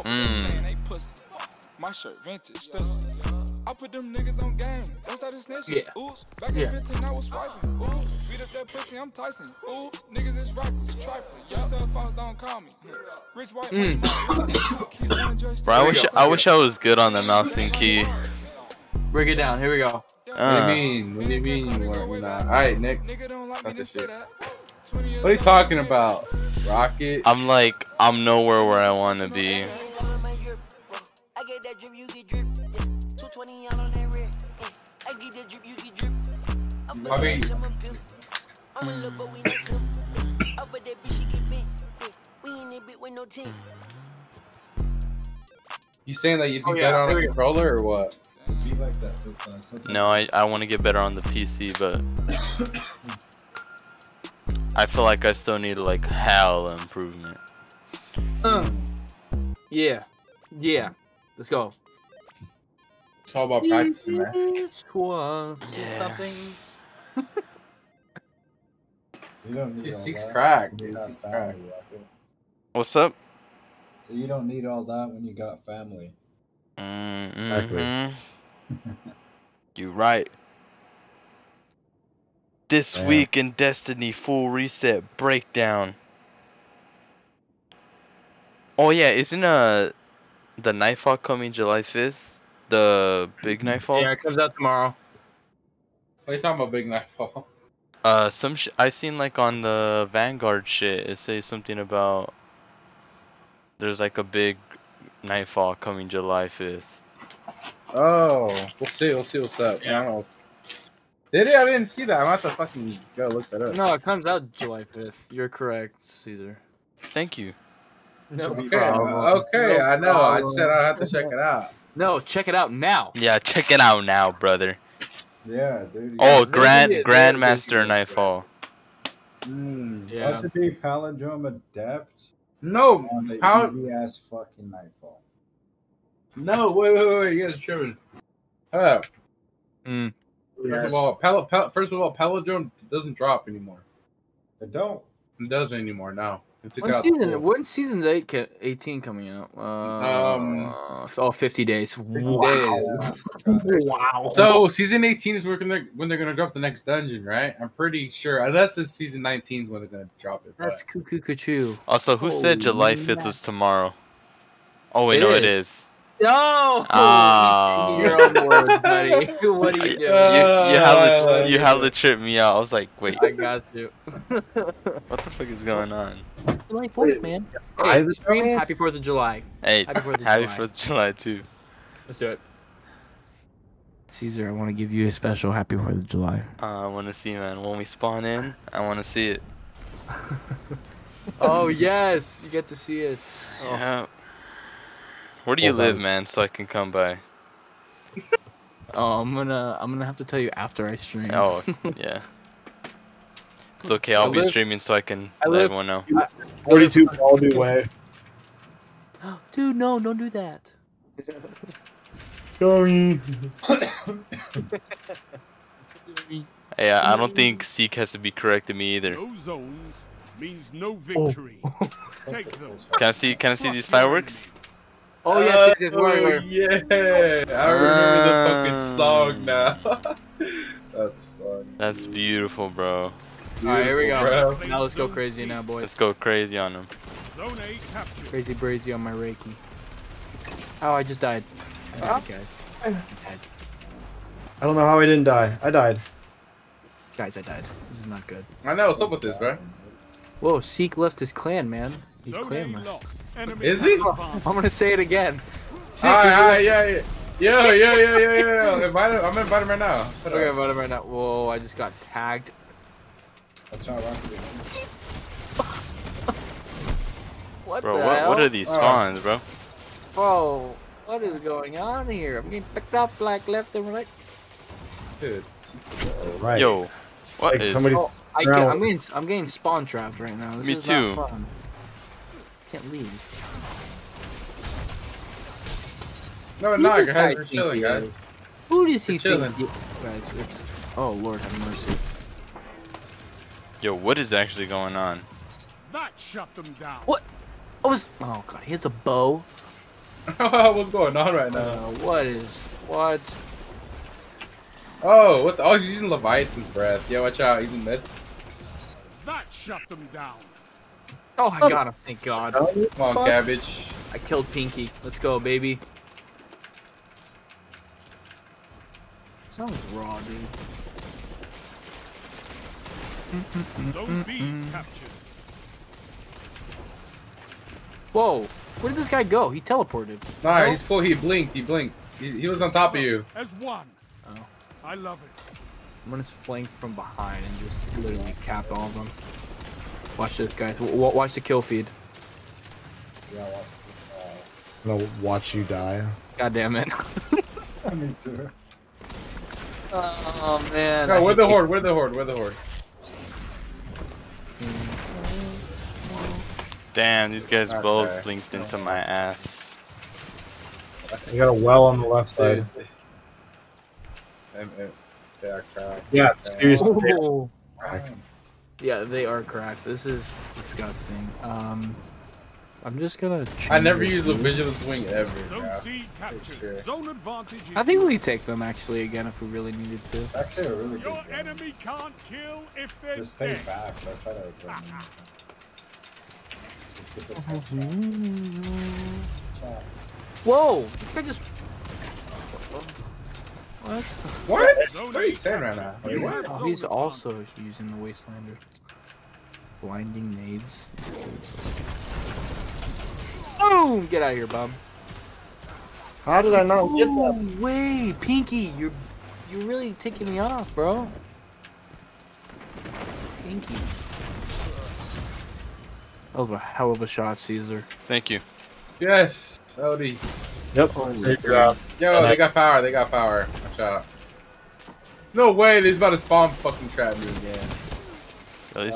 My shirt vintage, Stussy. I put them niggas on game. Don't start this snitching. Yeah. Oops. Back in 15, I was swiping. Oops. Beat up that pussy, I'm Tyson. Oops. Niggas is reckless, trifling. Your cell phones don't call me. Rich white man. Bro, I wish I was good on the mouse and key. Break it down. Here we go. What do you mean? What do you mean you weren't not? Alright, Nick. Got this shit. What are you talking about? Rocket? I'm nowhere where I want to be. I mean, you saying that you'd be better on a controller or what? Be like that sometimes. No, I want to get better on the PC, but I feel like I still need like hell improvement. Yeah. Let's go. It's all about practicing, man. Yeah. Something. You don't need Dude, all Seek's that. cracked, when you dude. got Seek's family, cracked. Rocket. What's up? So you don't need all that when you got family. Mm-hmm. You right. This Yeah. week in Destiny full reset breakdown. Oh yeah, isn't the Nightfall coming July 5th? The big Nightfall? Yeah, it comes out tomorrow. What are you talking about, Big Nightfall? I seen like on the Vanguard shit, it says something about there's like a big Nightfall coming July 5th. Oh, we'll see what's up. Yeah. I don't know. Did it? I didn't see that. I'm gonna have to fucking go look that up. No, it comes out July 5th. You're correct, Caesar. Thank you. No Okay, problem. okay, No I know. I problem. said I'd have to check it out. No, check it out now. Yeah, check it out now, brother. Yeah, dude. Oh, Maybe it- Grandmaster Nightfall. Yeah. That should be Palindrome Adept No, on the how? easy ass fucking Nightfall. No, wait. You guys are tripping. Hold up. Mm. First of all, Palindrome doesn't drop anymore. It don't. It doesn't anymore. No. It took out the When season's 18 coming out? 50 days. 50 Wow. days. Wow. So season 18 is when they're gonna drop the next dungeon, right? I'm pretty sure. Unless it's season 19 is when they're gonna drop it. That's cuckoo cuckoo. Also, who said July 5th was tomorrow? Oh wait, It no, is. it is. No! Oh. Your own words, buddy. What are you doing? You hella tripped me out. I was like, wait, I got you. what the fuck is going on? July 4th, man. I Hey, the stream, stream? happy 4th of July. Hey, Happy 4th of happy July. 4th of July too. Let's do it. Caesar, I want to give you a special happy 4th of July. I want to see, man. When we spawn in, I want to see it. Oh, yes. You get to see it. Oh. Yeah. Where do you live, man, so I can come by? Oh, I'm gonna have to tell you after I stream. Oh, yeah. It's okay. I'll be streaming so I can let everyone know. 42 Baldy Way. Dude, no, don't do that. Sorry. Hey, I don't think Seek has to be correcting me either. No zones means no victory. Take them. Can I see these fireworks? Oh yes, yes, Oh, yeah. I remember the fucking song now. That's fun. That's beautiful, bro. Alright, here we go. Bro. Now let's go crazy now, boys. Let's go crazy on them. Zone A captured. Crazy brazy on my Reiki. Oh, I just died. I died. I don't know how I didn't die. I died. Guys, I died. This is not good. I know. What's up with this, bro? Whoa, Seek left his clan, man. He's Zone A clanless. locked. Enemy Is he? advantage. I'm gonna say it again. Seek, Alright, yeah. Yo. Invite him. I'm gonna invite him right now. Okay, about him right now. Whoa, I just got tagged. What Bro, the what hell? are these spawns, bro? Bro, what is going on here? I'm getting picked up like left and right. Dude. Right. Yo, what Like is? somebody's- Oh, I'm getting spawn trapped right now. This Me is too. Not fun. Can't leave. No, Who no, does you're guy we're think chilling, he guys. is? Who does he We're chilling. think? Guys, it's oh Lord have mercy. Yo, what is actually going on? That shut them down. What? Oh God, he has a bow. What's going on right now? What? Oh, what the? Oh, he's using Leviathan's breath. Yeah, watch out. He's in mid. That shut them down. Oh, I got him. Thank God. Come on, Cabbage. I killed Pinky. Let's go, baby. Sounds raw, dude. Zone B captured. Whoa, where did this guy go? He teleported. Nah, he's cool. He blinked. He was on top of you. As one. Oh. I love it. I'm gonna flank from behind and just literally cap all of them. Watch this, guys. Watch the kill feed. Yeah, I'm gonna watch you die. God damn it. me too. Oh man. No, where's the horde? Where's the horde? Damn, these guys Okay. both blinked into my ass. You got a well on the left side. They are cracked. Yeah, seriously. Oh. Cracked. Yeah, they are cracked. This is disgusting. I'm just gonna. I never change use it. a visual swing ever. Zone bro. C captured. Sure. Zone advantage is I think we could take them actually again if we really needed to. Actually, a really good your game. enemy can't kill if they're Just stay dead. back. That's how I Just get this Whoa! This guy just. What? What? What are you saying right now? Wait, You what? have Oh, zone he's advantage. also using the Wastelander. Blinding nades. Boom! Get out of here, bum. How did I not get that? No way, Pinky! You're really taking me off, bro. Pinky. That was a hell of a shot, Caesar. Thank you. Yes, Odie. Yep. Save your ass. Yo, they got power. Watch out. No way, they's about to spawn fucking trap me again. Yo,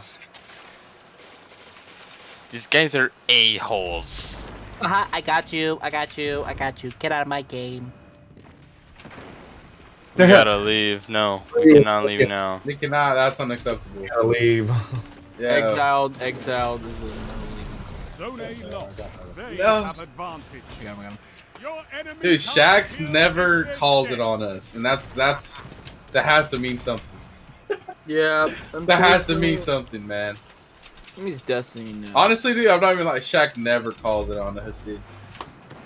these guys are a-holes. I got you. Get out of my game. We gotta leave. No, we cannot leave now. They cannot. That's unacceptable. Gotta leave. Yeah. Exiled. This is Zone A locked. They No. have advantage. I got him. Your enemy Dude, can't Shaxx kill never if they're calls dead. it on us, and that has to mean something. Yeah. That has to mean something, man. He's Destiny now. Honestly, dude, I'm not even like Shaq never calls it on us, dude.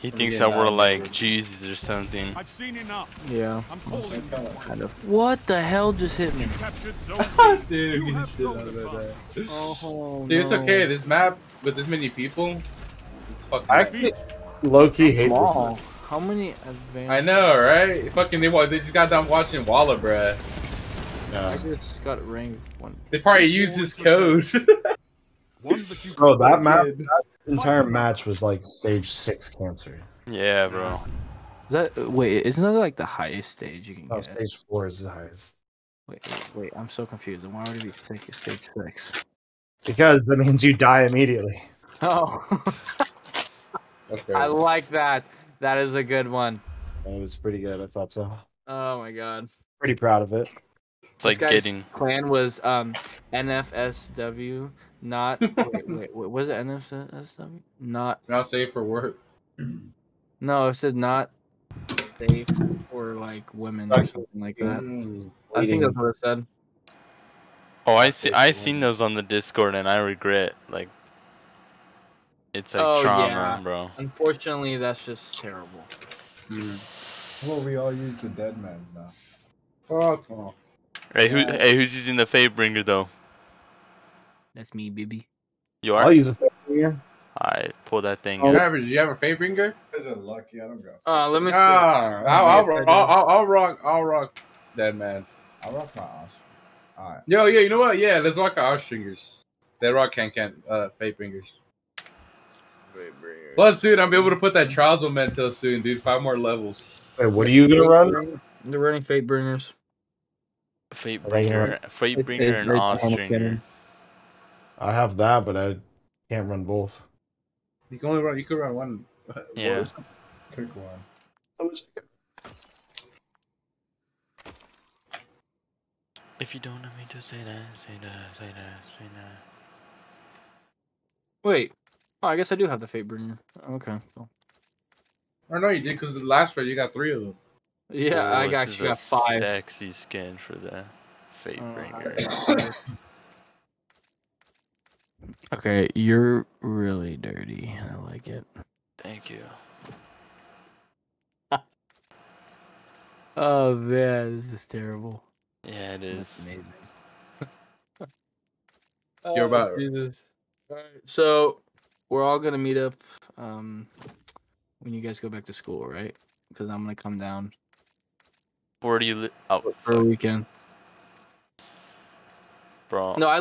He thinks that we're like Jesus or something. I've seen enough. Yeah. I'm calling you. Kind of. What the hell just hit me? Captured zone Dude, You get have shit out zone of that. advantage. Oh, Dude, it's okay. This map with this many people, it's fucking. I actually low-key hate this Small. map. How many advanced? I know, right? Fucking they just got done watching Walla, bruh. I just got ranked one. They probably used his code. One that you Bro, that map, that entire match was like stage 6 cancer. Yeah, bro. Is that wait? Isn't that like the highest stage you can Oh, get? stage 4 is the highest. Wait. I'm so confused. Why would it be stage 6? Because that means you die immediately. Oh, Okay. I like that. That is a good one. That was pretty good. I thought so. Oh my god. Pretty proud of it. It's like This guy's getting. clan was NFSW, not wait, was it NFSW? Not Not safe for work. no, it said not safe for like women or something like that. I think that's what it said. Oh, I seen those on the Discord and I regret like. It's like Oh, trauma, yeah. bro. Unfortunately, that's just terrible. Well, we all use the dead man's now. Fuck off. Hey, who's using the Fatebringer though? That's me, baby. You I'll are. use a finger. Alright, pull that thing. Do out. you have a Fatebringer? Is it lucky? I don't go. Let me see. I'll rock Dead Man's. I'll rock my ass. Alright. Yo, yeah, you know what? Yeah, let's rock our stringers. They rock can't Fatebringers. Plus, dude, I'm able to put that Trials Memento soon, dude. 5 more levels. Wait, what are you gonna run? They're running Fatebringers. Fatebringer and Austringer. I have that, but I can't run both. You can only run. You could run one. Yeah. Pick one. If you don't know me, just say that, say that, say that, say that. Wait. Oh, I guess I do have the Fatebringer. Okay. Cool. Or no, you did because the last raid you got 3 of them. Yeah, I This actually got is 5. a sexy skin for the Fatebringer. Okay, you're really dirty. I like it. Thank you. Oh man, this is terrible. Yeah, it is. That's amazing. You're about. Jesus. All right, so we're all gonna meet up when you guys go back to school, right? Because I'm gonna come down Where do you live? Oh, for a fuck, weekend. bro. No, I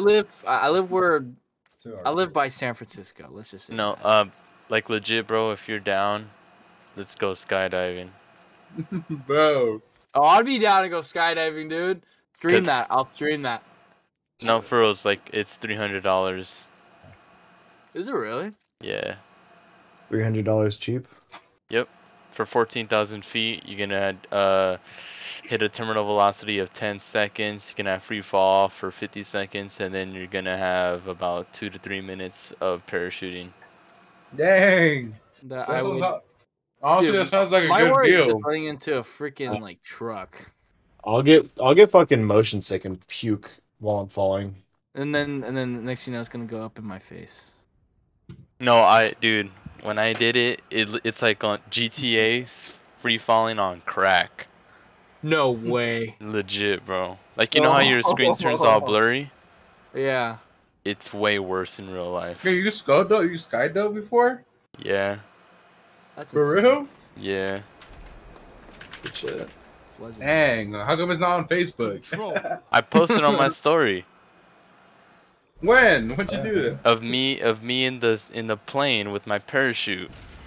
live by San Francisco. Let's just say No, that. like legit, bro. If you're down, let's go skydiving. Bro. Oh, I'd be down to go skydiving, dude. Stream Good. that. I'll stream that. No, for reals, like it's $300. Is it really? Yeah. $300 cheap. Yep. For 14,000 feet, you're gonna hit a terminal velocity of 10 seconds. You're gonna have free fall for 50 seconds, and then you're gonna have about 2 to 3 minutes of parachuting. Dang. That I would. Honestly, Dude, that sounds like a My good worry is deal. just running into a freaking like truck, I'll get fucking motion sick and puke while I'm falling. and then next thing you know, it's gonna go up in my face. No, dude, when I did it, it's like on GTA free falling on crack. No way. Legit, bro. Like, you know how your screen turns all blurry? Yeah. It's way worse in real life. Yeah, you skydove before? Yeah. That's For insane. real? Yeah. Good shit. It's legendary. Dang. How come it's not on Facebook? Control. I posted on my story When? When'd you do that? of me in the plane with my parachute.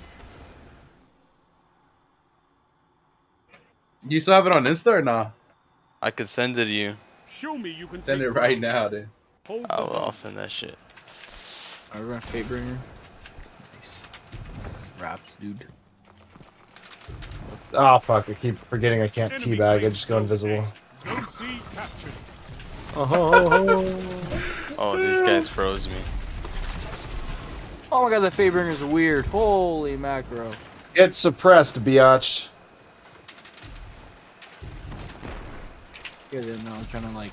You still have it on Insta or not? I could send it to you. Show me you can Send take it right ground. now, dude. Hold the I'll zone. send that shit. Are we on Fatebringer? Nice. Raps, dude. Oh fuck! I keep forgetting I can't Enemy teabag. I claims just go Zone invisible. A. Zone C captured. Oh, these guys froze me. Oh my god, the Fatebringer's weird. Holy macro. Get suppressed, biatch. Yeah, no, I'm trying to like.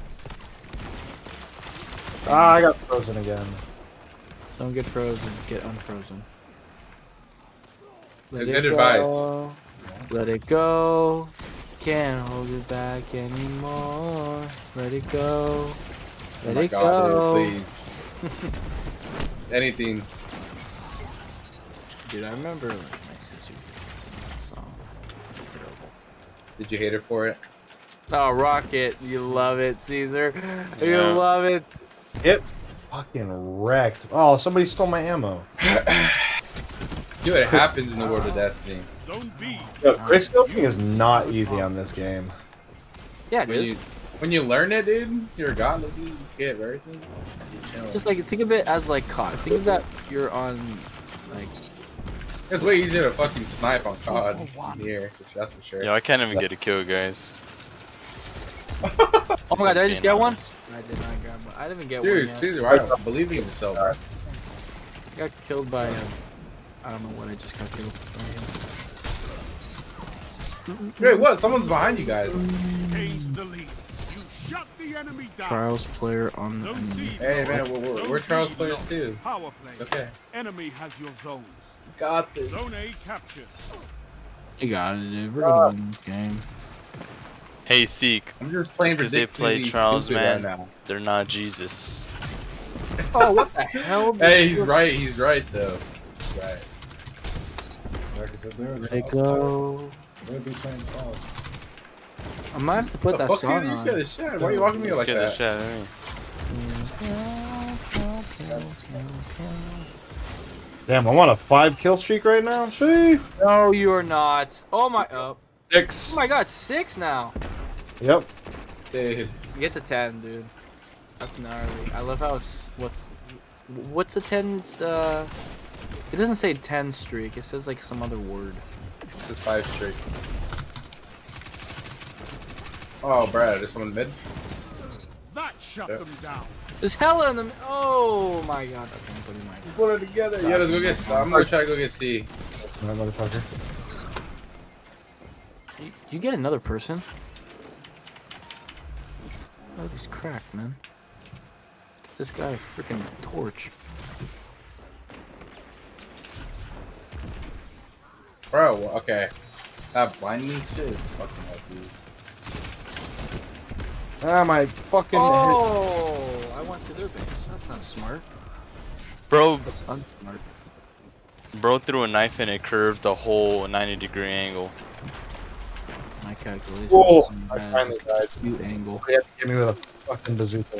Ah, I got frozen again. Don't get frozen, get unfrozen. Let Good it advice. go. Let it go. Can't hold it back anymore. Let it go. Oh Let my it God, go. dude, please. Anything. Dude, I remember my sister used to sing that song. Terrible. Did you hate her for it? Oh, Rocket, you love it, Caesar. You Yeah. love it. It fucking wrecked. Oh, somebody stole my ammo. Dude, it happens in the world of Destiny. Zone B. Yo, quickscoping is not easy on this game. Yeah, it When is. when you learn it, dude, you're a god. Dude, you get everything. Just like think of it as like COD. Think of that you're on like It's way easier to fucking snipe on COD here. That's for sure. Yo, I can't even get a kill, guys. oh my god, did I just Being get one? honest. I did not grab one. I didn't even get Dude, one yet. Caesar, I don't believe in yourself, bro. I got killed by I don't know what I just got killed by. Wait, what? Someone's behind you guys. Gains the lead. You shut the enemy down. Trials player on the Zone enemy. C. Hey, man, we're Charles players too. Power play. Okay. Enemy has your zones. Got this. Zone A captured. You got it, dude. We're gonna win this game. Hey, Seek. I'm just playing Just 'cause they Dixie play Charles, stupid man. right now. They're not Jesus. Oh, what the hell? Hey, he's right. He's right though. He's right. Like I said, Let it go. They'll be playing calls. I might have to put that Fuck, song Caesar, you on. scared the shit. Why are you walking me Let's like get the that? shot, eh? Damn, I'm on a 5 kill streak right now. Shee. No, you are not. Oh my. Oh 6. my god, 6 now. Yep. Dude. Get to 10, dude. That's gnarly. I love how what's the 10's it doesn't say 10 streak, it says like some other word. It's 5 straight. Oh, Brad, there's someone mid. That shut Yep. them down. There's hella in them. Oh my god. Okay, I'm putting mine. Put it together. Yeah, let's go get. I'm gonna try to go get C. That motherfucker. You get another person? Oh, he's cracked, man. This guy a freaking torch. Bro, okay. That blinding shit is fucking up, dude. Ah, my fucking Oh, I went to their base. That's not smart. Bro, That's unsmart. bro threw a knife and it curved the whole 90-degree angle. My calculations. Whoa, had I finally died. acute angle. They have to get me with a fucking bazooka.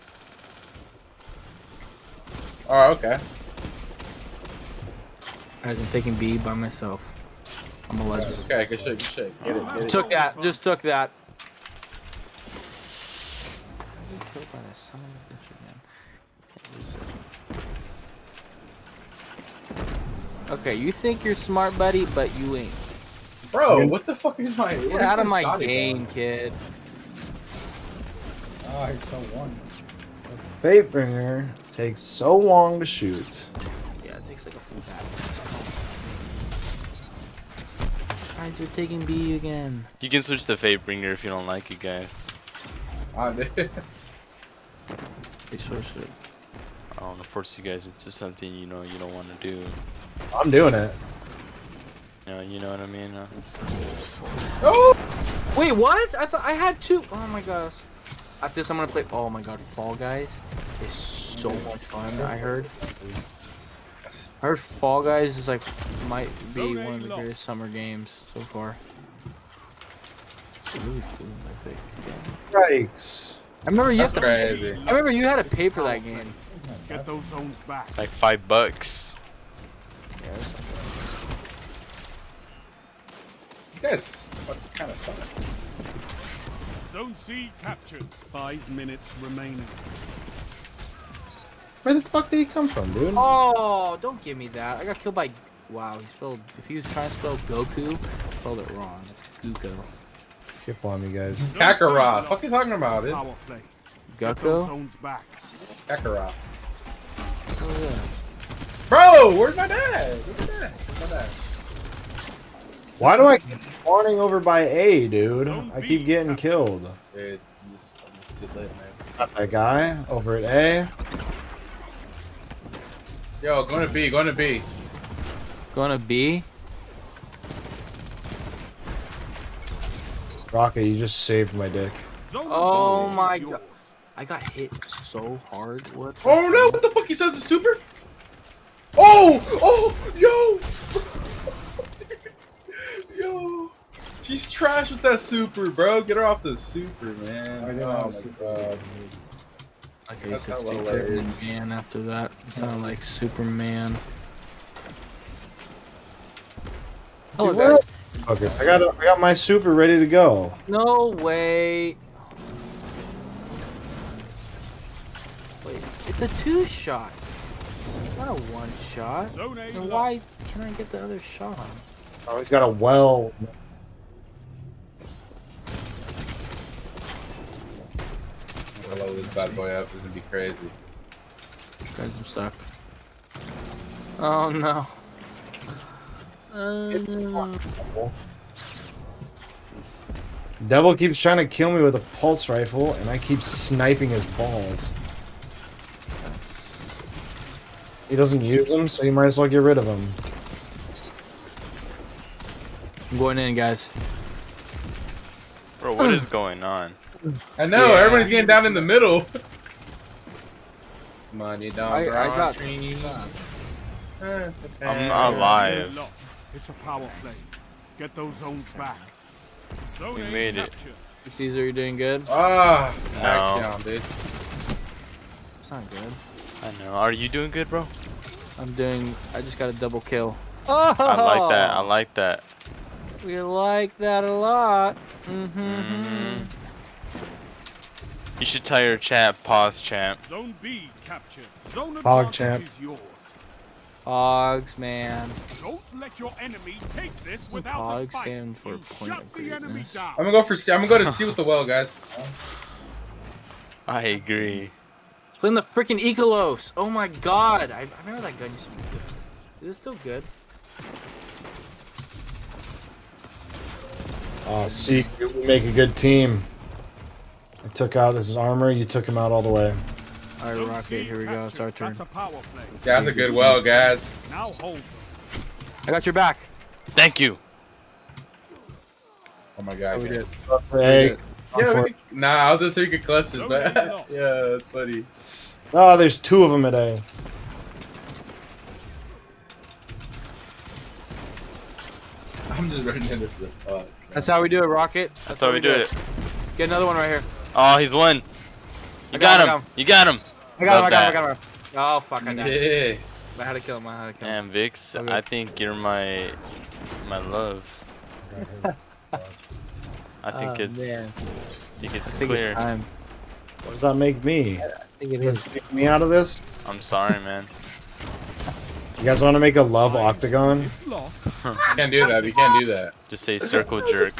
Oh, okay. Guys, I'm taking B by myself. I'm a legend. Okay, good shit, good shit. Get it, get it. Took that. Just took that. Killed by that son of a bitch again. Okay, you think you're smart, buddy, but you ain't. Bro, what the fuck is my... Get out of my game, kid. Ah, he saw one. Fatebringer takes so long to shoot. Yeah, it takes like a full battle. Guys, you're taking B again. You can switch to Fatebringer if you don't like it, guys. Ah, dude. They switched it. I don't want to force you guys into something you know you don't want to do. I'm doing it. You know what I mean? Oh! Wait, what? I thought I had 2. Oh my gosh. After this, I'm gonna play. Oh my god, Fall Guys is so much fun. I heard Fall Guys is like might be one of the greatest summer games so far. It's really fun, I think. Yikes. I remember you That's have to. crazy. I remember you had to pay for that game. Get those zones back. Like $5. You guys kind of suck. Zone C captured. 5 minutes remaining. Where the fuck did he come from, dude? Oh, don't give me that. I got killed by. Wow, he spelled. If he was trying to spell Goku, he spelled it wrong. It's Guko. Careful on me, guys. Zone C Kakarot. lost. Fuck you talking about, dude? Power play. Get those Gucko? zones back. Kakarot. Oh yeah. Bro, where's my dad? Where's my dad? Where's my dad? Why do I keep spawning over by A, dude? I keep getting killed. Dude, I'm just too late, man. Got that guy over at A. Yo, going to B, going to B. Going to B. Rocket, you just saved my dick. Zone Oh advantage my is god. yours. I got hit so hard. What? the Oh no! hell? What the fuck? He says a super? Oh! Oh! Yo! Yo! She's trash with that super, bro. Get her off the super, man. I didn't Oh have my super. god. Okay, That's how 60 low it and is. man after that. It sounded like Superman. Hello, Dude, where guys. Focus. I got my super ready to go. No way. Wait, it's a 2-shot. Not a 1-shot. Zone A Then lost. why can I get the other shot? Oh, he's got a well. I'm gonna load this bad boy up. It's gonna be crazy. Guys, I'm stuck. Oh no. Devil keeps trying to kill me with a pulse rifle, and I keep sniping his balls. He doesn't use them, so you might as well get rid of them. I'm going in, guys. Bro, what is going on? I know. Yeah. Everybody's getting down in the middle. Come on, you don't. I got- I'm not alive. Lost. It's a power play. Get those zones back. Zone We A made it. captured. Caesar, you doing good? Ah, No. Axiom, dude. It's not good. I know. Are you doing good, bro? I just got a double kill. Oh! I like that. I like that. We like that a lot. Mhm. You should tell your chat, pause champ. Zone B captured. Zone Hog advantage champ. is yours. Hogs, man. Don't let your enemy take this without a Hogs fight. stand for You point shut of the enemy greatness. down. I'm gonna go for C. I'm gonna go to C with the well, guys. I agree. Spin the freaking Ecolos. Oh my god. I remember that gun used to be good. Is it still good? See, we make a good team. I took out his armor, you took him out all the way. Alright, Zone Rocket, C here we go. It's our turn. That's a power play. Yeah, that's a good well, guys. Now hold. I got your back. Thank you. Oh my god. we guys. Hey, Yeah, we could, nah, I was just saying we could clusters, Zone but A lost. yeah, that's funny. oh, there's 2 of them today. I'm just running into the fuck. That's how we do it, Rocket. That's how we do it. Get another one right here. Oh, he's won. You I got got him. him. You got him. I got him, Love I got him, I that. got him. Oh, fuck, I died. Yeah. I had to kill him, I had to kill him. Damn, Vix, Okay. I think you're my love. I think Oh, it's man. clear. Time. What does that make me? I think it You is. guys kick me out of this? I'm sorry, man. You guys want to make a love octagon? It's lost. You can't do that. You can't do that. Just say circle jerk.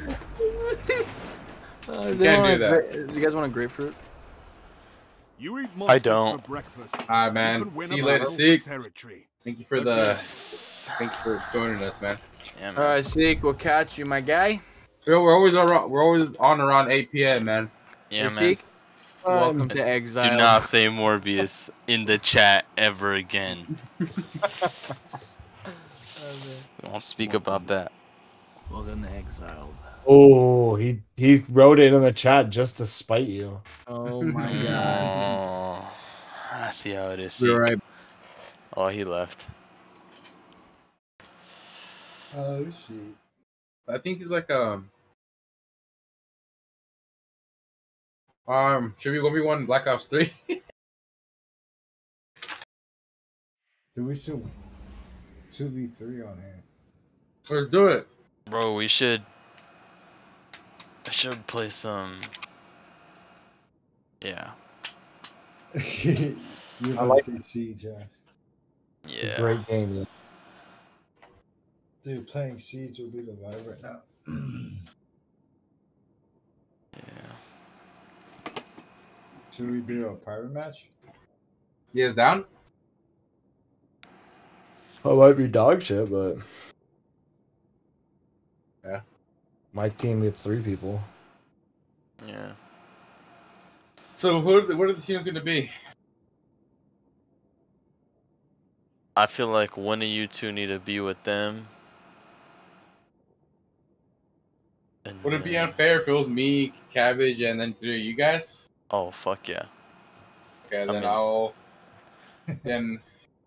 Does can't anyone do want that. Do you guys want a grapefruit? You eat I monsters don't. for breakfast. Alright, You man. could win See you a later, battle for Seek. territory. Thank you for the. Thank you for joining us, man. Yeah, man. Alright, Seek, we'll catch you, my guy. We're always on around 8 p.m., man. Yeah, Hey, man. Seek, welcome to Exile. Do not say Morbius in the chat ever again. We won't speak about that. Welcome to Exiled. Oh, he wrote it in the chat just to spite you. Oh my god. Oh, I see how it is. We're Seek. right. Oh, he left. Oh shit. I think he's like should we 1v1 Black Ops 3? Dude, we should 2v3 on here. Let's do it. Bro, we should play some. Yeah. You I like say Siege, yeah. Yeah. Great game. Yeah. Dude, playing Siege would be the vibe right now. Yeah. Should we do a pirate match? You guys down? I might be dog shit, but Yeah. my team gets 3 people. Yeah. So what are the teams gonna be? I feel like one of you two need to be with them. And Would it be then- unfair if it was me, Cabbage, and then 3 of you guys? Oh fuck yeah. Okay, then mean- I'll. Then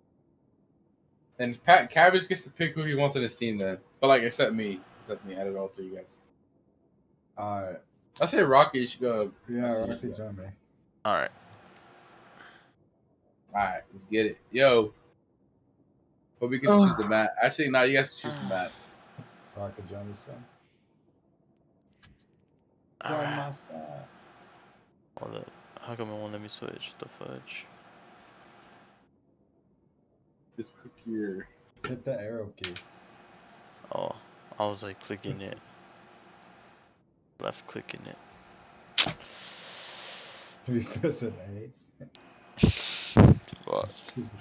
Pat Cabbage gets to pick who he wants in his team then. But like, except me. I don't know 3 you guys. Alright. I say Rocky should go. Yeah, I see Rocky you. join me. All right. Alright, let's get it. Yo. But we can choose the map. Actually, no, you guys can choose the map. Rocky join me, son. All Join right. my side. Hold up. How come it won't let me switch? The fudge. Just click your. Hit the arrow key. Oh, I was like clicking it. Left clicking it. You press an A. Fuck.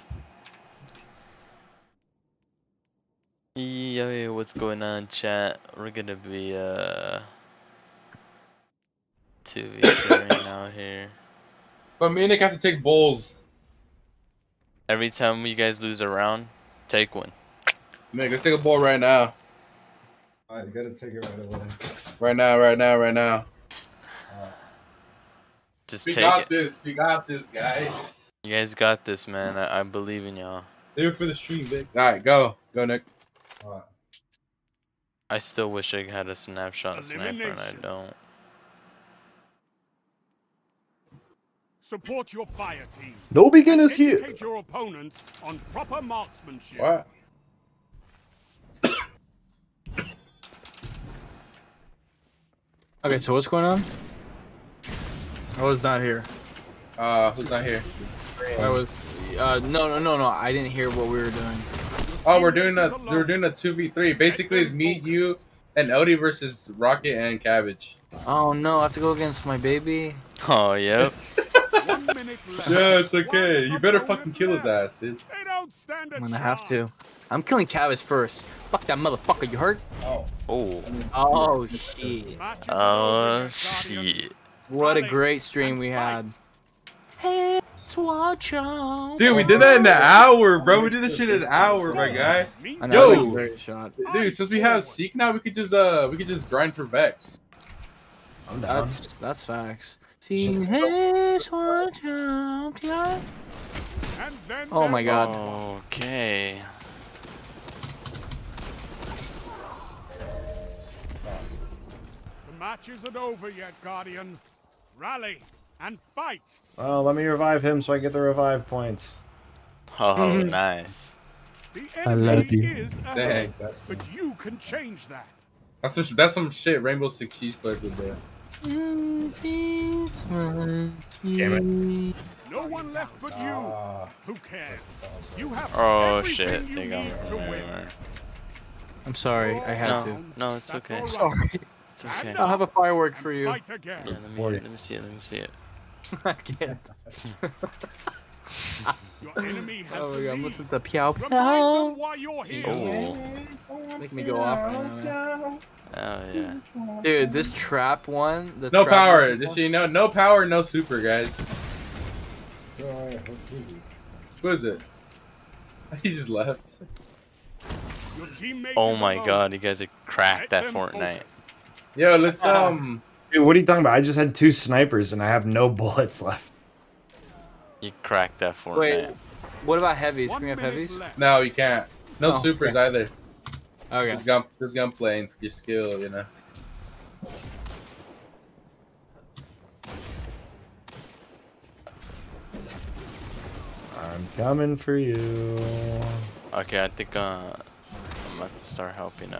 Yo, what's going on, chat? We're gonna be 2v2 right now here. But me and Nick have to take bowls. Every time you guys lose a round, take one. Nick, let's take a bowl right now. Alright, you gotta take it right away. Right now. Alright. Just We take got it. this. We got this, guys. You guys got this, man. I believe in y'all. Do it for the stream, Vic. Alright, go. Go, Nick. Alright. I still wish I had a snapshot sniper, and I Elimination. don't. Support your fire team. No beginners here. Educate your opponents on proper marksmanship. What? Okay, so what's going on? I was not here. Who's not here? I was. No. I didn't hear what we were doing. Oh, we're doing a 2v3. Basically, it's me, you, and Odie versus Rocket and Cabbage. Oh no, I have to go against my baby. Oh, yep. 1 minute left. Yeah, it's okay. You better One fucking kill his opponent ass, dude. left. They don't stand a I'm gonna have to. chance. I'm killing Cabbage first. Fuck that motherfucker, you heard? Oh. Oh shit. Match is Oh, over yet, Guardian. shit. What a great stream we had. Hey, watch out. Dude, we did that in an hour, bro. We did this shit in an hour, my guy. I know, Yo. that was a great shot. Dude, since we have Seek now, we could just grind for Vex. That's facts. See, hey, watch out, yeah. And then Oh my there- god. Okay. The match isn't over yet, Guardian. Rally and fight. Oh, let me revive him so I get the revive points. Oh, nice. The I enemy love you. is Dang. ahead, but you can change that. That's some shit Rainbow Six Cheese players would do. Damn No one left but you. Ah, Who cares? You have Oh, everything shit. you They got me need to from win. everywhere. I'm sorry, I had No, to. no, it's That's okay. all right. Sorry. It's okay. I'll have a firework for you. Fight again. Yeah, let me see it. Let me see it. I can't. Your enemy has Oh the my god, I'm lead. listening to Piao Remind Piao. them why you're here. Oh, Make me go off right now. oh yeah. Dude, this trap one. The No trap power. one- Just so you know, no power, no super, guys. alright, who's this? Who is it? He just left. Your teammate Oh is my alone. god, you guys have cracked that Let them Fortnite. focus. Yo, let's Dude, what are you talking about? I just had 2 snipers and I have no bullets left. You cracked that Fortnite. Wait, what about heavies? 1 Can we have minute heavies? left. No, you can't. No Oh, supers okay. either. Okay. There's gunplay and your skill, you know. I'm coming for you. Okay, I think I'm about to start helping.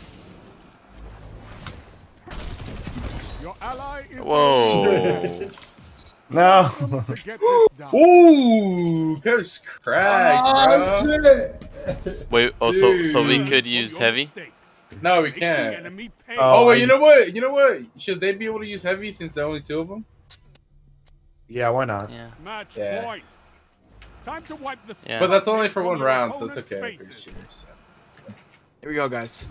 Your ally is Whoa. No. to get this done. Ooh, Coach Crack, Ah, bro. shit! Wait. Oh, so we Dude. could For use your heavy. mistakes. No, we Make the can't. enemy pay. Oh, Oh wait, I- you know what? You know what? Should they be able to use heavy since there are only 2 of them? Yeah, why not? Yeah. Match Yeah. point. Time to wipe the Yeah. But that's only smut for from 1 your round, so it's opponent's okay. I'm pretty faces. sure, so. Here we go, guys.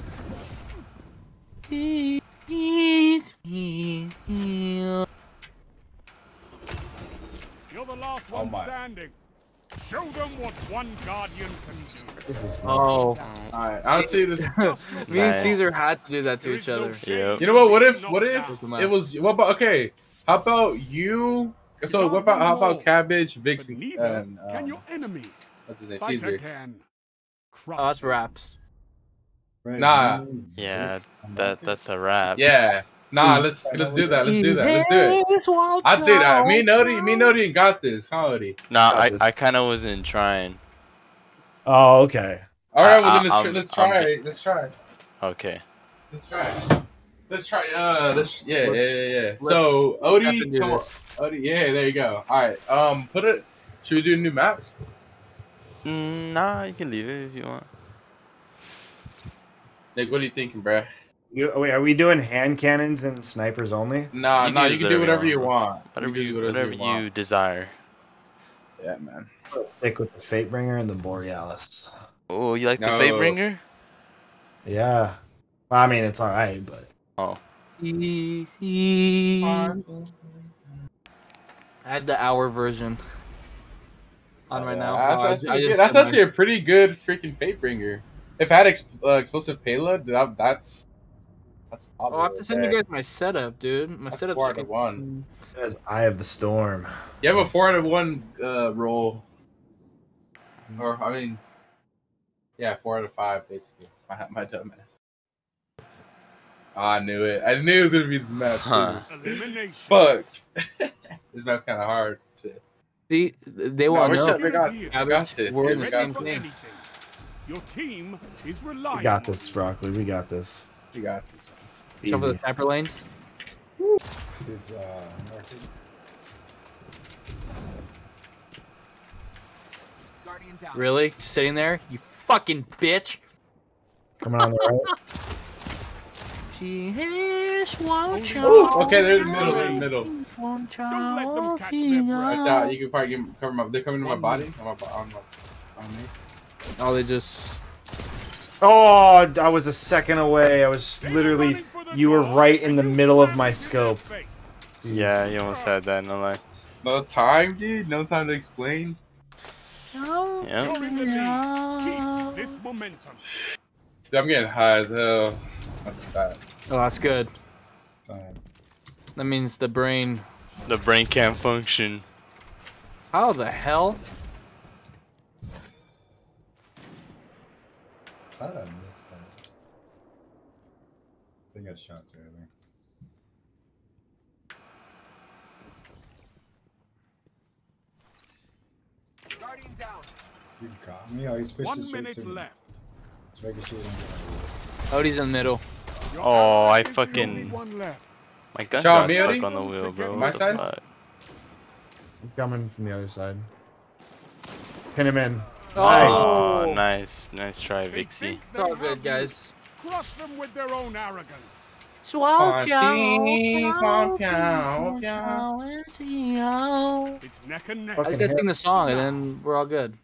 You're the last one my. standing. Show them what one guardian can do. This is Oh, Alright, I don't see this. me and Caesar had to do that to There each is no other. shame Yep. You know what? What if in what being if knocked Look down. it was? What about okay? How about you? So what about how about Cabbage, Vix, But and neither can your enemies. what's his name? Fight Caesar. again. Oh, that's raps. Right, Nah. me, Yeah, Vix, and Rocket. that's a wrap. Yeah. Nah, let's do that. Let's do that. Let's do it. I think me and Odie got this, huh, Odie? Nah, Got this. I kind of wasn't trying. Oh, okay. All right, well I- then I'm- let's I'm try. be- Let's try. Okay. Let's try. Let's try. Yeah. Let's So definitely Odie, do come on. this. Odie, yeah, there you go. All right. Put it. Should we do a new map? Nah, you can leave it if you want. Nick, what are you thinking, bruh? Wait, are we doing hand cannons and snipers only? Nah, You nah. can You use can do whatever you bro. want. Whatever can you do whatever you want. desire. Yeah, man. Stick with the Fatebringer and the Borealis. Oh, you like the No. Fatebringer? Yeah. Well, I mean, it's all right, but Oh, I had the hour version on right now. That's, Oh, actually, I good. just That's said actually a pretty good freaking Fatebringer. If it had explosive payload, that's. Oh, I have to send you guys my setup, dude. My That's setup's 4 out of like 1. it has Eye of the Storm. You have a 4 out of 1 roll. Or, I mean, yeah, 4 out of 5, basically. My dumbass. Oh, I knew it. I knew it was going to be this map, too. Huh. Elimination. Fuck. This map's kind of hard. Shit. See, they want we're to chill. know. We got Cabbage, this. we're in We the got same this. thing. Anything. Your team is relying We got on this, you. Broccoli. We got this. We got this. Jump for the Easy. sniper lanes. It's, Market. Really? Just sitting there? You fucking bitch. Coming on the right. She is one Ooh, okay, they're in the middle. They're in the middle. Don't let them catch their breath. Watch out. You can probably cover my. They're coming to my body. On me. Oh, they just. Oh, I was a second away. I was literally. You were right in the middle of my scope. Jeez. Yeah, you almost had that, no lie. No time, dude. No time to explain. No. Yeah. You're in the lead. Keep this momentum. Dude, I'm getting high as hell. That's bad. Oh, that's good. Fine. That means the brain. The brain can't function. How the hell? How did I miss that? I think I shot too early. You got me? Oh, he's pushing 1 straight minute to me. left. Just making sure you don't get Odie's in the middle. Your Oh, ally I is the fucking- only one left. My gun Ciao, got Miyori? stuck on the wheel, bro. My What the side? fuck? I'm coming from the other side. Pin him in. Oh, nice. Nice try, They Vixie. think It's all they good, have you. guys. Crush them with their own arrogance. It's neck and neck. I was gonna sing the song and then we're all good.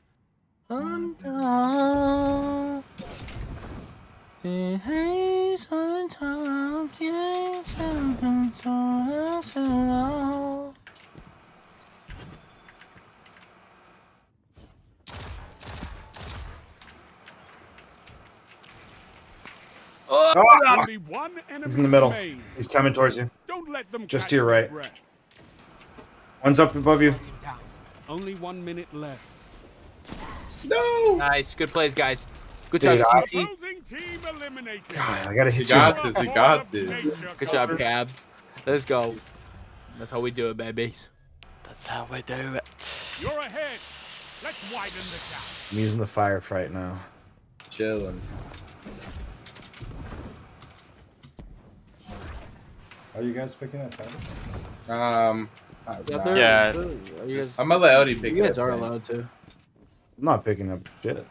Only one enemy He's in the middle. remains. He's coming towards you. Don't let them Just catch to your their right. breath. One's up above you. Only 1 minute left. No. Nice, good plays, guys. Good Dude, job, I- CC. Opposing team eliminated. God, I gotta We hit you. got this. We got this. Nature Good job, covered. Cab. Let's go. That's how we do it, baby. That's how we do it. You're ahead. Let's widen the gap. I'm using the firefight now. Chilling. Are you guys picking up Tyler? Yeah. You guys, I'm gonna let Odie pick you it guys up, are man. allowed to. I'm not picking up shit.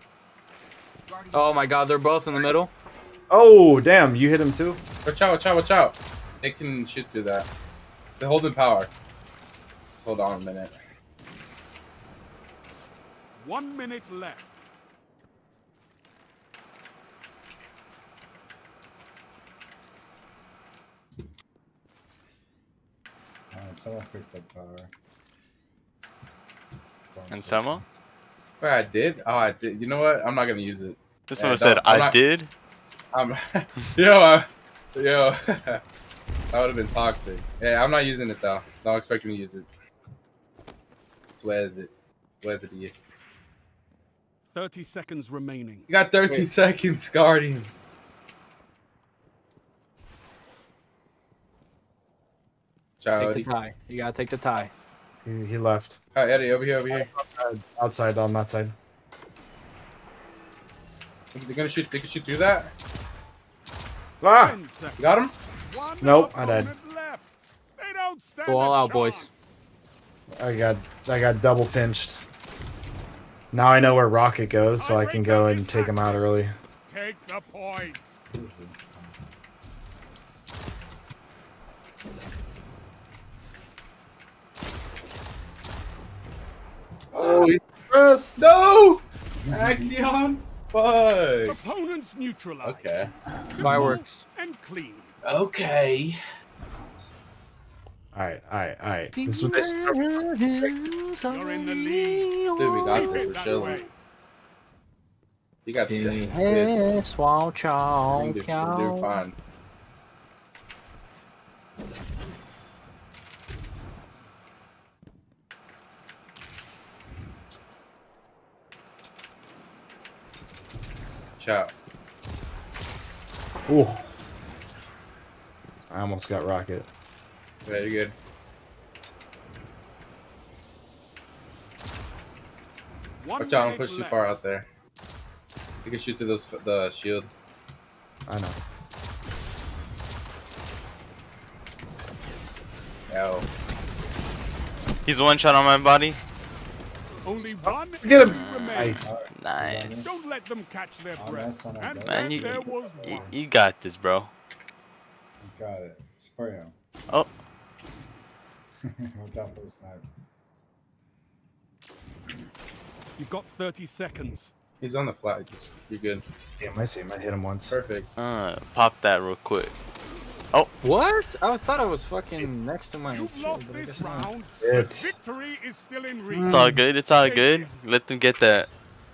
Oh my god, they're both in the middle. Oh, damn. You hit him too? Watch out! Watch out! Watch out! They can shoot through that. They're holding power. Hold on a minute. 1 minute left. Someone picked up power. And Selma? Wait, I did? Oh, I did. You know what? I'm not gonna use it. This Yeah, one said, I'm I not- did? Yo, that would have been toxic. Yeah, I'm not using it though. Don't expect me to use it. Where is it? Where's it to you? 30 seconds remaining. You got 30 seconds, Guardian. Ciao, Take the tie. You gotta take the tie. He left. Alright, Eddie, over here. Outside on that side. They're gonna shoot. They can shoot through that. Ah! 10 seconds. You got him? One Nope, I died. opponent left. They don't stand Go all a out, boys. chance. I got double pinched. Now I know where Rocket goes, so I can go and take him out early. Take the point. Oh, he's pressed. No! Axion? Fuck. Opponents neutralized. Okay. Fireworks. And clean. Okay. Alright. This was this. You're in the lead. Dude, we got Keep this. it We're that chilling. way. You got this. Hey, swallow chow, We're doing fine. Ciao. Ooh. I almost got Rocket. Yeah, you're good. One Watch out, don't minute push too left. far out there. You can shoot through the shield. I know. Ow. He's one shot on my body. Only one Get him! enemy remains. Nice. Nice. Don't let them catch their Oh, breath. that's not And bad. Man, then there was you, one. you got this, bro. You got it. Spray him. Oh. Watch out for the sniper. You've got 30 seconds. He's on the flag. You're good. Damn, I see him. I hit him once. Perfect. Pop that real quick. What? I thought I was fucking next to my You've shit, lost but I this guess not. round. It. Victory is still in reach. It's all good. It's all good. Let them get that.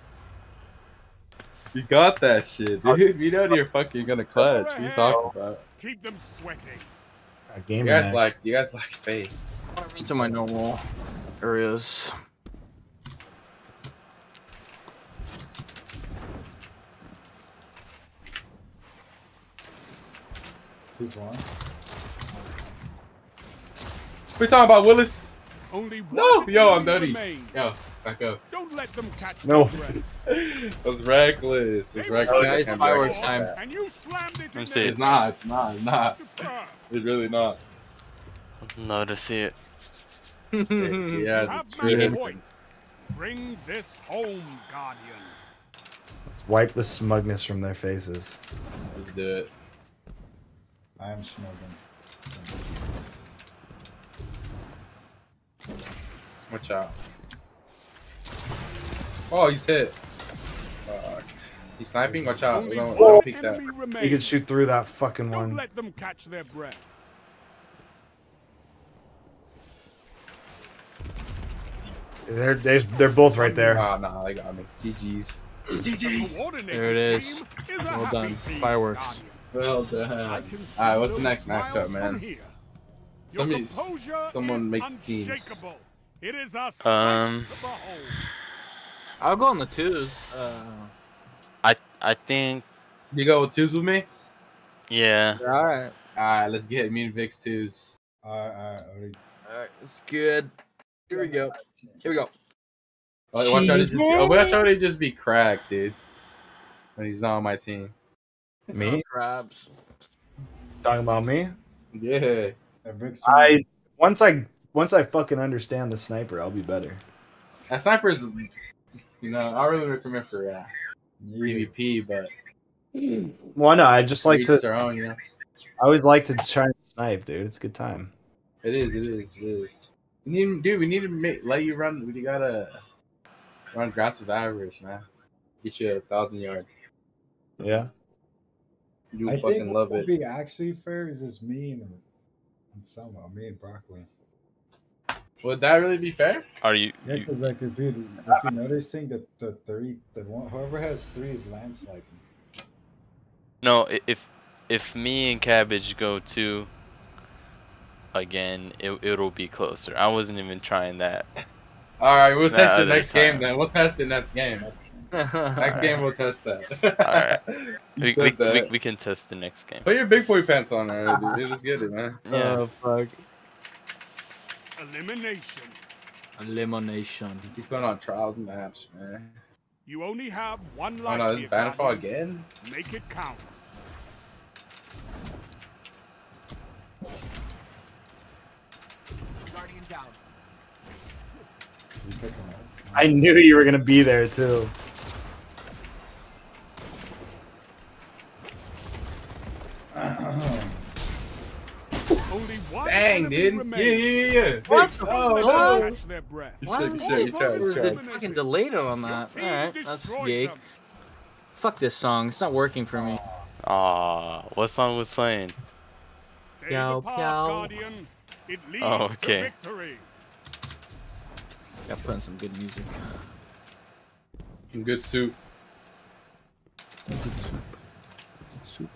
You got that shit, dude. You know you're fucking gonna clutch. What are you talking about? Keep them sweating. A game You guys like faith. Into my normal areas. He's one. We talking about Willis? Only one No, yo, I'm enemy dirty. remains. Yo, back up. Don't let them catch No. their breath. That was reckless. It's reckless. guys, I can't fireworks back time. that. And you slammed it Let me in see their it. It's not. It's not. It's not. Superb. It's really not. Love to see it. Yeah, You it's have true. match point. Bring this home, Guardian. Let's wipe the smugness from their faces. Let's do it. I am smoking. Watch out. Oh, he's hit. Fuck. He's sniping. Watch out. Only Don't one peek that. enemy You remains. could shoot through that fucking Don't one. let them catch their breath. They're both right there. Ah, nah, they got me. GG's. GG's. Coordinated There it is. team is a Well happy done. team, Fireworks. Guardian. Well I done. can see Alright, what's the those next smiles matchup, from man? here. Your Somebody- composure someone is make teams. unshakable. It is a sight Um, to behold. I'll go on the twos. I think, You go with twos with me? yeah. All right. Alright, let's get me and Vic's twos. Alright. All right. It's good. Here we go. Here we go. Like, watch out to just be cracked, dude. When he's not on my team. Me? Crabs. Talking about me? Yeah. Once I fucking understand the sniper, I'll be better. That sniper is, you know, I really recommend for PvP, but Well, no, I just like each to. their own, you know. I always like to try and snipe, dude. It's a good time. It is. We need to let you run. We gotta run grass with average, man. Get you 1,000 yards. Yeah. You I fucking think love what it. would be actually fair is just me and Selma, me and Broccoli. Would that really be fair? Are you? Yeah, because like if you're noticing that whoever has 3 is landsliding. No, if me and Cabbage go 2 again, it'll be closer. I wasn't even trying that. All right, we'll test it other next game time. then. We'll test it next game. Next game we'll test that. Alright. We can test the next game. Put your big boy pants on already, dude. Let's get it, man. Yeah. Oh fuck. Elimination. Elimination. Keep putting on trials and maps, man. You only have 1 Oh life. no, this here, is Bannerfall Guardian. again? Make it count. Guardian down. I knew you were gonna be there too. Only 1 Dang, enemy dude. Yeah, remains. yeah. What Fix. the Oh, fuck? no. Catch their breath. You Why should, was you should, you tried, you the tried. fucking delayed on that? Team Alright, that's destroyed gay. them. Fuck this song. It's not working for me. What song was playing? Stay Piao, the path, piao. Guardian. It leads Oh, okay. to victory. Gotta put in some good music. Some good soup. Some good soup. Good soup.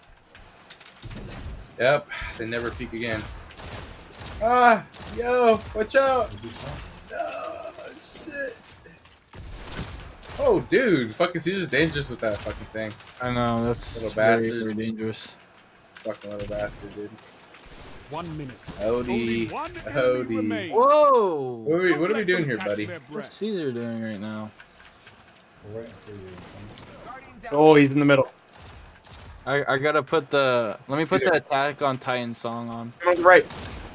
Yep, they never peak again. Ah, yo, watch out. Oh, shit. Oh, dude, fucking Caesar's dangerous with that fucking thing. I know, that's Little very, bastard. very dangerous. Fucking little bastard, dude. 1 minute. Odie, Only 1 enemy Odie. remains. Whoa! What are we Don't let doing them here, catch buddy? their What's breath. Caesar doing right now? We're waiting for you. Guardian down. Oh, he's in the middle. I gotta put the. Let me put the Attack on Titan song on. On the right.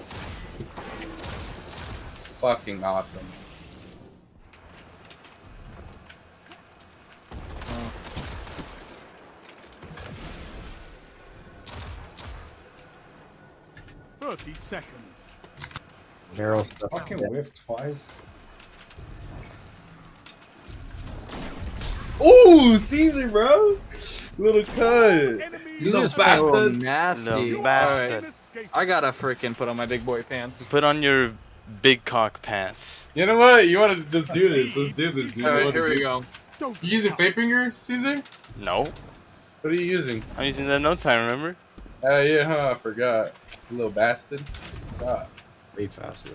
Fucking awesome. Oh. 30 seconds. Narrow stuff. Fucking whiffed twice. Ooh, Caesar, bro. Little cuz. Enemy You little lost. bastard. Oh, nasty. No, bastard. Alright. Escape. I gotta freaking put on my big boy pants. Put on your big cock pants. You know what? You want to just do this? Let's do this. Dude. Alright, here we go. Don't You using Fapinger, Caesar? No, What are you using? I'm using that no time. Remember? Oh yeah, huh? I forgot. You little bastard. God. Way faster.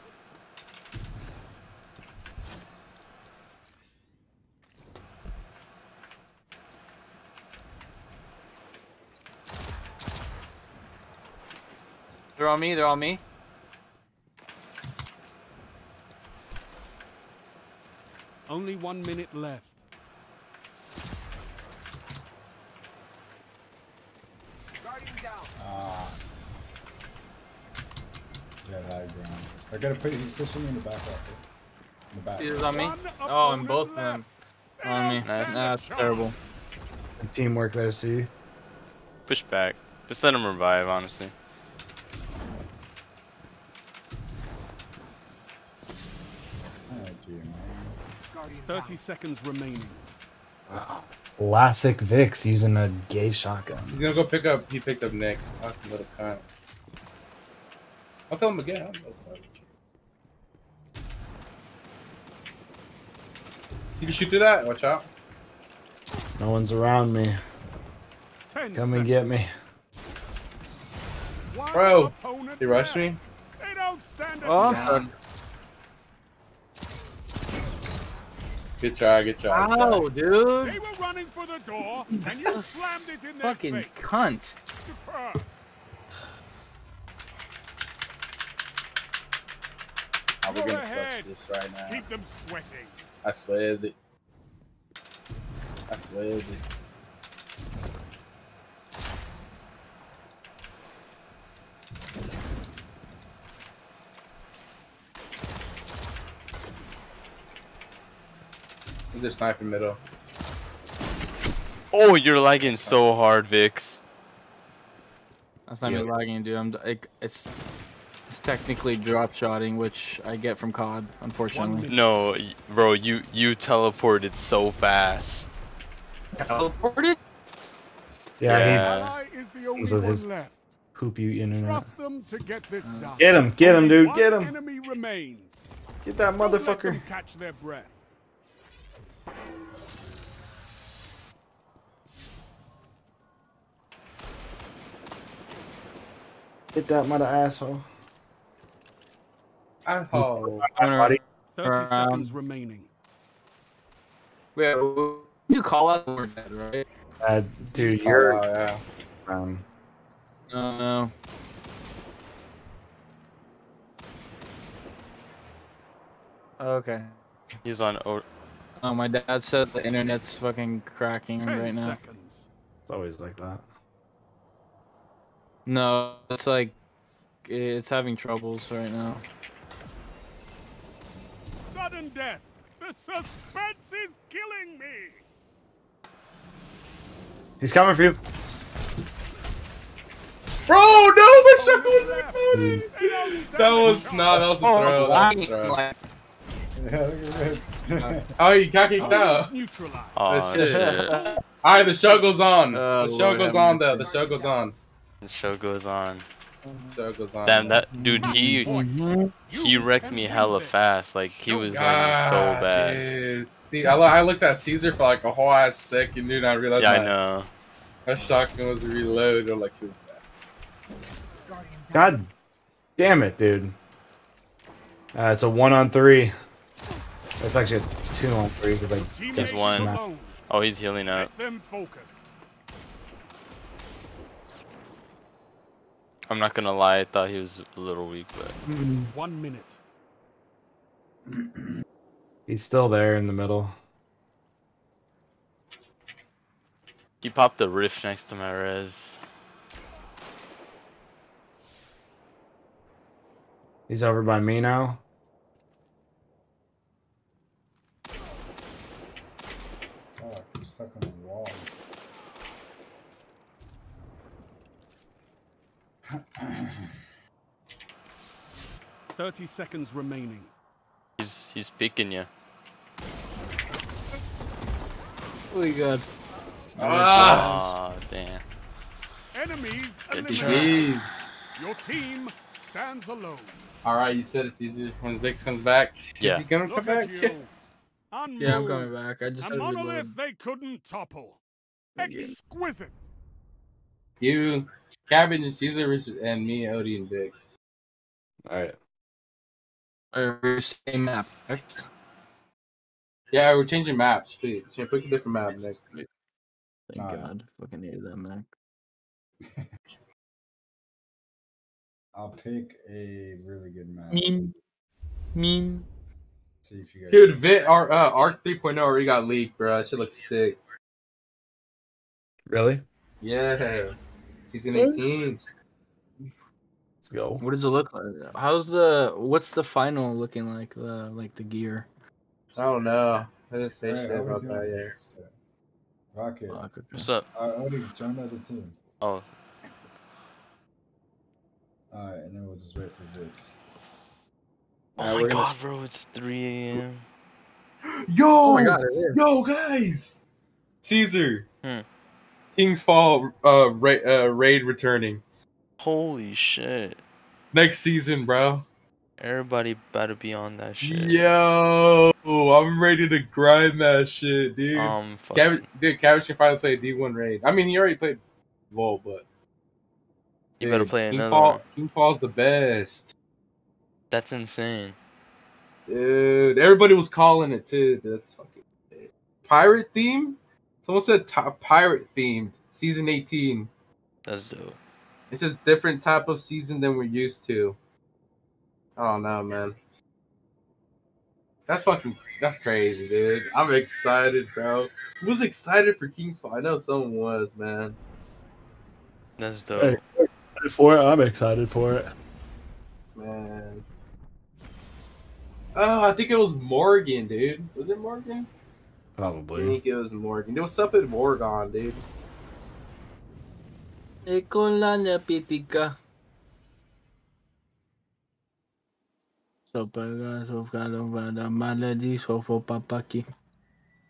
They're on me, they're on me. Only 1 minute left. Guardian down. Yeah, high ground. I gotta put. He's pushing me in the back pocket. In the back. Caesar's on me. One Oh, and opponent both of left. them on me. Nice. That's terrible. Teamwork there, see. Push back. Just let him revive, honestly. Oh, gee, man. Guardian 30 seconds remaining. Wow. Classic Vix using a gay shotgun. He's gonna go pick up. He picked up Nick. Fucking little cunt. I'll kill him again. You can shoot through that. Watch out. No one's around me. 10 Come and seconds. get me. One Bro, opponent he rushed left. me. They don't stand a Oh, I'm chance. sorry. Good try. Good try. good try. Ow, dude. They were running for the door, and you slammed it in their Fucking face. cunt. Superb. Oh, we're Go gonna ahead. clutch this right now. Keep them sweating. I swear is it. I swear is it. They're sniping middle. Oh, you're lagging so hard, Vix. That's not me Yeah. lagging, dude. It's technically drop shotting, which I get from COD, unfortunately. No, bro, you teleported so fast. Teleported? Yeah, Yeah. Ally is the He's only with one his- left. Poop you internet. Trust them to get this done. Get him, Only dude, one get him. Enemy remains. Get that Don't let them motherfucker. catch their breath. Get that mother asshole. Asshole. Buddy. 30 seconds remaining. Wait, you call out when we're dead, right? Dude, you're. Yeah. No. Okay. He's on. Oh, my dad said the internet's fucking cracking 10 right now. seconds. It's always like that. No, it's like it's having troubles right now. Sudden death. The suspense is killing me. He's coming for you. Bro, no, my shotgun was reloading. That was a throw. That was a throw. Yeah, look at Rex. Oh, you got kicked out. Neutralized. Oh Shit. shit! All right, the show goes on. Oh, The show Lord, goes have on, mercy. though. The show goes on. The show goes on. The show goes on. Damn, that dude, he wrecked me hella fast. Like he was winning so bad. Dude. See, I looked at Caesar for like a whole ass second, dude. And I realized Yeah, I know. that shotgun was reloaded. I'm like, shit. God damn it, dude. It's a 1-on-3. It's actually a 2-on-3 because I Teammates guess He's one. smacked. alone. Oh, he's healing up. Let them focus. I'm not gonna lie, I thought he was a little weak, but 1 minute. He's still there in the middle. he popped the rift next to my res. He's over by me now. Oh, I'm stuck on the wall. 30 seconds remaining. He's picking you. Oh my god. Ah, Oh damn. Enemies Jeez. eliminated. jeez. Your team stands alone. All right, you said it's easy when Vix comes back. Yeah. Is he gonna come Look back? at you. Yeah, I'm Unmoved. coming back. I just A had to monolith reload. they couldn't topple. Exquisite. You, Cabbage and Caesar versus and me, Odie and Vix. All right. We're same map, correct? Yeah, we're changing maps. Please, pick a different map next. Thank Nah. God. Fucking hated that map. I'll pick a really good match. Meme. See if you guys. Dude, Arc 3.0 already got leaked, bro. That shit looks sick. Really? Yeah. Season 18. Let's go. What does it look like? What's the final looking like? The gear. I don't know. I didn't say Alright, shit how we about doing that this? yet. Rocket. Fuck, okay. What's up? Odie, join the other team. Oh, Alright, and then we'll just wait for Vix. oh we're my gonna- god, bro, it's 3 a.m. Yo! Oh my god, it is. Yo, guys! Caesar. Hmm. King's Fall raid returning. Holy shit. Next season, bro. Everybody better be on that shit. Yo! I'm ready to grind that shit, dude. Cabbage can finally play a D1 raid. I mean, he already played Vol, but... You better Dude, play another one. King Fall's the best. That's insane. Dude, everybody was calling it too. That's fucking pirate theme. Someone said pirate themed season 18. That's dope. It's just different type of season than we're used to. I don't know, man. That's crazy, dude. I'm excited, bro. Who was excited for King's Fall? I know someone was, man. That's dope. For it, I'm excited for it. Man. Oh, I think it was Morgan, dude. Was it Morgan? I Probably. think it was Morgan. There was something Morgan, dude.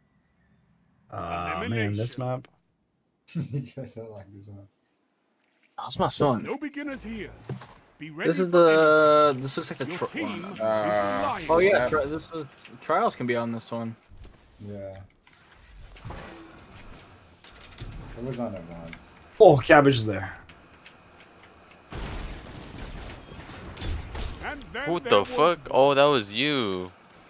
Man, this map. You guys don't like this one. That's my son. No beginners here. Be ready This is for the. This looks like the. Your team is Oh lion. yeah, this was trials can be on this one. Yeah. It was on it once. Oh, cabbage is there. And then What there the was fuck? Oh, that was you.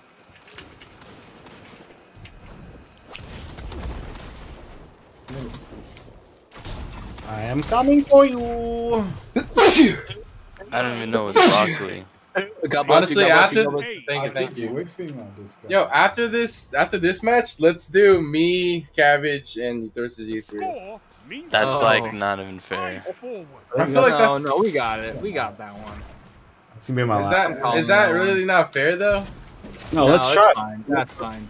I am coming for you. I don't even know it's broccoli. God bless Honestly, you, God bless you, after God bless you. thank you. Whiffing on this guy. Yo, after this match, let's do me, Cabbage, and versus you three. score means That's Oh. like not even fair. eyes forward. I feel like No, that's no, we got it. We got that one. It's gonna be my is last. that is that really not fair though? No, let's it's try. Fine. That's fine.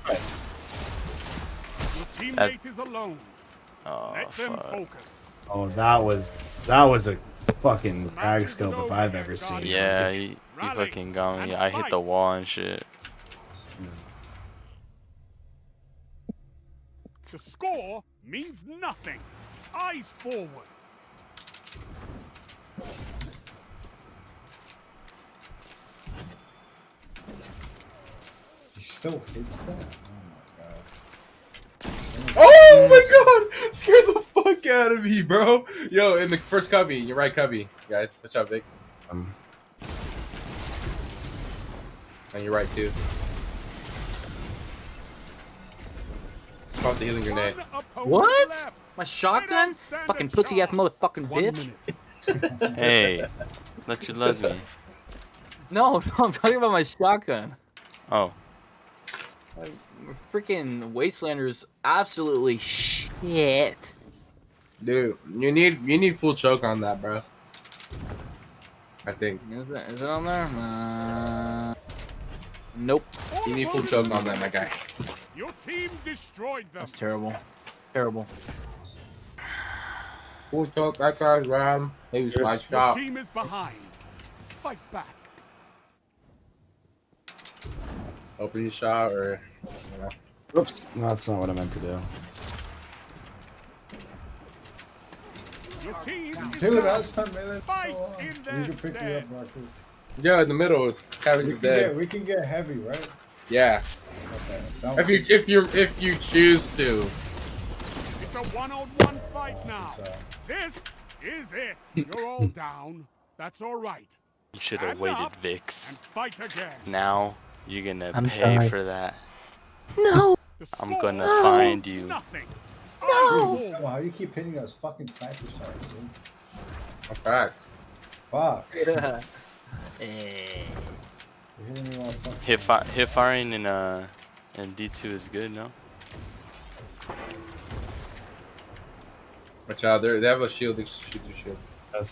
Your teammate is alone. Oh Let them fuck. focus. Oh, that was a fucking bag scope if I've ever seen. Yeah, he fucking got me. I hit the wall and shit. The score means nothing. Eyes forward. He still hits that? Oh my god. Oh my god! Scared the fuck out of me, bro. Yo, in the first cubby, you're right cubby, guys. Watch out, Vix. And you're right too. Pop the healing grenade. One opponent What? left. My shotgun? Stand Fucking a pussy ass chance. motherfucking 1 bitch. minute. Hey, let you love me. No, I'm talking about my shotgun. Oh, Freaking Wastelanders absolutely shit. Dude, you need full choke on that, bro. I think. Is it on there? Nope. You need full choke on that, my guy. Your team destroyed them. That's terrible. Terrible. Full choke, that guy's ram. Maybe my Your shot. team is behind. Fight back. Open your shot or you know. Oops, no, that's not what I meant to do. Your team is Dude, down. that's 10 minutes. Fight Go on. in You their can pick me stead. up, Marcus. Yeah, in the middle is Cabbage is dead. We can get heavy, right? Yeah. Okay. Don't If you choose to. It's a one-on-one fight now. So, This is it. You're all down. That's all right. you should have Stand waited, up Vix. And fight again. Now you're gonna I'm pay sorry. for that. No. The I'm score gonna means find you. Nothing. No. Come on, how you keep hitting those fucking sniper shots, dude? A fact. Fuck. Eh. You're hitting me all fucking Hip firing in D2 is good, no? Watch out, they have a shield. They shoot your shield. That's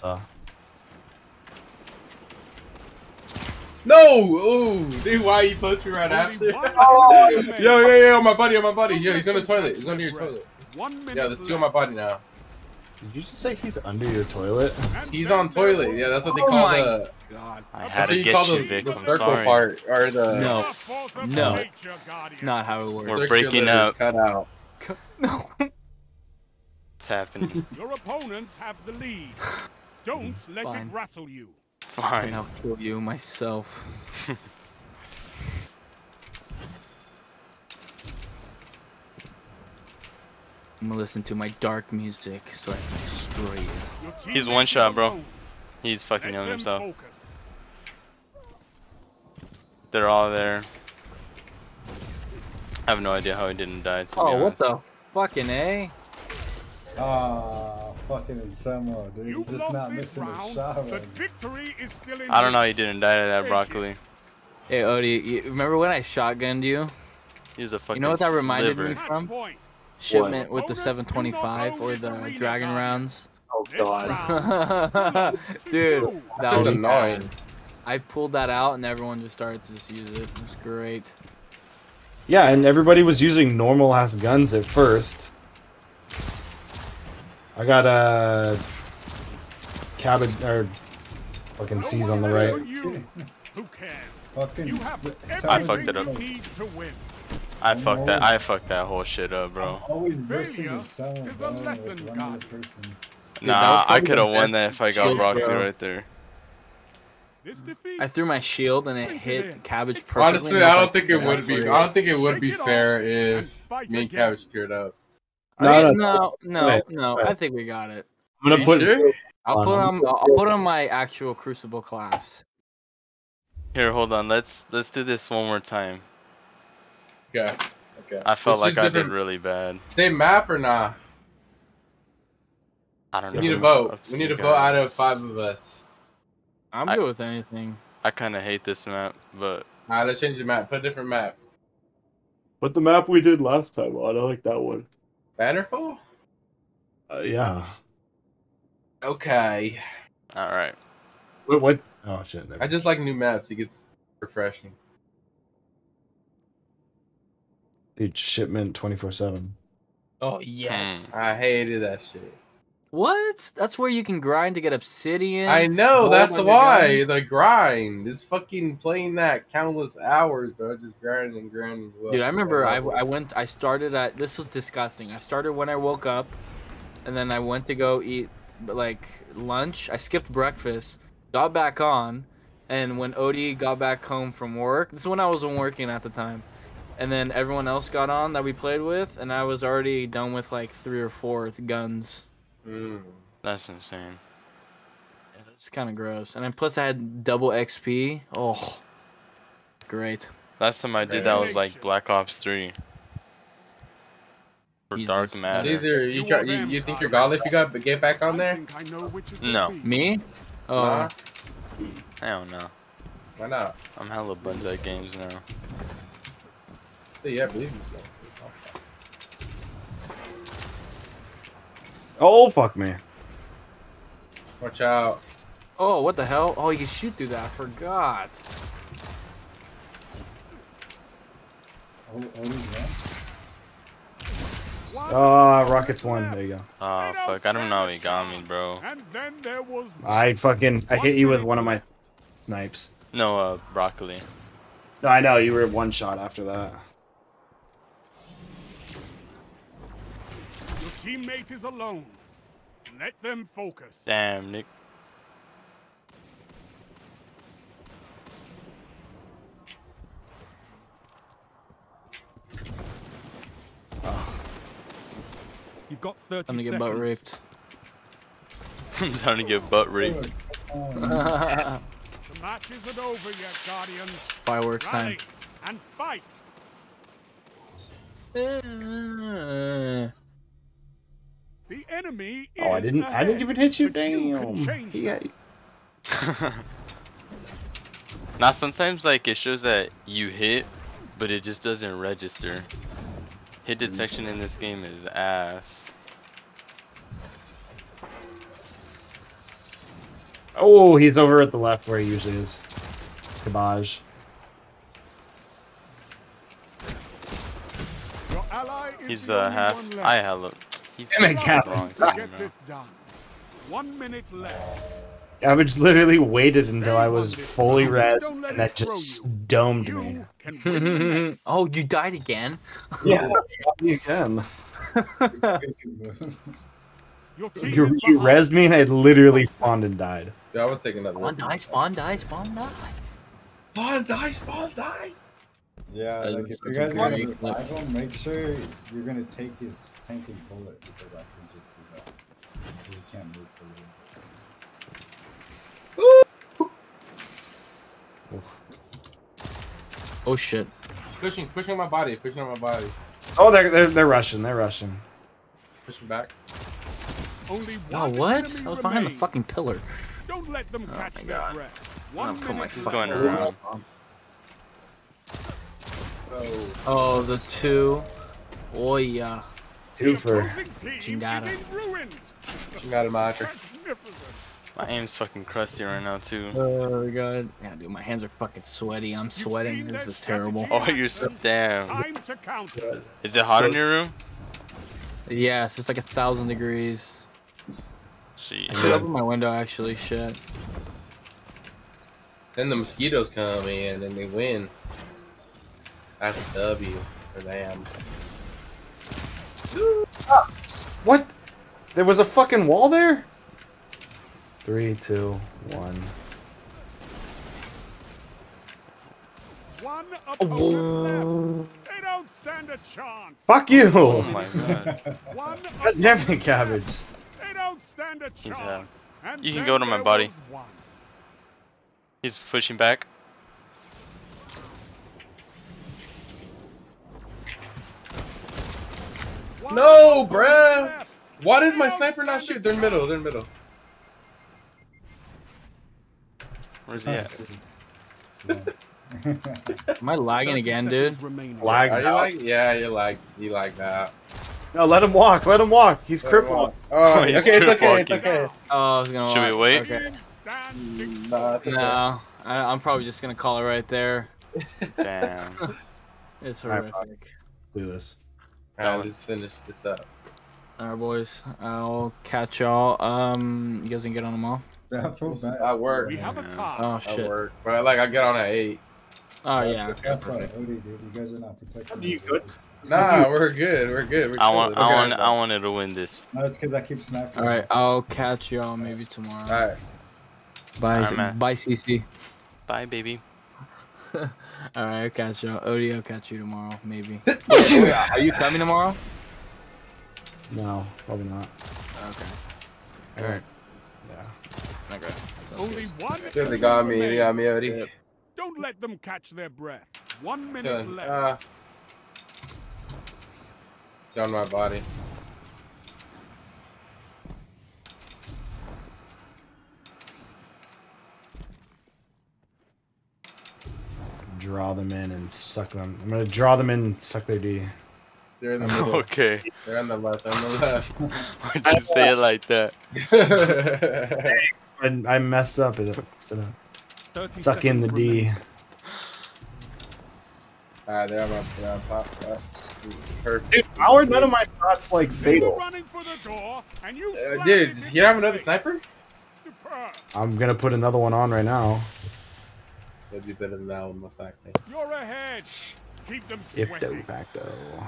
No! Ooh, dude, why you punch me right Only after? one Oh, remaining. yo, on my buddy. Yeah, he's gonna toilet. He's gonna your toilet. 1 minute Yeah, there's two on my left. body now. Did you just say he's under your toilet? And He's then on there toilet. was Yeah, that's what they Oh call my the. God. I That's had what to you get call you, the Vix. I'm circle sorry. part or the. No. The force of No. nature, Guardian. It's not how it works. We're breaking circular up. Cut out. No. What's happening? Your opponents have the lead. Don't let Fine. it rattle you. And Fine. I'll kill you myself. I'm gonna listen to my dark music so I can destroy you. Your He's teammate one is shot, bro. alone. He's fucking Let killing them himself. focus. They're all there. I have no idea how he didn't die, to be Oh, what honest. the fucking A? Ah, fucking Insemo, dude. He's You've just lost not this missing a round, shot. but Right? victory is still in I don't know how he reach. didn't die to that Take broccoli. it. Hey, Odie, you remember when I shotgunned you? He was a fucking You know what that reminded me sliver. Match from? point. Shipment with the Opponents do 725 not or own the this arena, Dragon Guardian. rounds. Oh This round Dude, belongs to that That's was annoying. I pulled that out and everyone just started to just use it. It was great. Yeah, and everybody was using normal ass guns at first. I got a cabbage or fucking No C's on the one right. but you. Who cares? Fucking. You have I everything fucked it up. you need to win. I fucked that whole shit up, bro. Always versing Failure Insemo, is a bro. Like lesson, one God. other person. Nah, I could have won that if I got shield Rocket throw. right there. This defeat I threw my shield and it hit Cabbage perfectly. Honestly, and I was don't like, think it would be. I don't think it would be Shake it fair off if and fight me and again. Cabbage paired up. No. Wait. I think we got it. I'm gonna You put. sure? I'll put on my actual Crucible class. Here, hold on. Let's do this one more time. Okay. Okay. I felt Let's like choose I did different- really bad. Same map or nah? I don't We know. need a vote. Up to We need you a vote out guys. of 5 of us. I'm I- good with anything. I kind of hate this map, but Alright, let's change the map. Put a different map. Put the map we did last time on. I like that one. Bannerfall? Yeah. Okay. all right. What? Oh shit. I just like new maps. It gets refreshing. Dude, shipment 24/7. Oh yes. I hated that shit. What? That's where you can grind to get obsidian. I know, gold that's on your why. gun. The grind. Is fucking playing that countless hours, bro. Just grinding and grinding. Dude, I remember I started at, this was disgusting. I started when I woke up, and then I went to go eat, like, lunch. I skipped breakfast, got back on, and when Odie got back home from work, this is when I wasn't working at the time, and then everyone else got on that we played with, and I was already done with, like, 3 or 4 guns. That's insane. It's kind of gross. And then plus I had double XP. Oh, great. Last time I did that was like Black Ops 3. For Dark Jesus. Matter. Caesar, you think you're godly if you get back on there? No. Me? Oh. Nah. Hell no. Why not? I'm hella buns at games now. Yeah, believe me so. Oh fuck me. Watch out. Oh, what the hell? Oh, you can shoot through that. I forgot. Rockets won. There you go. Oh fuck, I don't know how he got me, bro. And then there was I hit you with one of my snipes. No, broccoli. No, I know you were one shot after that. your teammate is alone. Let them focus. Damn, Nick. You've got 30 Time to seconds. get butt raped. Time to get butt raped. The match isn't over yet, Guardian. Fireworks time. Rally and fight. The enemy is Oh, I didn't ahead, even hit you. but you can Damn. change Yeah. Now sometimes like it shows that you hit, but it just doesn't register. Hit detection in this game is ass. Oh, he's over at the left where he usually is. Cabbage. Your ally is He's the only half. one left. I hella. He's Damn it, wrong Cabbage. time, Get man. this done. 1 minute left. Cabbage literally waited until I was fully red, Don't let and that it throw just you. domed me. You can win the next. Oh, you died again? Yeah, me again. Your team You is you behind. rezzed me, and I literally spawned and died. Yeah, I would take another Spawn die, spawn die, spawn die. Spawn die, spawn die. Yeah, That like is if you such a guys are great gonna revive him, make sure you're gonna tank his bullet because I can just do that. He can't move for you. Oh shit. Pushing on my body, pushing on my body. Oh, they're rushing. They're rushing. Pushing back. Only Oh, one what? enemy I was behind the remains. fucking pillar. Don't let them Oh catch my their God. breath. I'm gonna 1 put my minute He's left. going around. Oh, the 2. Oh yeah. Two for. Opposing team Chingada. is in ruins. Chingada marker. Magnificent. My aim's fucking crusty right now too. Oh god. Yeah, dude, my hands are fucking sweaty. I'm sweating. seen This their is terrible. strategy? Oh, you're so damn. Time to counter. Is it hot in your room? Yes, it's like 1,000 degrees. Shit. I should open my window actually. Shit. Then the mosquitoes come in and they win. That's a W for them. What? There was a fucking wall there? 3, 2, 1. One opponent left. They don't stand a chance. Fuck you! Oh my god. One God damn it, Cabbage. They don't stand a chance. And You can then go to my there body. was one. He's pushing back. One No, opponent bruh. left. Why does They my don't sniper not stand shoot? a They're in middle. chance. They're in middle. Where's he at? Am I lagging 30 again, seconds dude? remaining. Lag Are you out. like? Yeah, you like that. No, let him walk. Let him walk. He's crippled. Oh, he's okay, it's crip okay, it's walking. okay. Oh, I was gonna. Should we watch. wait? Okay. Stand victorious. Nah, it's okay. No, I'm probably just gonna call it right there. Damn. It's Alright, horrific. Do this. Alright, let's finish this up. Alright, boys. I'll catch y'all. You guys can get on them all. I feel bad. I work. We have a tie. Oh I shit. work. But like I get on at 8. Oh yeah. Okay. That's why, Odie, dude, you guys are not protecting me. You good? Nah, we're good. We're good. We're I chilling. wanted to win this. No, it's because I keep snapping. All right. I'll catch y'all maybe tomorrow. Alright. Bye. Alright, man. Bye, CC. Bye, baby. All right. I'll catch y'all. Odie, I'll catch you tomorrow maybe. Are you coming tomorrow? No, probably not. Okay. All right. Yeah. Okay. Only one. Dude, they got me. They enemy got me, remaining. Odie. Don't let them catch their breath. 1 minute Chilling. left. Down my body. Draw them in and suck them. I'm gonna draw them in and suck their D. They're in the middle. Okay. They're on the left. On the left. Why'd you say it like that? I messed up. It messed it up. 30 Suck in the seconds D. remaining. Alright, they're on my pop. Perfect. Dude, how are none of my shots like They were fatal? running for the door, and you Dude, you don't have another sniper? Superb. I'm gonna put another one on right now. That'd be better than that one, most likely. You're ahead. Keep them If de sweating. facto.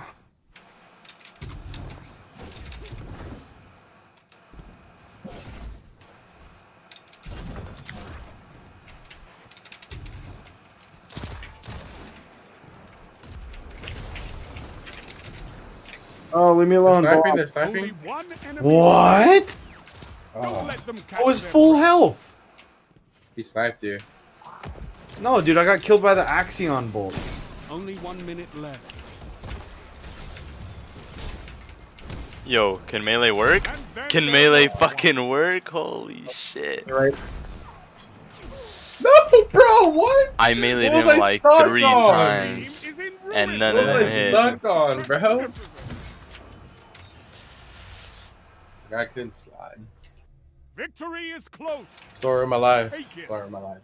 Oh, leave me alone, They're sniping, Bob. they're sniping. Only one enemy. What? Don't let them catch I was their full health. He sniped you. No, dude, I got killed by the Axion bolt. breath. Only 1 minute left. Yo, can melee work? And then Can there melee was fucking work? Holy shit. Right. No, bro, what? I meleeed What was him I like stuck 3 on? Team times. is in And ruin. none What of them was I hit. stuck on, bro? I couldn't slide. Victory is close. Story of my life. Take it. Story of my life.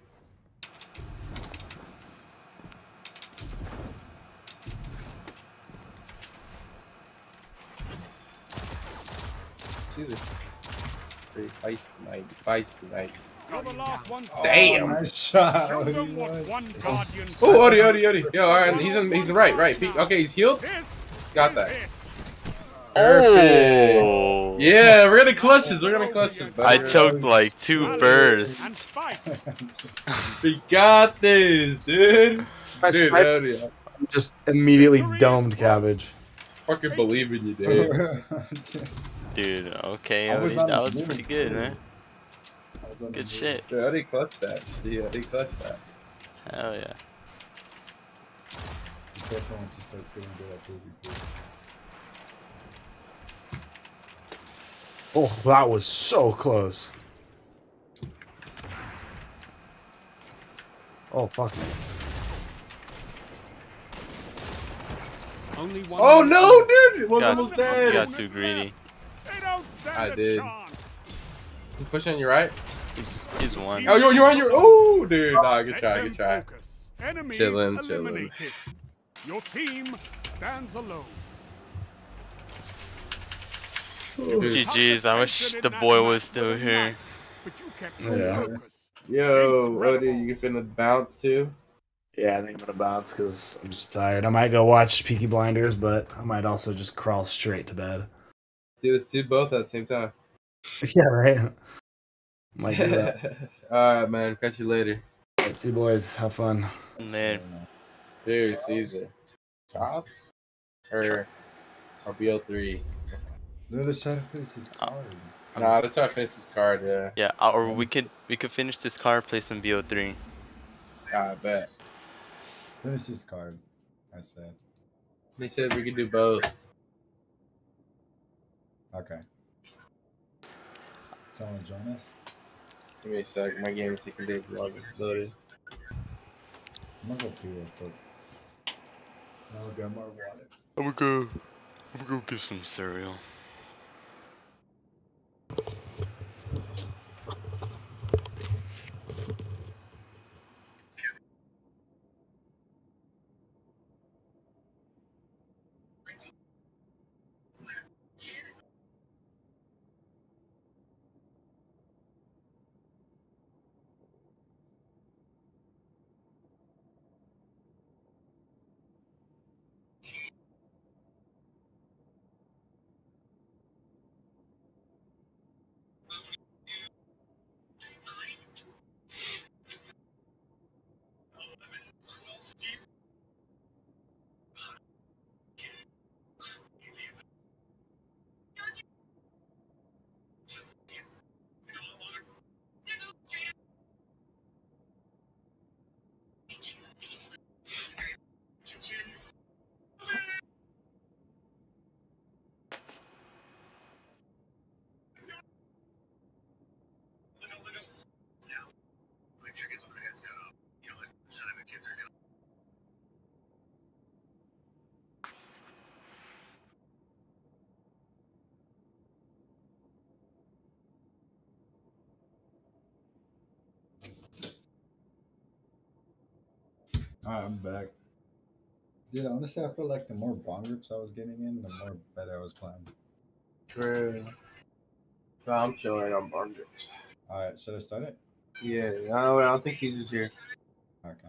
Jesus. Very feisty night. Feisty night. You're the last one Damn. Nice shot. Show Odie, them what nice. one guardian. Oh, Odie. Yo, alright, he's right, right. Okay, he's healed. This Got is that. it. Oh! Yeah, we're gonna clutch this. We're gonna clutch this. I Buddy. choked like 2 Rally bursts. And fight. We got this, dude. I Dude, sniped- Odie, I just immediately domed Cabbage. fucking believe in you, dude. Dude, okay, I was Odie, on that the was move, pretty good, too. man. I was on the Good move. shit. Dude, Odie clutched that. Yeah, Odie clutched that. Hell yeah. Be careful once you start getting good at PvP. Oh, that was so close. Oh, fuck me. Only one Oh minute no, left. dude! It was Got, almost you dead. got too greedy. They don't stand I a did. chance. He's pushing on your right. He's one. Oh, you're on your. Oh, dude. Nah, good Let try, them good try. focus. Enemies Chillin'. eliminated. Your team stands alone. GG's, I wish the boy was still here. But you kept your Yeah. focus. Yo, Incredible. Odie, you can finna bounce too? Yeah, I think I'm gonna bounce because I'm just tired. I might go watch Peaky Blinders, but I might also just crawl straight to bed. Dude, let's do both at the same time. Yeah, right. Might do that. Alright, man. Catch you later. See you boys. Have fun. Man, Dude, Caesar. Chops? Or BO3? Dude, let's try to finish this card. Nah, let's try to finish this card, yeah. yeah, or we could finish this card, play some BO3. I bet. Finish this card, I said. They said we could do both. Okay. Someone join us? Give me a sec. My game is taking days to loaded. I'm gonna go pee real quick. Now we got more water. I'm gonna go get some cereal. Alright, I'm back. Dude, honestly, I feel like the more bond groups I was getting in, the more better I was playing. True. No, I'm chilling on Barnabas. Alright, should I start it? Yeah, I don't think Caesar's here. Okay.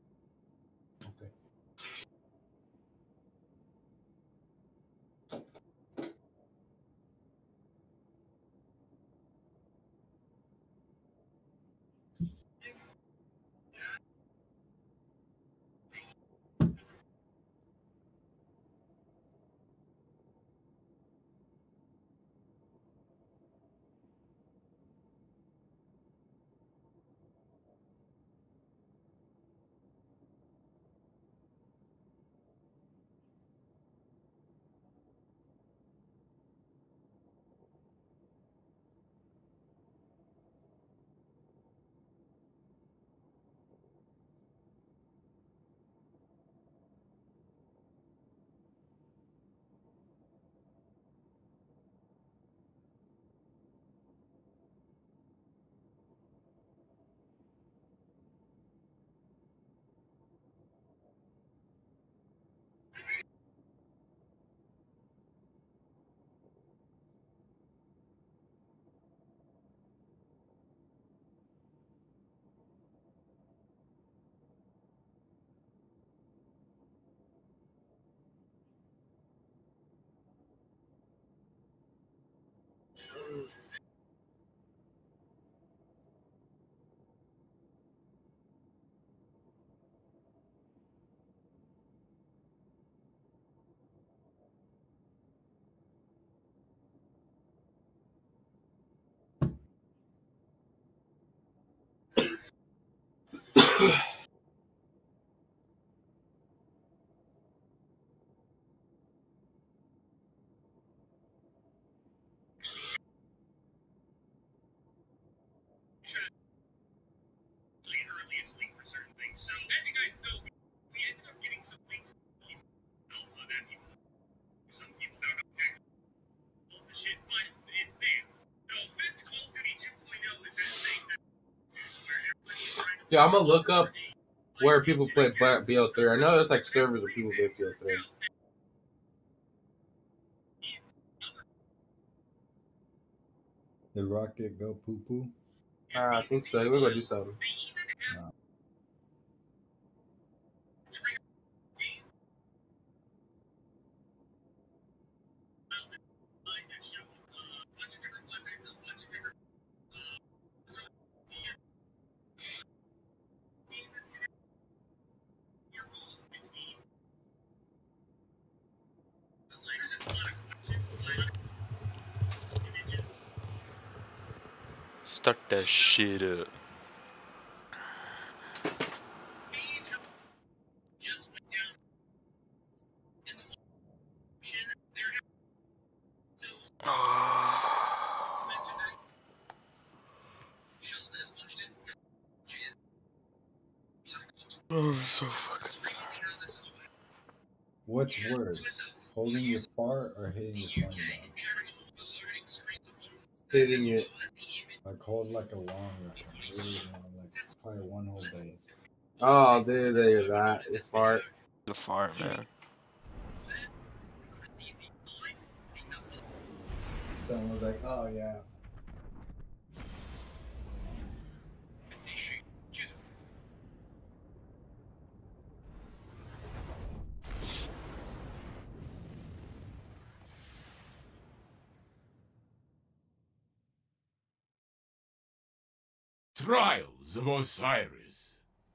Dude, I'm gonna look up where people play BO3. I know there's like servers where people play BO3. Did Rocket go poo poo? I think so. We're gonna do something. No. Start that shit up. Oh, so fucking tired. What's worse, holding your fart or hitting your phone down? Hitting it. Like hold like a long, really long, like probably one whole day. Oh, dude, there's that. It's fart. The fart, man. Someone was like, oh yeah. Trials of Osiris.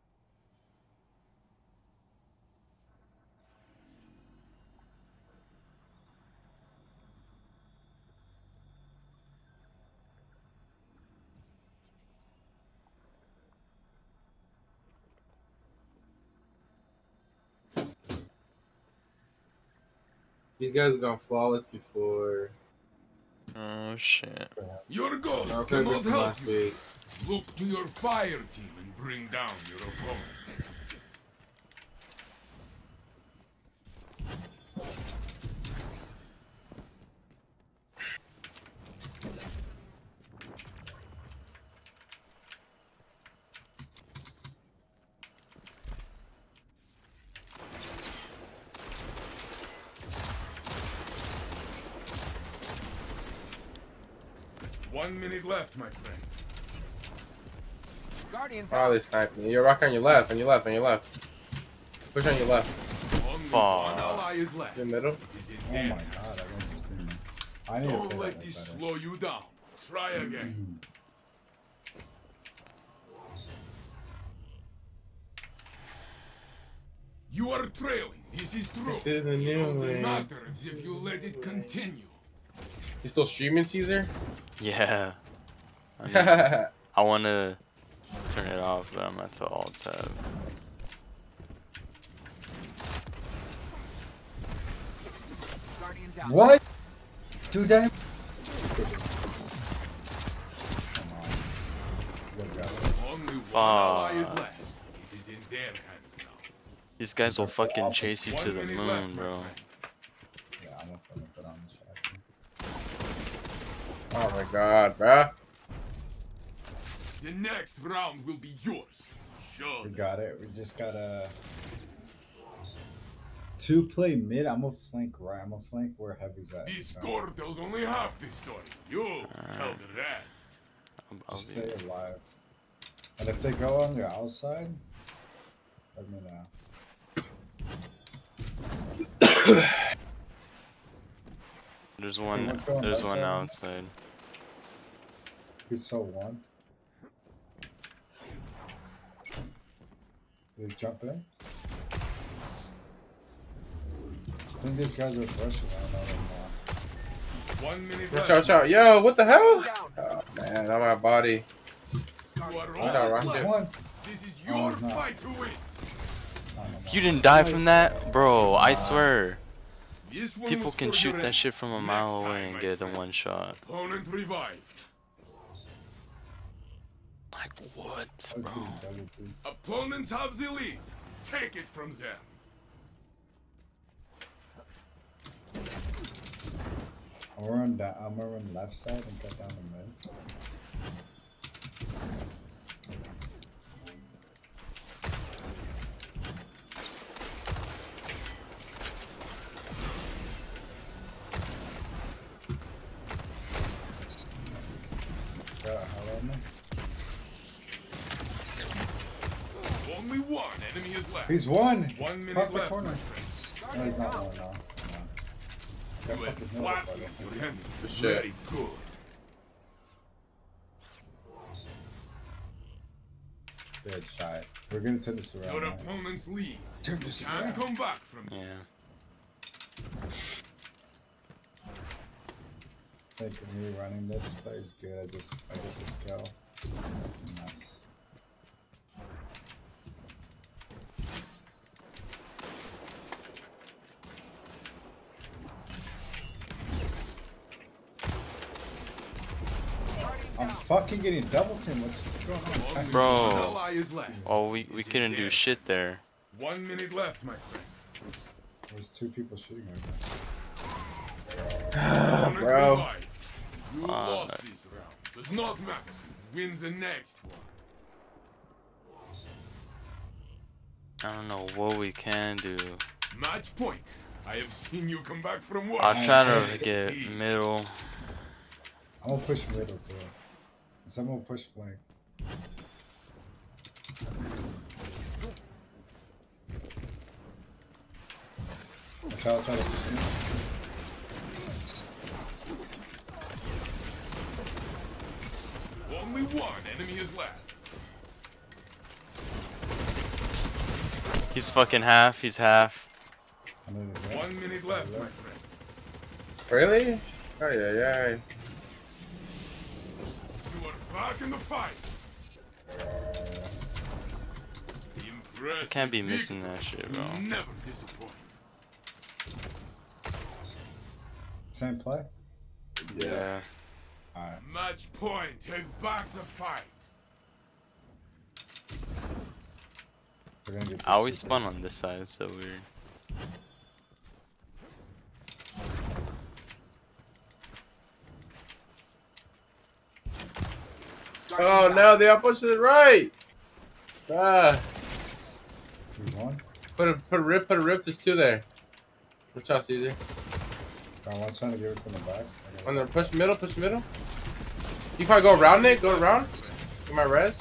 These guys are going flawless before. Oh shit. Your ghost No, cannot from help last you. week. Look to your fire team and bring down your opponents. One minute left, my friend. Guardian Oh, they sniped me. You're rock on your left, on your left, on your left. Push on your left. Only Fuck. one ally is left. Your middle. It is in Oh their my hands. god, I went to scream. I need to Don't play let that this better. slow you down. Try again. You are trailing. This is true. This is a It new only way. matters if you let it continue. You still streaming, Caesar? Yeah. I mean, I wanna turn it off, but I'm at the alt tab. Guardian down. What? Do that? Come on. You guys got it. Only one ally is Fuck. left. It is in their hands now. These guys will fucking chase you to 1 the minute moon, left, my bro. friend. Yeah, I'm gonna put on this jacket. Oh my god, bruh. The next round will be yours. Sure. We got it. We just gotta. To play mid, I'm gonna flank right. I'm gonna flank where Heavy's at. This so score tells only half the story. You tell the rest. I'll just be stay alive. And if they go on the outside, let me know. There's one. Let's go on There's that one side. outside. We saw one. They jump in. I think these guys are rushing. I don't know anymore. 1 minute Watch left. out, watch out. Yo, what the hell? Down. Oh man, I'm out body. You are Watch all out, that's Rocket. left. One. This is Oh, your he's not. fight to win. No. You didn't die from that, bro. I swear. This one People was can for shoot your that end. shit from a Next mile time, away and my get the friend. one shot. Opponent revived. Like what, I was bro? getting double teamed. Opponents have the lead. Take it from them. I'm gonna run left side and cut down the mid. Hello, man. Only one enemy is left. He's one. 1 minute Perfect left. corner. my friend. No, he's not one. No. You That have fucking hill, flattened brother. your enemy. For sure. Very good. Good shot. We're gonna turn this around. Your right? opponent's lead. Turn this Can't around. come back from Yeah. this. think me running this play is good. I get this kill. Nice. I'm fucking getting double team. What's going on? Bro. Oh, we couldn't do shit there. 1 minute left, my friend. There's 2 people shooting right Bro. You lost this round. Does not matter. Wins the next one. I don't know what we can do. Match point. I have seen you come back from war. I'll try to get middle. I'm gonna push middle too. Someone push flank. I'll try to push middle. Only one enemy is left. He's fucking half. He's half. 1 minute left, my friend. Really? Oh yeah. You are back in the fight. I can't be missing that shit, bro. Never disappoint. Same play? Yeah. Alright. Match point. Take back the fight. I always spawn on this side. It's so weird. Oh no, they all pushed to the right. Ah. Put a rip. There's 2 there. Watch out, Caesar. One's trying to give it from the back. On the push middle. You probably go around it. Go around. Get my res.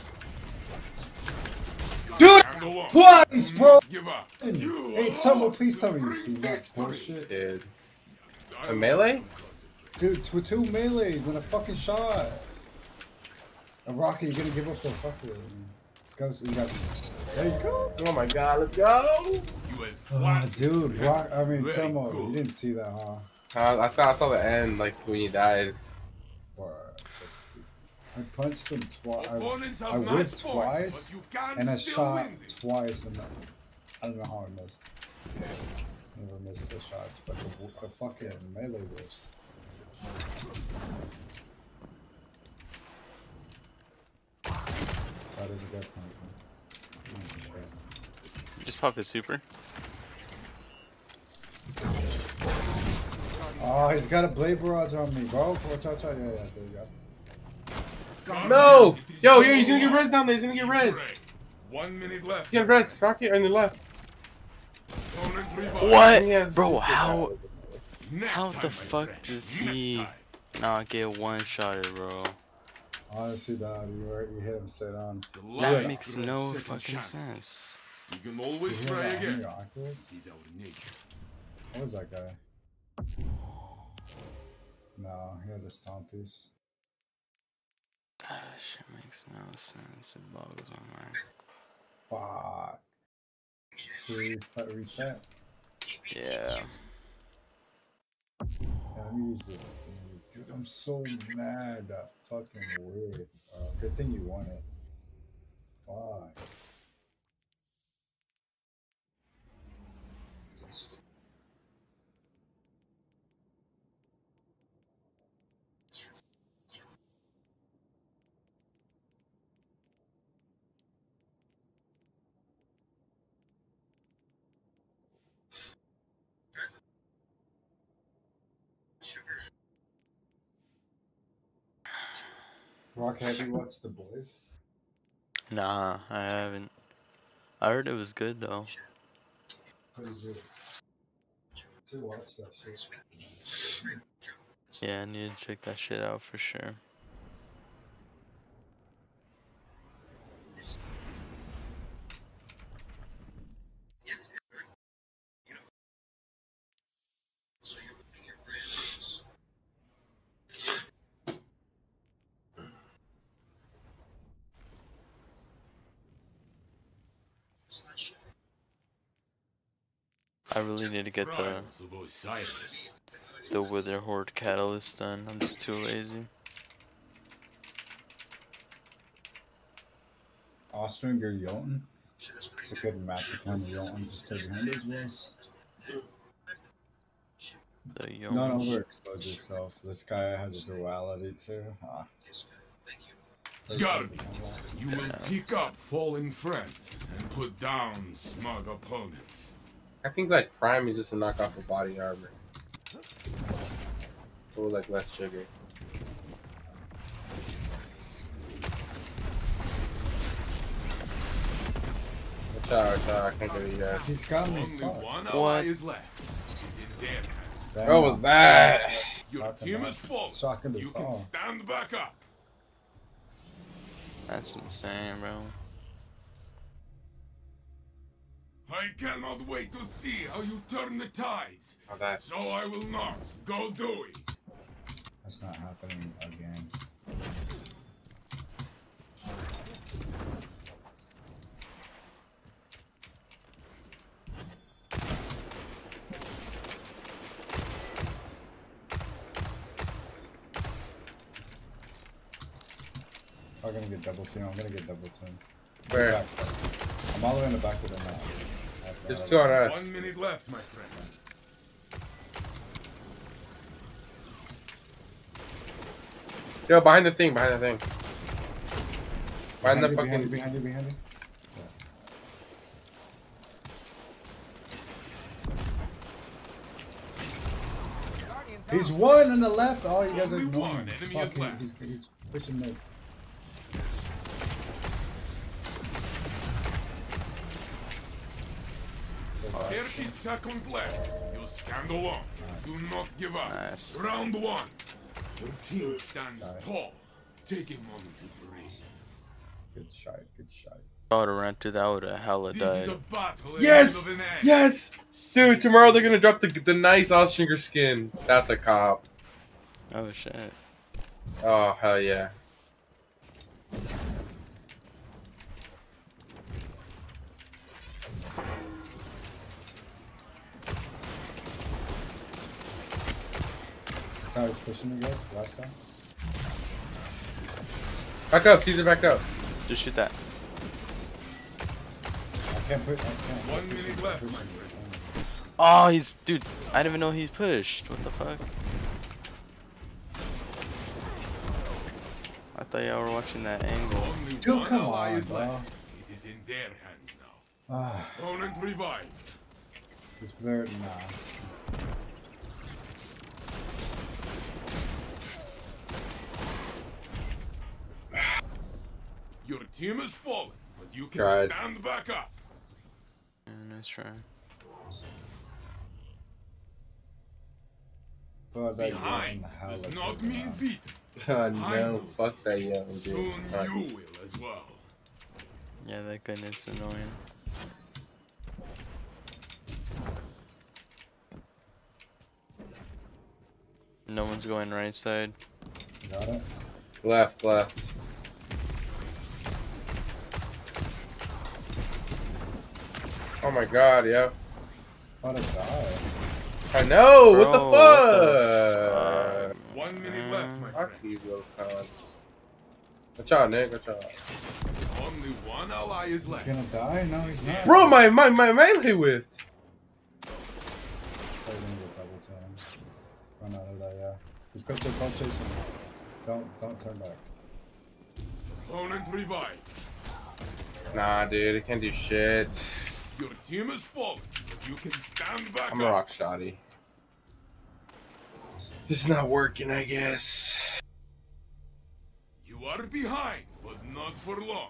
Dude, twice, bro. Hey, someone please tell me you see that bullshit. Dude. A melee? Dude, with 2 melees and a fucking shot. A rocket, you're gonna give up the fucker. Go, so you got. There you go. Oh my god, let's go. Dude, rock. I mean, someone. You didn't see that, huh? I thought I saw the end, like when you died. I punched him twice. I whipped twice, and I shot twice, and I don't know how I missed. Never missed the shots, but a fucking melee burst. That is a guess sniper. Just pop his super. Oh, he's got a blade barrage on me, bro. Watch out, yeah, there you go. No! Yo, he's gonna get res down there. He's gonna get res. 1 minute left. He's got res. Rocket on the left. What? Bro, how the fuck does he not get 1-shotted, bro? Honestly, dog, you hit him straight on. That makes no fucking sense. You can always try again. He's out of nature. What was that guy? No, he had the stompies. That shit makes no sense. It boggles my mind. Fuck. Should we reset? Yeah. Let me use this. Dude, I'm so mad that fucking whip. Good thing you won it. Fuck. Rock, have you watched The Boys? Nah, I haven't. I heard it was good though. Pretty good. To watch that shit. Yeah, I need to check that shit out for sure. I really need to get the the Wither Horde catalyst done. I'm just too lazy. Austringer Jotun. It's a good match behind the Jotun to stay behind those walls. The Don't overexpose yourself. This guy has a duality too. Guardians, you will pick up fallen friends and put down smug opponents. I think like Prime is just a knockoff of body armor. Or like less sugar. Watch out, I can't get it yet. He's got me. Only one ally is left. He's in their hands. What was that? Your team is full. You can stand back up. That's insane, bro. I cannot wait to see how you turn the tides. Oh, so I will not. Go do it. That's not happening again. I'm gonna get double team. I'm gonna get double team. Where? I'm all the way in the back of the map. There's two on us. 1 minute left, my friend. Yo, behind the thing, behind the thing. Behind the you, fucking. behind you. Yeah. He's one on the left. Oh, you guys are ignoring. He's pushing me. 30 seconds left. You stand alone. Do not give up. Nice. Round 1. Your team stands tall. Take a moment to breathe. Good shot. Good shot. If I would've ran through that, I would've hella died. Yes! Yes! Dude, tomorrow they're gonna drop the nice Austringer skin. That's a cop. Oh shit. Oh, hell yeah. Sorry, pushing you guys. Left side. Back up, Caesar, back up. Just shoot that. I can't push. I can't. 1 minute left, my friend. Oh, dude, I didn't even know he's pushed. What the fuck? I thought y'all were watching that angle. Only Dude, one come ally on, is bro. left. It is in their hands now. Opponent revived. This player, nah. Your team is fallen, but you can Tried. stand back up. Nice try. Behind does not mean beaten. Oh no, fuck that yellow dude. Soon Fuck. you will as well. Yeah, that gun is annoying. No one's going right side. Got it. Left. Oh my god, yeah. What a die. I know, Bro, what the fuck? 1 minute left, my Fuck friend. these little cons. Watch out, Nick, watch out. Only one ally is He's left. gonna die? No, he's not. Bro, my melee whiffed. Probably gonna get double time. Run out of that, yeah. Just go chasing him. Don't turn back. Opponent revived. Nah, dude, I can't do shit. Your team is fallen, but you can stand back I'm a up. rock shoddy. This is not working, I guess. You are behind, but not for long.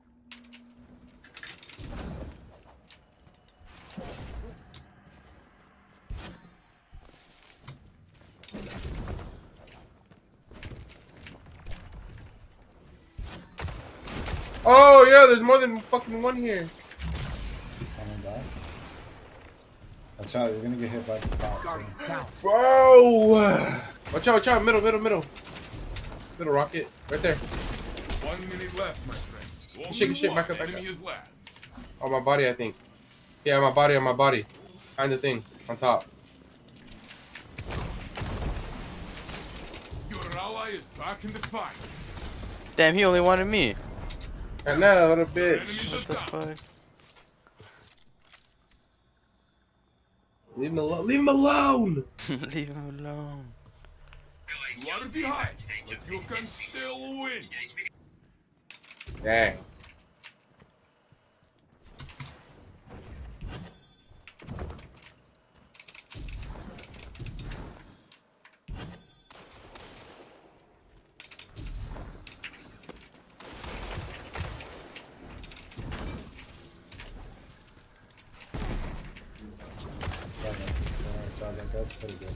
Oh yeah, there's more than fucking one here. Coming back. Watch out, you're gonna get hit by the top. Bro! Watch out, middle. Middle rocket, right there. 1 minute left, my friend. Only Shit, back one up. enemy is left. On my body, I think. Yeah, on my body. Behind the thing, on top. ally is back in the fight. Damn, he only wanted me. I know, what a bitch. What the fuck? Leave him alone. Leave him alone. Leave him alone. You are behind, but you can still win. Dang. That's pretty good.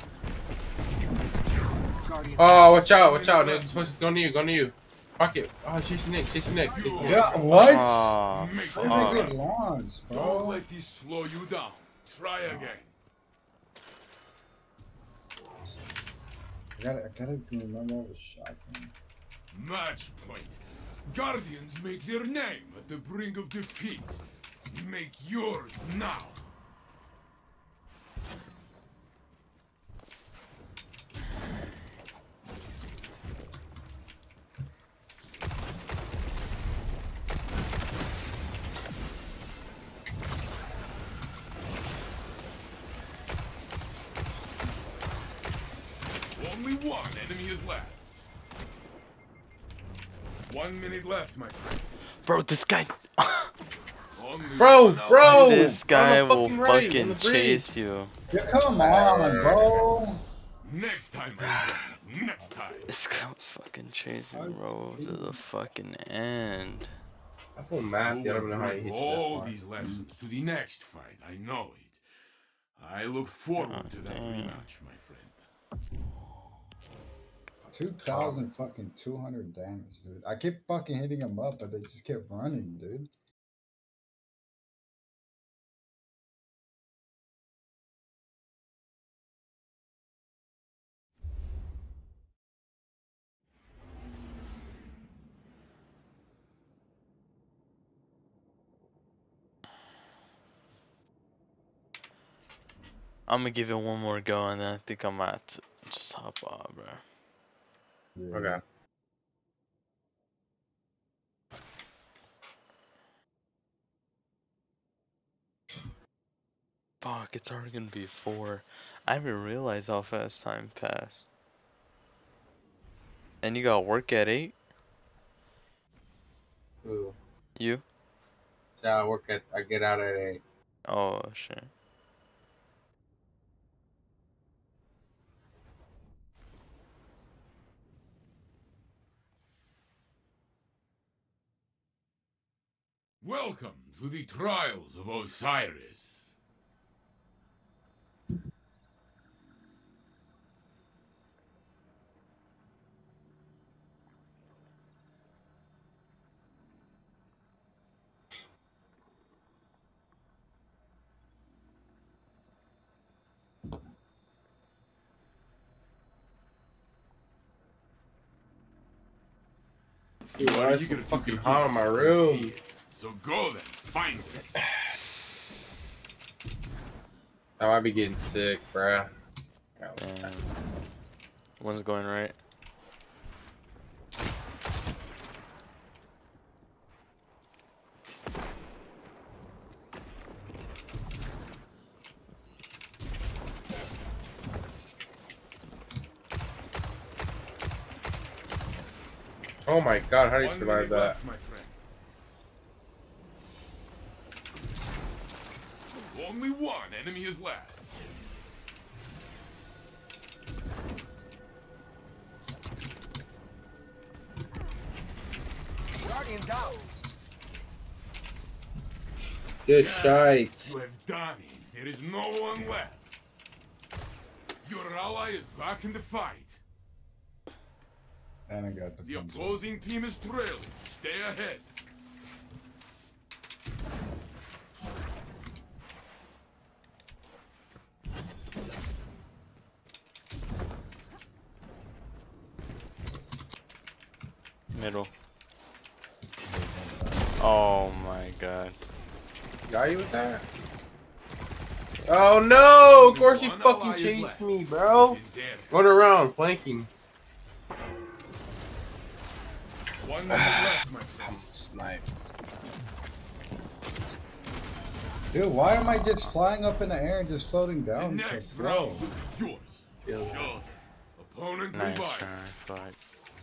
Oh, watch out, Nick. It's supposed to go to you, go to you. Rocket. Oh, chase Nick, chase Nick, chase Nick. Yeah, what? Oh, How did they get launch, Don't bro? let this slow you down. Try again. I gotta remember all the shotgun. Match point. Guardians make their name at the brink of defeat. Make yours now. Only one enemy is left. 1 minute left, my friend. bro, this guy. Only Bro, bro! This guy On the will fucking right, on fucking the bridge. chase you. Yeah, come on, bro. Next time, Rizwan. Next time. This guy was fucking chasing bro to the fucking end. I feel mad. I don't know how you hit all that these lessons to the next fight. I know it. I look forward to that rematch, my friend. 2,000 fucking 200 damage, dude. I kept fucking hitting them up, but they just kept running, dude. I'm gonna give it one more go and then I think I might just hop off, bro. Yeah. Okay. Fuck, it's already gonna be 4. I didn't realize how fast time passed. And you got work at 8? Ooh. You? So I get out at 8. Oh shit. Welcome to the Trials of Osiris. Dude, why is it fucking hot in my room? So go then, find it. I might be getting sick, bruh. One's going right. Oh my god, how do you 1 survive minute that? left, my friend. Only one enemy is left. Guardian down. Good Yes, shite. You have done it. There is no one left. Your ally is back in the fight. And I got the The punch. opposing team is trailing. Stay ahead. Middle. Oh my god. Got you with that? Oh no! Of course he One fucking ally is chased left. me, bro. In there. Run around, flanking. 1 minute left, my friend. Snipe. Dude, why am I just flying up in the air and just floating The down so next slow? round is yours. Shoulder. Opponent Nice revived. try, but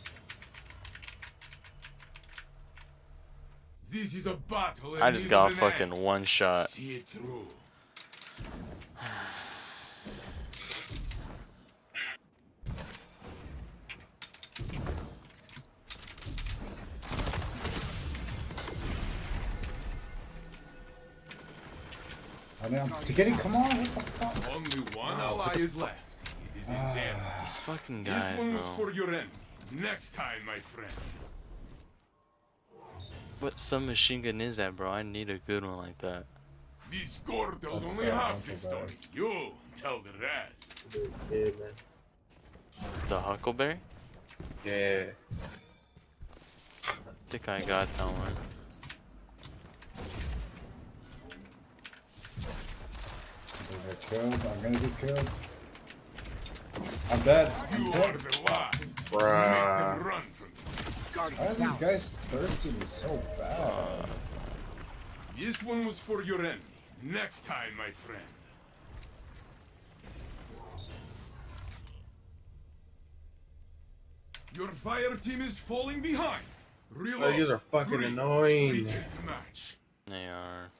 This is a battle. I and just neither got an fucking end. one shot. See it through. I mean, I'm getting, come on, what the fuck? Only one ally is left. It is in them. These fucking This guys, one was bro. for your enemy. Next time, my friend. What submachine gun is that, bro? I need a good one like that. This score tells That's only bad, half that's the bad. story. You tell the rest. The Huckleberry? Yeah. I think I got that one. I'm gonna get killed. I'm gonna get killed. I'm dead. I'm You are dead. the last. Bruh. Make them run from you. Why are these guys thirsty me so bad? This one was for your enemy. Next time, my friend. Your fire team is falling behind. Oh, Reload. you guys are fucking 3. annoying. Retake the match. They are.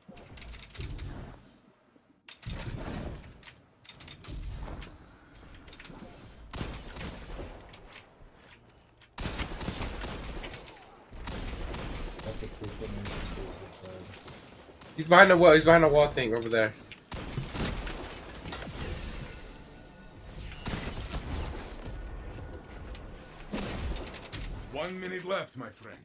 He's behind the wall. He's behind the wall thing over there. One minute left, my friend.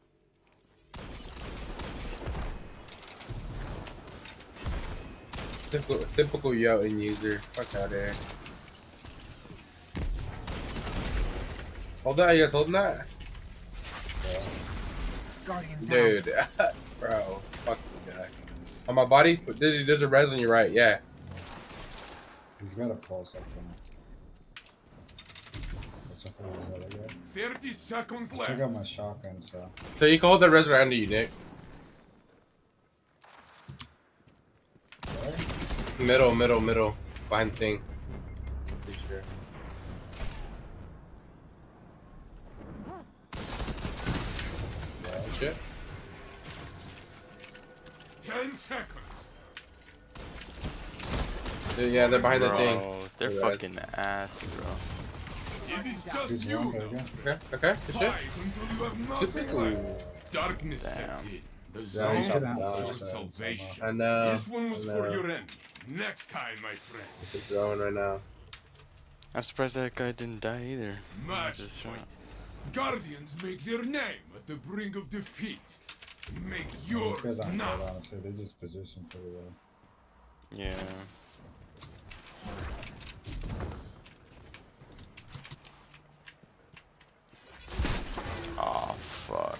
Typical Jotun user. Fuck out of here. Hold that. You guys holding that? Dude, bro, fuck this guy. On my body, there's a res on your right. Yeah. He's got a pulse up there. What's up with his other guy? 30 seconds I left. got my shotgun, so. So you can hold the res right under you, Nick. Where? Middle. Behind the thing. Pretty sure. Yeah, shit. 10 seconds. Yeah, they're behind the Bro, thing. they're The res. fucking ass, bro. It is just He's you wrong, now. there you go. Okay, good shit. Fight until you have nothing Typical. left. Darkness Damn. sets in. The Yeah, zone you should is have your flashed that salvation. I know. This one was I for know. your enemy. Next time, my friend. It's throwing right now. I'm surprised that guy didn't die either. Match Just point. shot. Guardians make their name at the brink of defeat. Make These yours guys aren't now. good, honestly. They just position pretty well. Yeah. Oh fuck.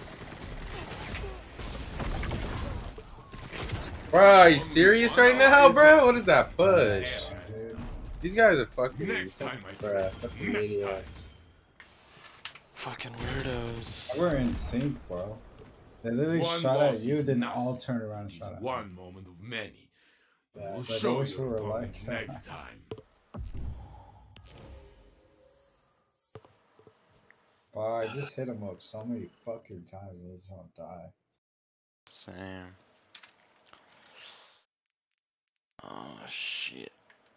Bro, are you serious right now, bro? What is that push? Dude, These guys are fucking. Next time, my Bruh, friend. fucking Next time. maniacs. Fucking weirdos. we're in sync, bro. They literally One shot at loss you, is then nothing. all turned around and It's shot at me. one moment of many. Yeah, We'll it's like, I show wish we your were opponents like next time. Wow, I just hit him up so many fucking times and he just don't die. Same. Oh shit.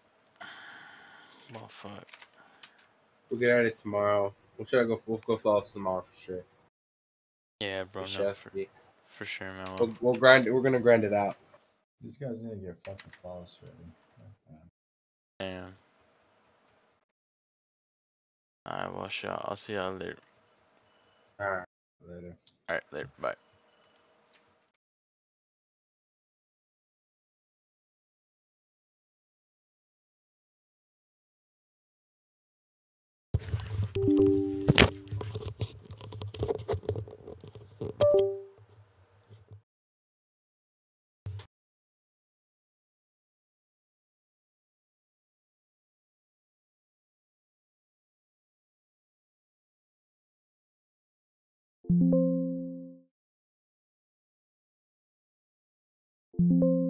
Well fuck. We'll get at it tomorrow. We'll go flawless tomorrow for sure. Yeah, bro. For No, sure. for sure, man. We'll grind. We're gonna grind it out. These guys need to get fucking flawless ready. Damn. Alright, well, shit. I'll see y'all later. All right. Later. Alright, later. Bye. you